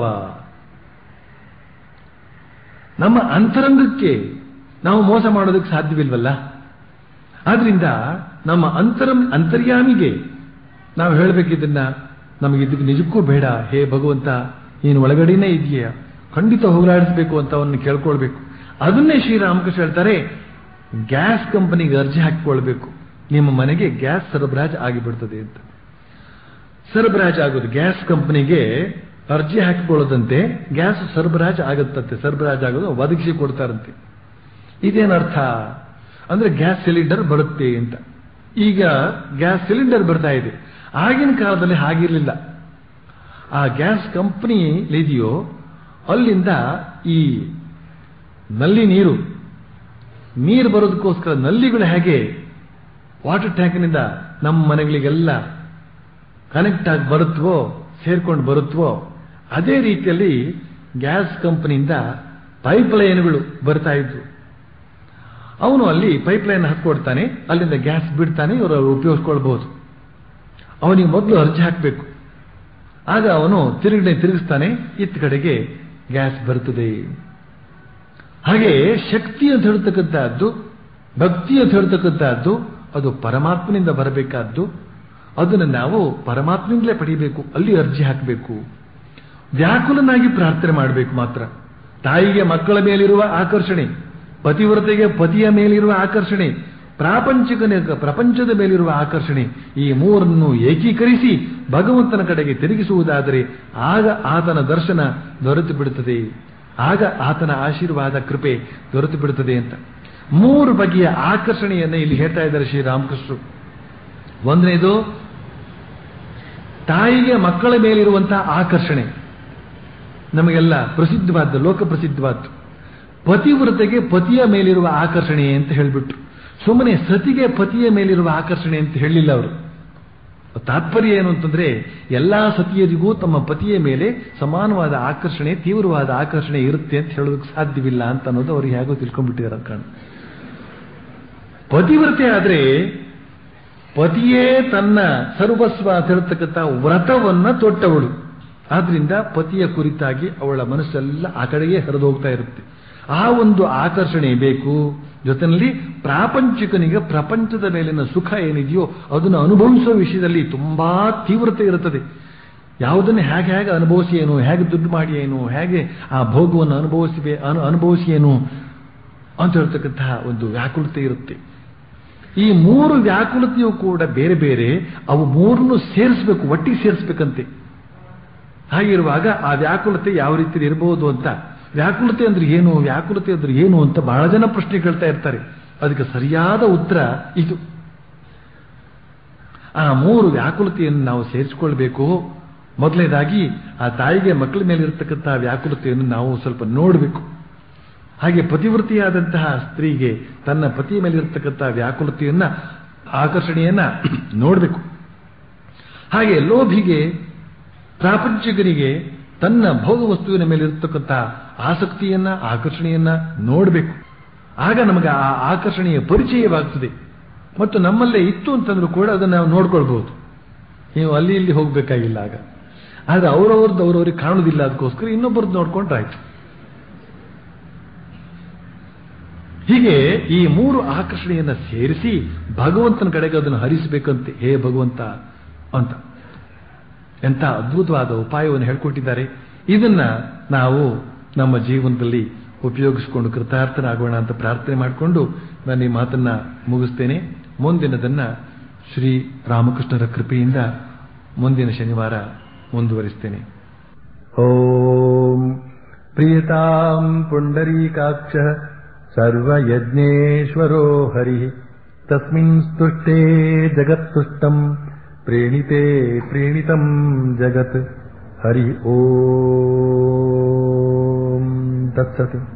ನಮ್ಮ ಅಂತರಂಗಕ್ಕೆ ನಾವು ಮೋಸ ಮಾಡೋದಕ್ಕೆ ಸಾಧ್ಯವಿಲ್ವಲ್ಲ. ಆದ್ರಿಂದ ನಮ್ಮ ಅಂತರ ಅಂತರ್ಯಾಮಿಗೆ ನಾವು ಹೇಳಬೇಕಿದ್ದನ್ನ, ನಮಗಿದ್ದಕ್ಕೆ ನಿಜಕ್ಕೂ ಬೇಡ, ಹೇ ಭಗವಂತ ನೀನು ಒಳಗಡೆನೇ ಇದೆಯಾ, ಖಂಡಿತ ಹೋಗಲಾಡಿಸಬೇಕು ಅಂತ ಅವನ್ನ ಕೇಳ್ಕೊಳ್ಬೇಕು. ಅದನ್ನೇ ಶ್ರೀರಾಮಕೃಷ್ಣ ಹೇಳ್ತಾರೆ, ಗ್ಯಾಸ್ ಕಂಪನಿಗೆ ಅರ್ಜಿ ಹಾಕಿಕೊಳ್ಬೇಕು, ನಿಮ್ಮ ಮನೆಗೆ ಗ್ಯಾಸ್ ಸರಬರಾಜು ಆಗಿಬಿಡ್ತದೆ ಅಂತ. ಸರಬರಾಜು ಆಗೋದು, ಗ್ಯಾಸ್ ಕಂಪನಿಗೆ ಅರ್ಜಿ ಹಾಕಿಕೊಳ್ಳದಂತೆ ಗ್ಯಾಸ್ ಸರಬರಾಜು ಆಗುತ್ತಂತೆ. ಸರಬರಾಜು ಆಗೋದು ಒದಗಿಸಿ ಕೊಡ್ತಾರಂತೆ. ಇದೇನರ್ಥ ಅಂದ್ರೆ ಗ್ಯಾಸ್ ಸಿಲಿಂಡರ್ ಬರುತ್ತೆ ಅಂತ. ಈಗ ಗ್ಯಾಸ್ ಸಿಲಿಂಡರ್ ಬರ್ತಾ ಇದೆ. ಆಗಿನ ಕಾಲದಲ್ಲಿ ಹಾಗಿರಲಿಲ್ಲ. ಆ ಗ್ಯಾಸ್ ಕಂಪನಿ ಇದೆಯೋ ಅಲ್ಲಿಂದ ಈ ನಲ್ಲಿ ನೀರು ನೀರು ಬರೋದಕ್ಕೋಸ್ಕರ ನಲ್ಲಿಗಳು ಹೇಗೆ ವಾಟರ್ ಟ್ಯಾಂಕ್ನಿಂದ ನಮ್ಮ ಮನೆಗಳಿಗೆಲ್ಲ ಕನೆಕ್ಟ್ ಆಗಿ ಬರುತ್ತವೋ, ಸೇರ್ಕೊಂಡು ಬರುತ್ತವೋ, ಅದೇ ರೀತಿಯಲ್ಲಿ ಗ್ಯಾಸ್ ಕಂಪನಿಯಿಂದ ಪೈಪ್ ಲೈನ್ಗಳು ಬರ್ತಾ ಇದ್ವು. ಅವನು ಅಲ್ಲಿ ಪೈಪ್ ಲೈನ್ ಹಾಕೊಡ್ತಾನೆ, ಅಲ್ಲಿಂದ ಗ್ಯಾಸ್ ಬಿಡ್ತಾನೆ, ಇವರು ಉಪಯೋಗಿಸ್ಕೊಳ್ಬಹುದು. ಅವನಿಗೆ ಮೊದಲು ಅರ್ಜಿ ಹಾಕಬೇಕು, ಆಗ ಅವನು ತಿರುಗಡೆ ತಿರುಗಿಸ್ತಾನೆ, ಇತ್ತ ಕಡೆಗೆ ಗ್ಯಾಸ್ ಬರ್ತದೆ. ಹಾಗೆ ಶಕ್ತಿ ಅಂತ ಹೇಳ್ತಕ್ಕಂಥದ್ದು, ಭಕ್ತಿ ಅಂತ ಹೇಳ್ತಕ್ಕಂಥದ್ದು ಅದು ಪರಮಾತ್ಮನಿಂದ ಬರಬೇಕಾದ್ದು. ಅದನ್ನು ನಾವು ಪರಮಾತ್ಮನಿಂದಲೇ ಪಡಿಬೇಕು, ಅಲ್ಲಿ ಅರ್ಜಿ ಹಾಕಬೇಕು. ವ್ಯಾಕುಲನಾಗಿ ಪ್ರಾರ್ಥನೆ ಮಾಡಬೇಕು ಮಾತ್ರ. ತಾಯಿಗೆ ಮಕ್ಕಳ ಮೇಲಿರುವ ಆಕರ್ಷಣೆ, ಪತಿವ್ರತೆಗೆ ಪತಿಯ ಮೇಲಿರುವ ಆಕರ್ಷಣೆ, ಪ್ರಾಪಂಚಿಕನ ಪ್ರಪಂಚದ ಮೇಲಿರುವ ಆಕರ್ಷಣೆ, ಈ ಮೂರನ್ನು ಏಕೀಕರಿಸಿ ಭಗವಂತನ ಕಡೆಗೆ ತಿರುಗಿಸುವುದಾದರೆ ಆಗ ಆತನ ದರ್ಶನ ದೊರೆತು ಬಿಡುತ್ತದೆ, ಆಗ ಆತನ ಆಶೀರ್ವಾದ ಕೃಪೆ ದೊರೆತು ಬಿಡುತ್ತದೆ ಅಂತ ಮೂರು ಬಗೆಯ ಆಕರ್ಷಣೆಯನ್ನು ಇಲ್ಲಿ ಹೇಳ್ತಾ ಇದ್ದಾರೆ ಶ್ರೀರಾಮಕೃಷ್ಣರು. ಒಂದನೇದು ತಾಯಿಗೆ ಮಕ್ಕಳ ಮೇಲಿರುವಂತಹ ಆಕರ್ಷಣೆ, ನಮಗೆಲ್ಲ ಪ್ರಸಿದ್ಧವಾದ ಲೋಕ ಪ್ರಸಿದ್ಧವಾದ್ದು. ಪತಿವ್ರತೆಗೆ ಪತಿಯ ಮೇಲಿರುವ ಆಕರ್ಷಣೆ ಅಂತ ಹೇಳಿಬಿಟ್ರು. ಸುಮ್ಮನೆ ಸತಿಗೆ ಪತಿಯ ಮೇಲಿರುವ ಆಕರ್ಷಣೆ ಅಂತ ಹೇಳಿಲ್ಲ ಅವರು. ತಾತ್ಪರ್ಯ ಏನು ಅಂತಂದ್ರೆ ಎಲ್ಲಾ ಸತಿಯರಿಗೂ ತಮ್ಮ ಪತಿಯ ಮೇಲೆ ಸಮಾನವಾದ ಆಕರ್ಷಣೆ, ತೀವ್ರವಾದ ಆಕರ್ಷಣೆ ಇರುತ್ತೆ ಅಂತ ಹೇಳೋದಕ್ಕೆ ಸಾಧ್ಯವಿಲ್ಲ ಅಂತ ಅನ್ನೋದು ಅವ್ರಿಗೆ ಹೇಗೋ ತಿಳ್ಕೊಂಡ್ಬಿಟ್ಟಿದ್ದಾರೆ ಕಾರಣ. ಪತಿವ್ರತೆ ಆದ್ರೆ ಪತಿಯೇ ತನ್ನ ಸರ್ವಸ್ವ ಅಂತ ಹೇಳ್ತಕ್ಕಂಥ ವ್ರತವನ್ನ ತೊಟ್ಟವಳು. ಆದ್ರಿಂದ ಪತಿಯ ಕುರಿತಾಗಿ ಅವಳ ಮನಸ್ಸೆಲ್ಲ ಆ ಕಡೆಗೆ ಹರಿದೋಗ್ತಾ ಇರುತ್ತೆ. ಆ ಒಂದು ಆಕರ್ಷಣೆ ಬೇಕು. ಜೊತೆಯಲ್ಲಿ ಪ್ರಾಪಂಚಿಕನಿಗೆ ಪ್ರಪಂಚದ ಮೇಲಿನ ಸುಖ ಏನಿದೆಯೋ ಅದನ್ನು ಅನುಭವಿಸುವ ವಿಷಯದಲ್ಲಿ ತುಂಬಾ ತೀವ್ರತೆ ಇರುತ್ತದೆ. ಯಾವುದನ್ನು ಹೇಗೆ ಹೇಗೆ ಅನುಭವಿಸಿ ಏನು, ಹೇಗೆ ದುಡ್ಡು ಮಾಡಿ ಏನು, ಹೇಗೆ ಆ ಭೋಗವನ್ನು ಅನುಭವಿಸಿ ಅನುಭವಿಸಿ ಏನು ಅಂತ ಹೇಳ್ತಕ್ಕಂತಹ ಒಂದು ವ್ಯಾಕುಲತೆ ಇರುತ್ತೆ. ಈ ಮೂರು ವ್ಯಾಕುಲತೆಯು ಕೂಡ ಬೇರೆ ಬೇರೆ, ಅವು ಮೂರನ್ನು ಸೇರಿಸಬೇಕು, ಒಟ್ಟಿಗೆ ಸೇರಿಸಬೇಕಂತೆ. ಹಾಗಿರುವಾಗ ಆ ವ್ಯಾಕುಲತೆ ಯಾವ ರೀತಿ ಇರಬಹುದು ಅಂತ, ವ್ಯಾಕುಲತೆ ಅಂದ್ರೆ ಏನು, ವ್ಯಾಕುಲತೆ ಅಂದ್ರೆ ಏನು ಅಂತ ಬಹಳ ಜನ ಪ್ರಶ್ನೆ ಕೇಳ್ತಾ ಇರ್ತಾರೆ. ಅದಕ್ಕೆ ಸರಿಯಾದ ಉತ್ತರ ಇದು. ಆ ಮೂರು ವ್ಯಾಕುಲತೆಯನ್ನು ನಾವು ಸೇರಿಸಿಕೊಳ್ಬೇಕು. ಮೊದಲನೇದಾಗಿ ಆ ತಾಯಿಗೆ ಮಕ್ಕಳ ಮೇಲೆ ಇರತಕ್ಕಂತಹ ವ್ಯಾಕುಲತೆಯನ್ನು ನಾವು ಸ್ವಲ್ಪ ನೋಡಬೇಕು. ಹಾಗೆ ಪತಿವೃತ್ತಿಯಾದಂತಹ ಸ್ತ್ರೀಗೆ ತನ್ನ ಪತಿಯ ಮೇಲೆ ಇರತಕ್ಕಂತಹ ವ್ಯಾಕುಲತೆಯನ್ನ, ಆಕರ್ಷಣೆಯನ್ನ ನೋಡಬೇಕು. ಹಾಗೆ ಲೋಭಿಗೆ, ಪ್ರಾಪಂಚಿಕನಿಗೆ ತನ್ನ ಭೋಗ ವಸ್ತುವಿನ ಮೇಲೆ ಇರತಕ್ಕಂತಹ ಆಸಕ್ತಿಯನ್ನ, ಆಕರ್ಷಣೆಯನ್ನ ನೋಡಬೇಕು. ಆಗ ನಮಗೆ ಆ ಆಕರ್ಷಣೆಯ ಪರಿಚಯವಾಗ್ತದೆ. ಮತ್ತು ನಮ್ಮಲ್ಲೇ ಇತ್ತು ಅಂತಂದ್ರೂ ಕೂಡ ಅದನ್ನು ನಾವು ನೋಡ್ಕೊಳ್ಬಹುದು. ನೀವು ಅಲ್ಲಿ ಇಲ್ಲಿ ಹೋಗ್ಬೇಕಾಗಿಲ್ಲ ಆಗ. ಆದ್ರೆ ಅವರವ್ರದ್ದು ಅವರವ್ರಿಗೆ ಕಾಣುವುದಿಲ್ಲ, ಅದಕ್ಕೋಸ್ಕರ ಇನ್ನೊಬ್ಬರದ್ದು ನೋಡ್ಕೊಂಡ್ರಾಯ್ತು. ಹೀಗೆ ಈ ಮೂರು ಆಕರ್ಷಣೆಯನ್ನ ಸೇರಿಸಿ ಭಗವಂತನ ಕಡೆಗೆ ಅದನ್ನು ಹರಿಸಬೇಕಂತೆ. ಹೇ ಭಗವಂತ ಅಂತ ಎಂಥ ಅದ್ಭುತವಾದ ಉಪಾಯವನ್ನು ಹೇಳ್ಕೊಟ್ಟಿದ್ದಾರೆ. ಇದನ್ನ ನಾವು ನಮ್ಮ ಜೀವನದಲ್ಲಿ ಉಪಯೋಗಿಸಿಕೊಂಡು ಕೃತಾರ್ಥನಾಗೋಣ ಅಂತ ಪ್ರಾರ್ಥನೆ ಮಾಡಿಕೊಂಡು ನಾನು ಈ ಮಾತನ್ನ ಮುಗಿಸ್ತೇನೆ. ಮುಂದಿನದನ್ನ ಶ್ರೀ ರಾಮಕೃಷ್ಣರ ಕೃಪೆಯಿಂದ ಮುಂದಿನ ಶನಿವಾರ ಮುಂದುವರಿಸ್ತೇನೆ. ಓಂ ಪ್ರಿಯತಾಂ ಪುಂಡರೀಕಾಕ್ಷ ಸರ್ವಯಜ್ಞೇಶ್ವರೋ ಹರಿ ತಸ್ಮಿನ್ ಸ್ತುಷ್ಟೇ ಜಗತ್ತುಷ್ಟಂ ಪ್ರೇಣಿತೆ ಪ್ರೇಣಿತಂ ಜಗತ್ ಹರಿ ಓಂ ತತ್ಸತ್.